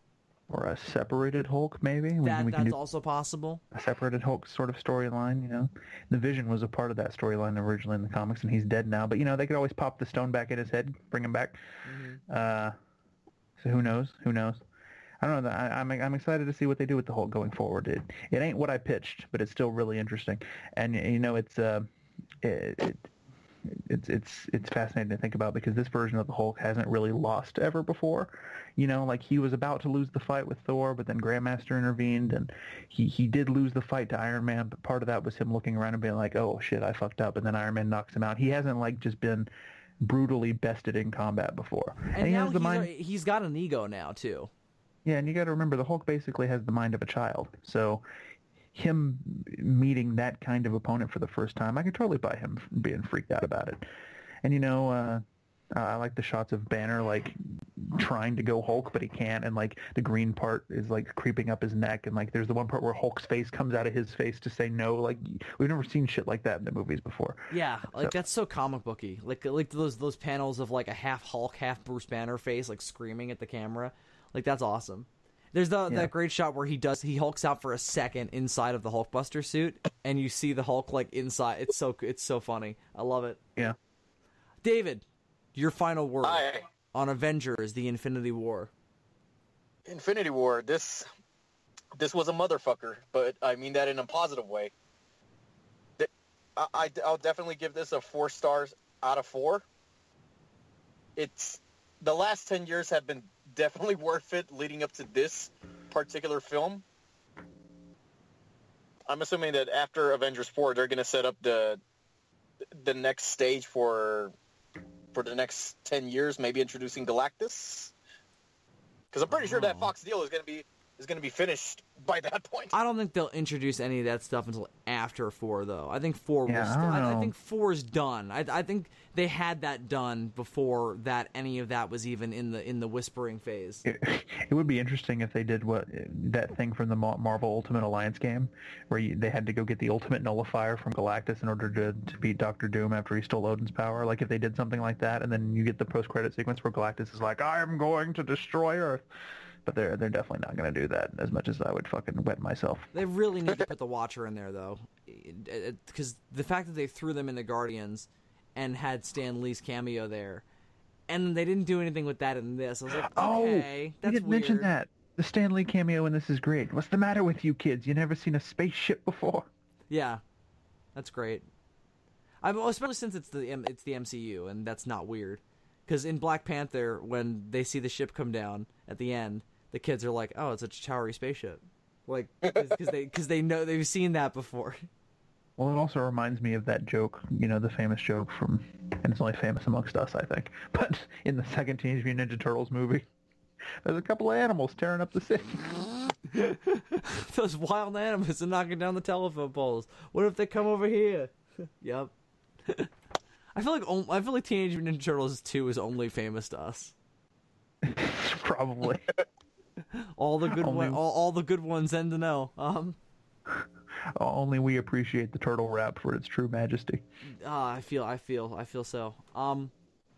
or a separated Hulk, maybe. We, That we can that's do also possible. a separated Hulk sort of storyline. You know, the Vision was a part of that storyline originally in the comics, and he's dead now. But you know, they could always pop the stone back in his head, bring him back. Mm-hmm. Uh, so who knows? Who knows? I don't know. I, I'm I'm excited to see what they do with the Hulk going forward. It it ain't what I pitched, but it's still really interesting. And you know, it's uh, it, it it's it's it's fascinating to think about because this version of the Hulk hasn't really lost ever before. You know, like he was about to lose the fight with Thor, but then Grandmaster intervened, and he he did lose the fight to Iron Man. But part of that was him looking around and being like, "Oh shit, I fucked up," and then Iron Man knocks him out. He hasn't like just been brutally bested in combat before, And, and he now has the he's, mind. a- he's got an ego now too. Yeah, and you got to remember the Hulk basically has the mind of a child. So him meeting that kind of opponent for the first time, I could totally buy him being freaked out about it. And you know, uh, I like the shots of Banner like trying to go Hulk, but he can't, and like the green part is like creeping up his neck, and like there's the one part where Hulk's face comes out of his face to say no. Like we've never seen shit like that in the movies before. Yeah, like So- that's so comic booky. Like like those those panels of like a half Hulk, half Bruce Banner face, like screaming at the camera. Like that's awesome. There's the, Yeah. that great shot where he does he hulks out for a second inside of the Hulkbuster suit, and you see the Hulk like inside. It's so it's so funny. I love it. Yeah. David, your final word Hi. on Avengers: The Infinity War. Infinity War. This this was a motherfucker, but I mean that in a positive way. Th- I, I I'll definitely give this a four stars out of four. It's the last ten years have been definitely worth it leading up to this particular film. I'm assuming that after Avengers four, they're going to set up the the next stage for for the next ten years, maybe introducing Galactus. Because I'm pretty sure that Oh. Fox deal is going to be is going to be finished by that point. I don't think they'll introduce any of that stuff until after four, though. I think four Yeah, was. I don't I, I know. think four is done. I, I think they had that done before that any of that was even in the in the whispering phase. It, it would be interesting if they did what that thing from the Mar- Marvel Ultimate Alliance game, where you, they had to go get the Ultimate Nullifier from Galactus in order to, to beat Doctor Doom after he stole Odin's power. Like if they did something like that, and then you get the post-credit sequence where Galactus is like, "I am going to destroy Earth," but they're they're definitely not going to do that. As much as I would fucking wet myself. They really need to put the Watcher in there, though, because the fact that they threw them in the Guardians and had Stan Lee's cameo there, and they didn't do anything with that in this. I was like, okay, Oh, that's you didn't weird. mention that. The Stan Lee cameo in this is great. What's the matter with you kids? You never seen a spaceship before? Yeah, that's great. I mean, especially since it's the M- it's the M C U, and that's not weird. Because in Black Panther, when they see the ship come down at the end, the kids are like, "Oh, it's a Chitauri spaceship," like because they because they know they've seen that before. Well, it also reminds me of that joke, you know, the famous joke from, and it's only famous amongst us, I think, but in the second Teenage Mutant Ninja Turtles movie, there's a couple of animals tearing up the city. Those wild animals are knocking down the telephone poles. What if they come over here? Yep. I feel like on- I feel like Teenage Mutant Ninja Turtles two is only famous to us. Probably. All the good Only- one, all, all the good ones end to know. Um, Only we appreciate the turtle rap for its true majesty. ah, I feel, I feel, I feel so. Um,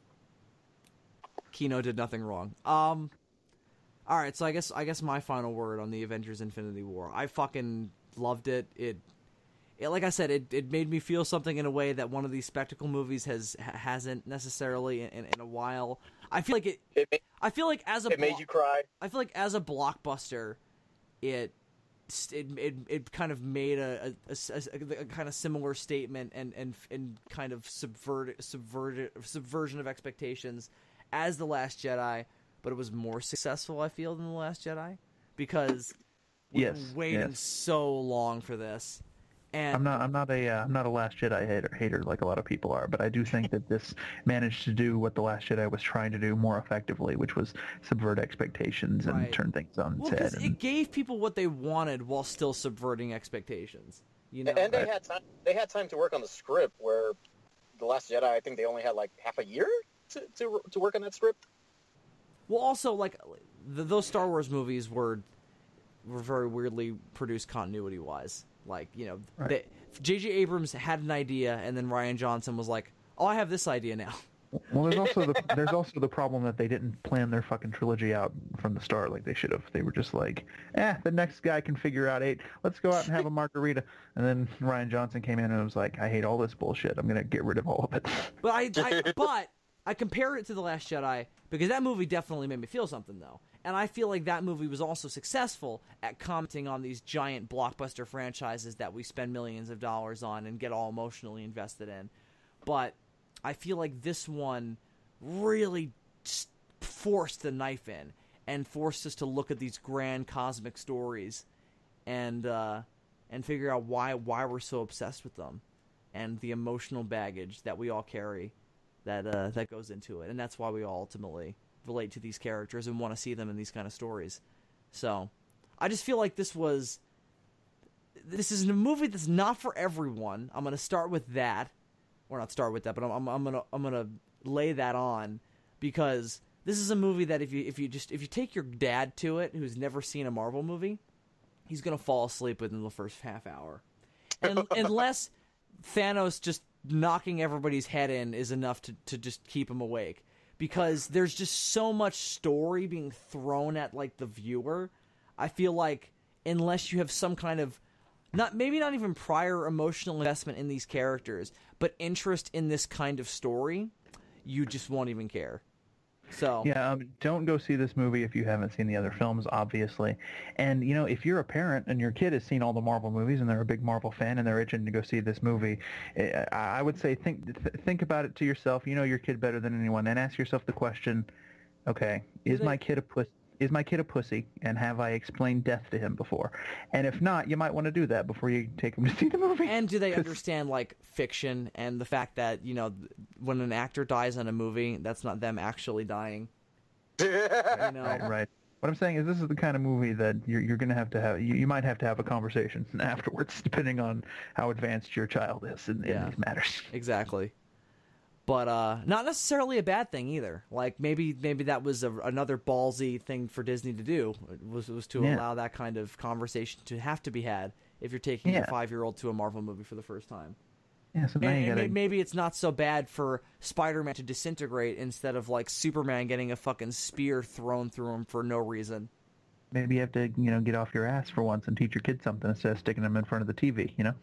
Kino did nothing wrong. Um, all right, so I guess I guess my final word on the Avengers: Infinity War. I fucking loved it. It, it like I said, it, it made me feel something in a way that one of these spectacle movies has ha- hasn't necessarily in, in, in a while. I feel like it. It, ma- I feel like as a it made blo- you cry. I feel like as a blockbuster, it it it, it kind of made a a, a, a kind of similar statement and and and kind of subvert subverted subversion of expectations as The Last Jedi, but it was more successful, I feel, than The Last Jedi because we've Yes, been waiting yes. so long for this. And I'm not. I'm not a. Uh, I'm not a Last Jedi hater, hater like a lot of people are. But I do think that this managed to do what the Last Jedi was trying to do more effectively, which was subvert expectations and Right. turn things on well, its head. because And, it gave people what they wanted while still subverting expectations. You know, And they Right. had time. They had time to work on the script. Where the Last Jedi, I think they only had like half a year to to, to work on that script. Well, also like the, those Star Wars movies were were very weirdly produced continuity wise. Like you know, Right. they, J J Abrams had an idea, and then Ryan Johnson was like, "Oh, I have this idea now," Well, there's also the there's also the problem that they didn't plan their fucking trilogy out from the start like they should have. They were just like, eh, the next guy can figure out eight. Let's go out and have a margarita. And then Ryan Johnson came in and was like, I hate all this bullshit. I'm gonna get rid of all of it. But I, I but I compare it to The Last Jedi because that movie definitely made me feel something though. And I feel like that movie was also successful at commenting on these giant blockbuster franchises that we spend millions of dollars on and get all emotionally invested in. But I feel like this one really forced the knife in and forced us to look at these grand cosmic stories and uh, and figure out why why we're so obsessed with them and the emotional baggage that we all carry that uh, that goes into it. And that's why we all ultimately relate to these characters and want to see them in these kind of stories. So I just feel like this was this is a movie that's not for everyone. I'm going to start with that. Or not start with that, but I'm, I'm, I'm gonna I'm gonna lay that on because this is a movie that if you if you just if you take your dad to it who's never seen a Marvel movie, he's gonna fall asleep within the first half hour, and unless Thanos just knocking everybody's head in is enough to to just keep him awake, because there's just so much story being thrown at like the viewer. I feel like unless you have some kind of Not maybe not even prior emotional investment in these characters, but interest in this kind of story, you just won't even care. So yeah, um, don't go see this movie if you haven't seen the other films, obviously. And you know, if you're a parent and your kid has seen all the Marvel movies and they're a big Marvel fan and they're itching to go see this movie, I would say think th- think about it to yourself. You know your kid better than anyone, and ask yourself the question: okay, is they- my kid a puss? Is my kid a pussy, and have I explained death to him before? And if not, you might want to do that before you take him to see the movie. And do they understand, like, fiction and the fact that, you know, when an actor dies in a movie, that's not them actually dying? You know? Right, right. What I'm saying is this is the kind of movie that you're, you're going to have to have, you, you might have to have a conversation afterwards, depending on how advanced your child is in, Yeah. in these matters. Exactly. But uh, not necessarily a bad thing either. Like maybe maybe that was a, another ballsy thing for Disney to do, was was to Yeah. allow that kind of conversation to have to be had if you're taking Yeah. a five-year-old to a Marvel movie for the first time. Yeah, so now And, you and gotta, may- maybe it's not so bad for Spider-Man to disintegrate instead of like Superman getting a fucking spear thrown through him for no reason. maybe you have to, you know, get off your ass for once and teach your kid something instead of sticking them in front of the T V, you know?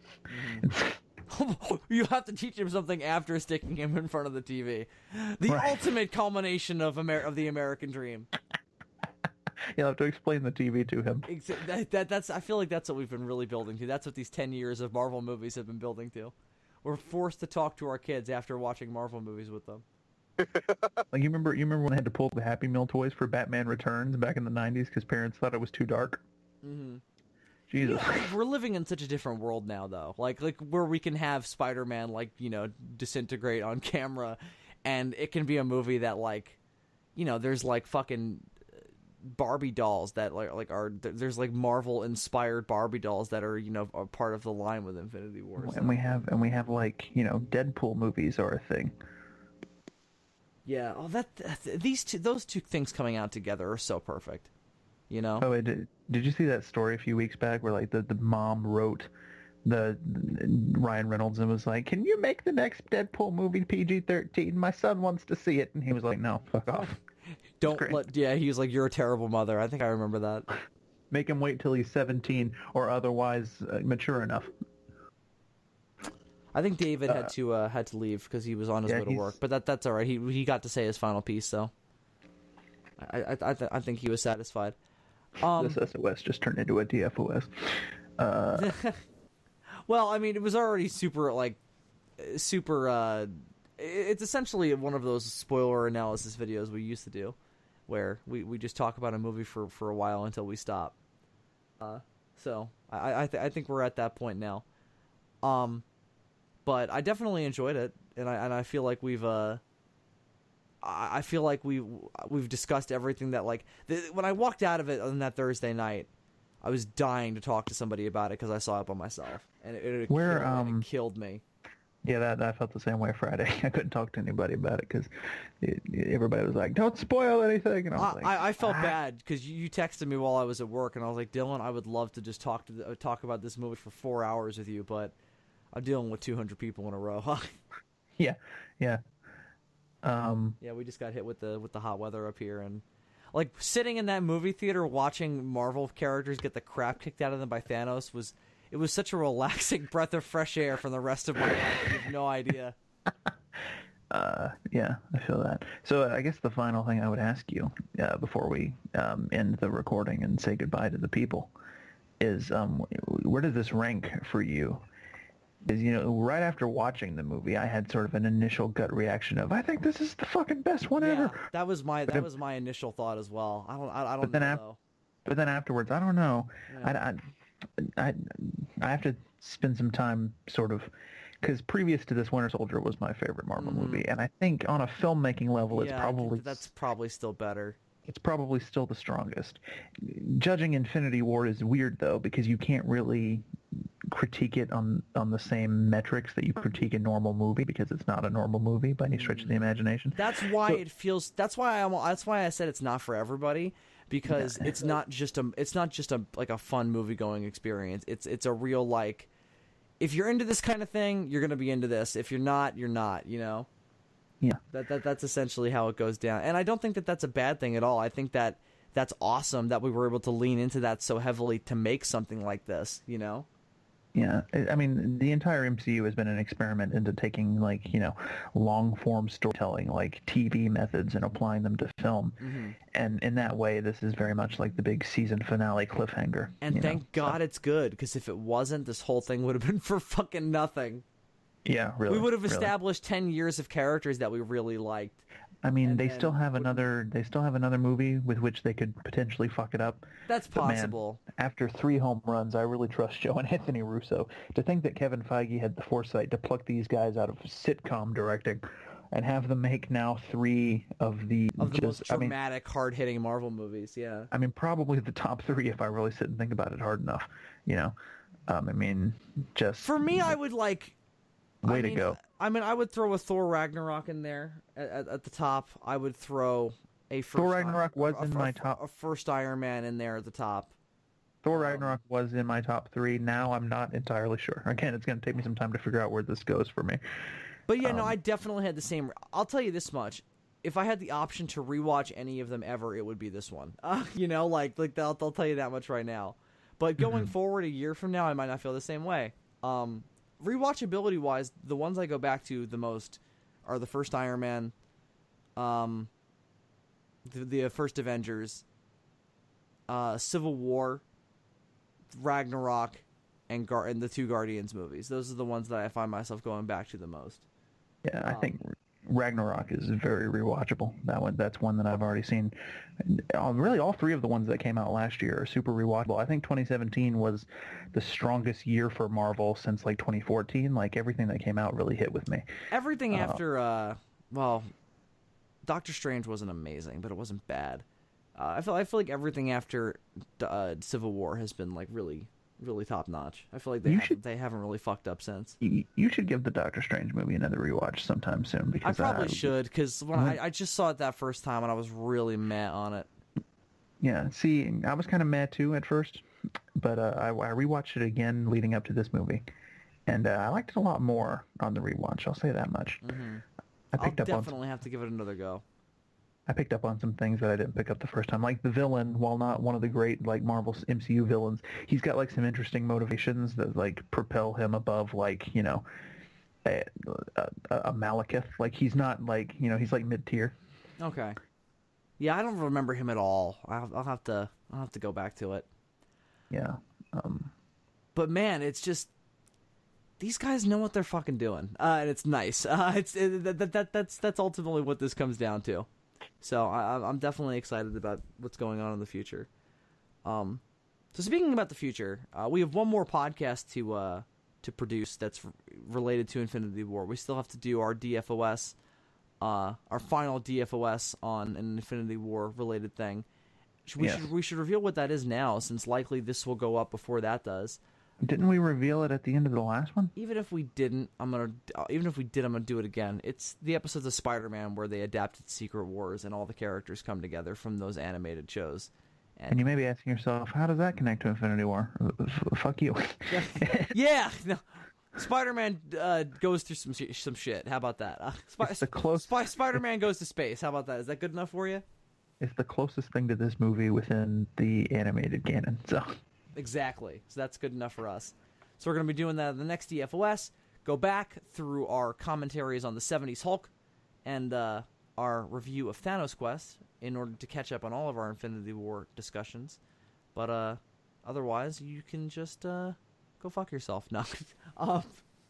You have to teach him something after sticking him in front of the T V. The Right. ultimate culmination of Amer- of the American dream. You'll have to explain the T V to him. Exa- That, that, that's. I feel like that's what we've been really building to. That's what these ten years of Marvel movies have been building to. We're forced to talk to our kids after watching Marvel movies with them. Like, you remember, you remember when they had to pull the Happy Meal toys for Batman Returns back in the nineties because parents thought it was too dark? Mm-hmm. Jesus. We're living in such a different world now, though. Like, like where we can have Spider-Man, like, you know, disintegrate on camera, and it can be a movie that, like, you know, there's like fucking Barbie dolls that like like are there's like Marvel inspired Barbie dolls that are, you know, a part of the line with Infinity War. So. And we have, and we have like, you know, Deadpool movies are a thing. Yeah, oh, that, that these two, those two things coming out together are so perfect. You know. Oh, did, did you see that story a few weeks back where like the, the mom wrote the, the Ryan Reynolds and was like, "Can you make the next Deadpool movie P G thirteen? My son wants to see it." And he was like, "No, fuck off. Don't great. let. Yeah, he was like, "You're a terrible mother." I think I remember that. Make him wait till he's seventeen or otherwise uh, mature enough." I think David had to uh, had to leave because he was on his yeah, way to he's- work, but that that's all right. He he got to say his final piece, so I I I, th- I think he was satisfied. Um, This S O S just turned into a D F O S. Uh, well, I mean, it was already super like super. Uh, it's essentially one of those spoiler analysis videos we used to do, where we, we just talk about a movie for, for a while until we stop. Uh, so I I, th- I think we're at that point now. Um, but I definitely enjoyed it, and I and I feel like we've uh. I I feel like we we've discussed everything that like the, when I walked out of it on that Thursday night, I was dying to talk to somebody about it because I saw it by myself, and it, it, Where, killed, and um, it killed me. yeah, that I felt the same way Friday. I couldn't talk to anybody about it because everybody was like, "Don't spoil anything," and I was I, like, I, I felt "Ah." bad because you, you texted me while I was at work, and I was like, Dylan, I would love to just talk to the, talk about this movie for four hours with you, but I'm dealing with two hundred people in a row. Yeah, yeah. Um, Yeah, we just got hit with the with the hot weather up here, and like sitting in that movie theater watching Marvel characters get the crap kicked out of them by Thanos was it was such a relaxing breath of fresh air from the rest of my life. You have no idea. Uh, yeah, I feel that. So uh, I guess the final thing I would ask you uh, before we um, end the recording and say goodbye to the people is um, where does this rank for you? Is, you know, right after watching the movie, I had sort of an initial gut reaction of, I think this is the fucking best one Yeah, ever. that was my But that it- was my initial thought as well. I don't I, I don't But then know af- though. But then afterwards, I don't know. Yeah. I, I, I, I have to spend some time sort of, because previous to this, Winter Soldier was my favorite Marvel Mhm. movie, and I think on a filmmaking level, it's Yeah, I think probably that that's probably still better. it's probably still the strongest. Judging Infinity War is weird though, because you can't really critique it on on the same metrics that you critique a normal movie, because it's not a normal movie by any stretch of the imagination. That's why So- it feels. That's why I'm. That's why I said it's not for everybody, because it's not just a. It's not just a like a fun movie going experience. It's it's a real like. If you're into this kind of thing, you're gonna be into this. If you're not, you're not. You know. Yeah. That that that's essentially how it goes down, and I don't think that that's a bad thing at all. I think that that's awesome that we were able to lean into that so heavily to make something like this. You know. Yeah, I I mean, the entire M C U has been an experiment into taking, like, you know, long-form storytelling, like T V methods, and applying them to film. Mhm. And in that way, this is very much like the big season finale cliffhanger. And you thank know? God So, it's good, because if it wasn't, this whole thing would have been for fucking nothing. yeah, really. We would have really. established ten years of characters that we really liked. I mean, and they then still have wouldn't- another. They still have another movie with which they could potentially fuck it up. That's But man, possible. after three home runs, I really trust Joe and Anthony Russo. To think that Kevin Feige had the foresight to pluck these guys out of sitcom directing and have them make now three of the Of the just. most I mean, dramatic, hard-hitting Marvel movies, yeah. I mean, probably the top three if I really sit and think about it hard enough. You know, um, I mean, just For me, I would like... way I to mean, go. I mean, I would throw a Thor Ragnarok in there at, at, at the top. I would throw a first Thor Ragnarok was a- in a- my a- top. A first Iron Man in there at the top. Thor um, Ragnarok was in my top three. Now I'm not entirely sure. Again, it's going to take me some time to figure out where this goes for me. But yeah, no, Um, I definitely had the same... I'll tell you this much. If I had the option to rewatch any of them ever, it would be this one. Uh, you know, like, like they'll, they'll tell you that much right now. But going Mm-hmm. forward a year from now, I might not feel the same way. Um, rewatchability-wise, the ones I go back to the most are the first Iron Man, um, the, the first Avengers, uh, Civil War, Ragnarok, and Gar- and the two Guardians movies. Those are the ones that I find myself going back to the most. Yeah, I Um, think Ragnarok is very rewatchable. That one, that's one that I've already seen. Um, really, all three of the ones that came out last year are super rewatchable. I think twenty seventeen was the strongest year for Marvel since like twenty fourteen. Like everything that came out really hit with me. Everything Uh, after, uh, well, Doctor Strange wasn't amazing, but it wasn't bad. Uh, I feel I feel like everything after uh, Civil War has been like really, really top notch. I feel like they You haven't, should- they haven't really fucked up since. You, you should give the Doctor Strange movie another rewatch sometime soon I because probably uh, should, because when I, I just saw it that first time and I was really mad on it. Yeah, see, I was kind of mad too at first, but uh, I, I rewatched it again leading up to this movie, and uh, I liked it a lot more on the rewatch. I'll say that much. hmm I I'll picked up on definitely have to give it another go. I picked up on some things that I didn't pick up the first time. Like the villain, while not one of the great like Marvel's M C U villains, he's got like some interesting motivations that like propel him above like, you know, a, a, a Malekith. Like he's not like, you know, he's like mid-tier. Okay. Yeah, I don't remember him at all. I'll, I'll have to I'll have to go back to it. Yeah. Um, But man, it's just these guys know what they're fucking doing, uh, and it's nice. Uh, it's it, that, that that that's that's ultimately what this comes down to. So I, I'm definitely excited about what's going on in the future. Um, so speaking about the future, uh, we have one more podcast to uh, to produce that's r- related to Infinity War. We still have to do our D F O S, uh, our final D F O S on an Infinity War related thing. We Yes. should we should reveal what that is now, since likely this will go up before that does. didn't we reveal it at the end of the last one? Even if we didn't, I'm gonna. uh, Even if we did, I'm gonna do it again. It's the episodes of Spider-Man where they adapted Secret Wars and all the characters come together from those animated shows. And you may be asking yourself, how does that connect to Infinity War? F- fuck you. yeah, no, Spider-Man uh, goes through some sh- some shit. How about that? Uh, Sp- It's the close- Sp- Spider-Man goes to space. How about that? Is that good enough for you? It's the closest thing to this movie within the animated canon. So Exactly. So that's good enough for us. So we're going to be doing that in the next D F O S. Go back through our commentaries on the seventies Hulk and uh, our review of Thanos Quest in order to catch up on all of our Infinity War discussions. But uh, otherwise, you can just uh, go fuck yourself. No. um,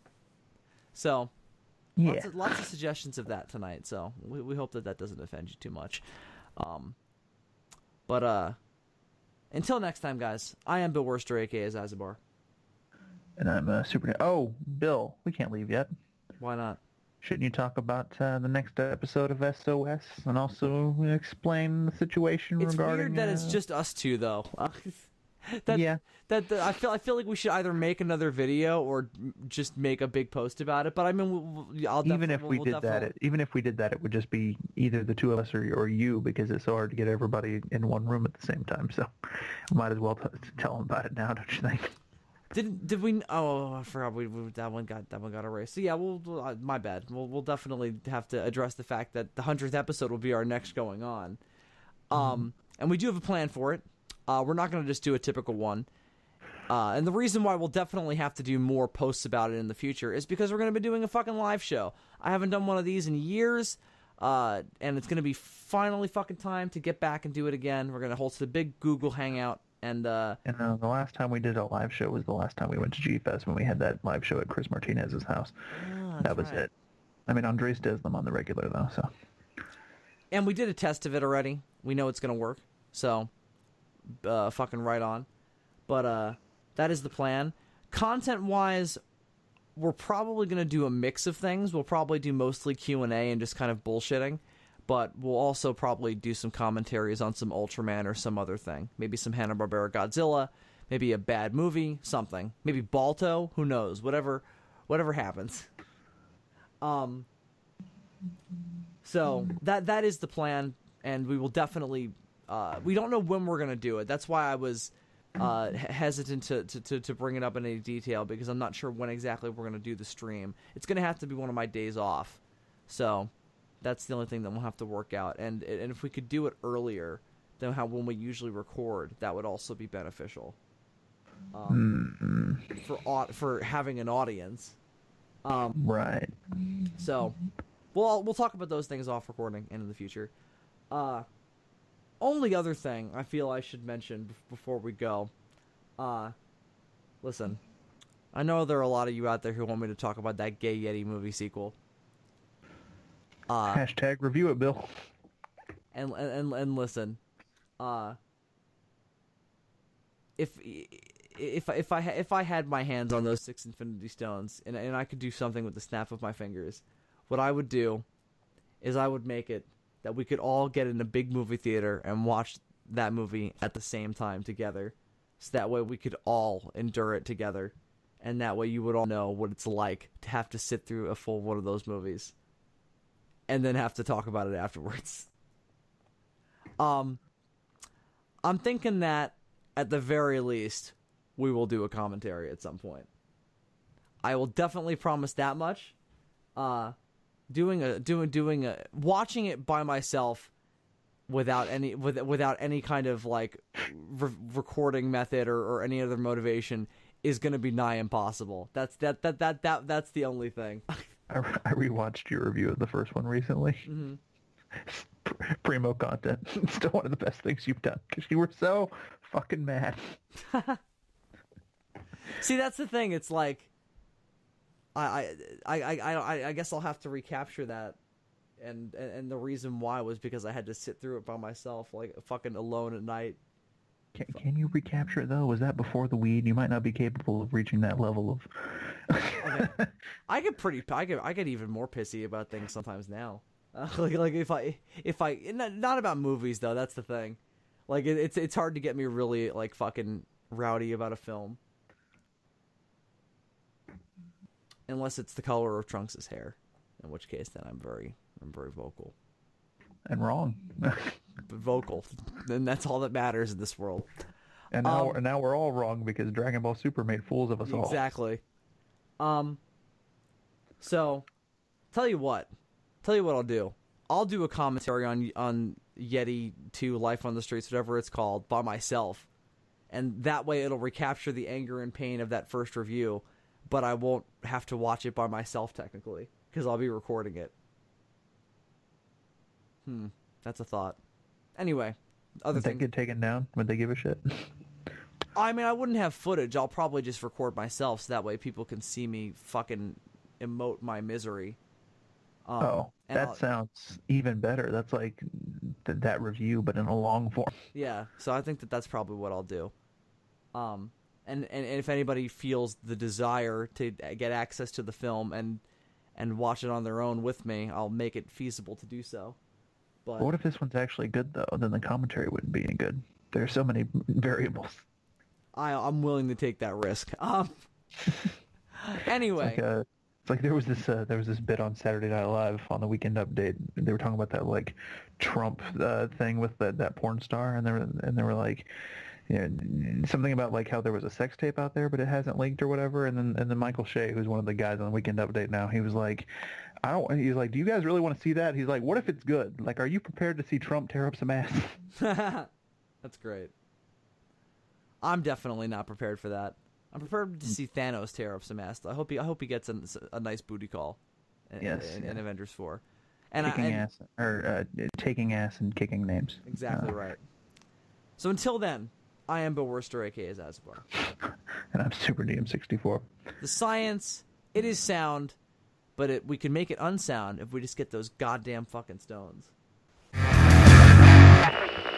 so, yeah, lots of, lots of suggestions of that tonight. So we, we hope that that doesn't offend you too much. Um, but uh, until next time, guys, I am Bill Worster, a k a. Zazabar. and I'm a super. Oh, Bill, we can't leave yet. Why not? Shouldn't you talk about uh, the next episode of S O S and also explain the situation It's regarding? weird that uh, it's just us two, though. that, Yeah. That, that I feel I feel like we should either make another video or just make a big post about it. But I mean, we'll, we'll- I'll even defi- if we'll, we we'll did that, definitely- it, even if we did that, it would just be either the two of us or, or you, because it's so hard to get everybody in one room at the same time. So, might as well t- tell them about it now, don't you think? Did did we? Oh, I forgot. We, we that one got that one got erased. So yeah, we'll. we'll uh, my bad. We'll we'll definitely have to address the fact that the hundredth episode will be our next going on. Um, and we do have a plan for it. Uh, we're not going to just do a typical one. Uh, and the reason why we'll definitely have to do more posts about it in the future is because we're going to be doing a fucking live show. I haven't done one of these in years, uh, and it's going to be finally fucking time to get back and do it again. We're going to host the big Google Hangout, and uh, And uh, the last time we did a live show was the last time we went to G Fest when we had that live show at Chris Martinez's house. ah, That was that's right. it. I mean, Andres does them on the regular though, so. And we did a test of it already. We know it's going to work. So, uh, fucking right on. But uh, that is the plan. Content-wise, we're probably going to do a mix of things. We'll probably do mostly Q and A and just kind of bullshitting. But we'll also probably do some commentaries on some Ultraman or some other thing. Maybe some Hanna-Barbera Godzilla. Maybe a bad movie. Something. Maybe Balto. Who knows? Whatever, whatever happens. Um... So that that is the plan, and we will definitely. Uh, we don't know when we're gonna do it. That's why I was uh, hesitant to, to, to, to bring it up in any detail, because I'm not sure when exactly we're gonna do the stream. It's gonna have to be one of my days off, so that's the only thing that we'll have to work out. And and if we could do it earlier than how when we usually record, that would also be beneficial um, Mm, for au- for having an audience. Um, right. So, we'll we'll talk about those things off recording and in the future. Uh, only other thing I feel I should mention b- before we go. Uh, listen, I know there are a lot of you out there who want me to talk about that Gay Yeti movie sequel. Uh, Hashtag review it, Bill. and and and listen, uh, if if if I if I had my hands on those six Infinity Stones and and I could do something with the snap of my fingers, what I would do is I would make it that we could all get in a big movie theater and watch that movie at the same time together, so that way we could all endure it together, and that way you would all know what it's like to have to sit through a full one of those movies, and then have to talk about it afterwards. Um, I'm thinking that at the very least, we will do a commentary at some point. I will definitely promise that much. Uh, doing a doing doing a watching it by myself without any with, without any kind of like re- recording method or, or any other motivation is going to be nigh impossible. That's that that that that that's the only thing. I, I rewatched your review of the first one recently. Mm-hmm. Primo content. Still one of the best things you've done, because you were so fucking mad. See, that's the thing. It's like, I, I, I, I, I guess I'll have to recapture that, and, and and the reason why was because I had to sit through it by myself, like fucking alone at night. Can, can you recapture it though? Was that before the weed? You might not be capable of reaching that level of. Okay. I get pretty, I get, I get even more pissy about things sometimes now. Uh, like, like if I, if I, not, not about movies though. That's the thing. Like it, it's, it's hard to get me really like fucking rowdy about a film. Unless it's the color of Trunks' hair, in which case then I'm very, I'm very vocal. And wrong. But vocal, then that's all that matters in this world. And now, Um, and now we're all wrong because Dragon Ball Super made fools of us all. Exactly. Um. So, tell you what, tell you what I'll do. I'll do a commentary on on Yeti two Life on the Streets, whatever it's called, by myself, and that way it'll recapture the anger and pain of that first review, but I won't have to watch it by myself technically because I'll be recording it. Hmm, that's a thought. Anyway, other Would that things. get taken down? Would they give a shit? I mean, I wouldn't have footage. I'll probably just record myself so that way people can see me fucking emote my misery. Um, oh, and that I'll- sounds even better. That's like th- that review, but in a long form. Yeah, so I think that that's probably what I'll do. Um, and, and, and if anybody feels the desire to get access to the film and and watch it on their own with me, I'll make it feasible to do so. But But what if this one's actually good, though? Then the commentary wouldn't be any good. There are so many variables. I, I'm willing to take that risk. Um, anyway, Like, uh, it's like there was this uh, there was this bit on Saturday Night Live on the Weekend Update. They were talking about that like Trump uh, thing with that that porn star, and they were and they were like, you know, something about like how there was a sex tape out there, but it hasn't leaked or whatever. And then and then Michael Shea, who's one of the guys on the Weekend Update now, he was like, I don't. He's like, do you guys really want to see that? He's like, what if it's good? Like, are you prepared to see Trump tear up some ass? that's great. I'm definitely not prepared for that. I'm prepared to see Thanos tear up some ass. I hope he I hope he gets a, a nice booty call in, Yes, in, yeah. in Avengers four. And I, kicking and, ass or uh, taking ass and kicking names. Exactly Uh, right. So until then, I am Bill Worster, a k a. Zazabar. And I'm Super D M sixty-four. The science, it is sound, but it, we can make it unsound if we just get those goddamn fucking stones.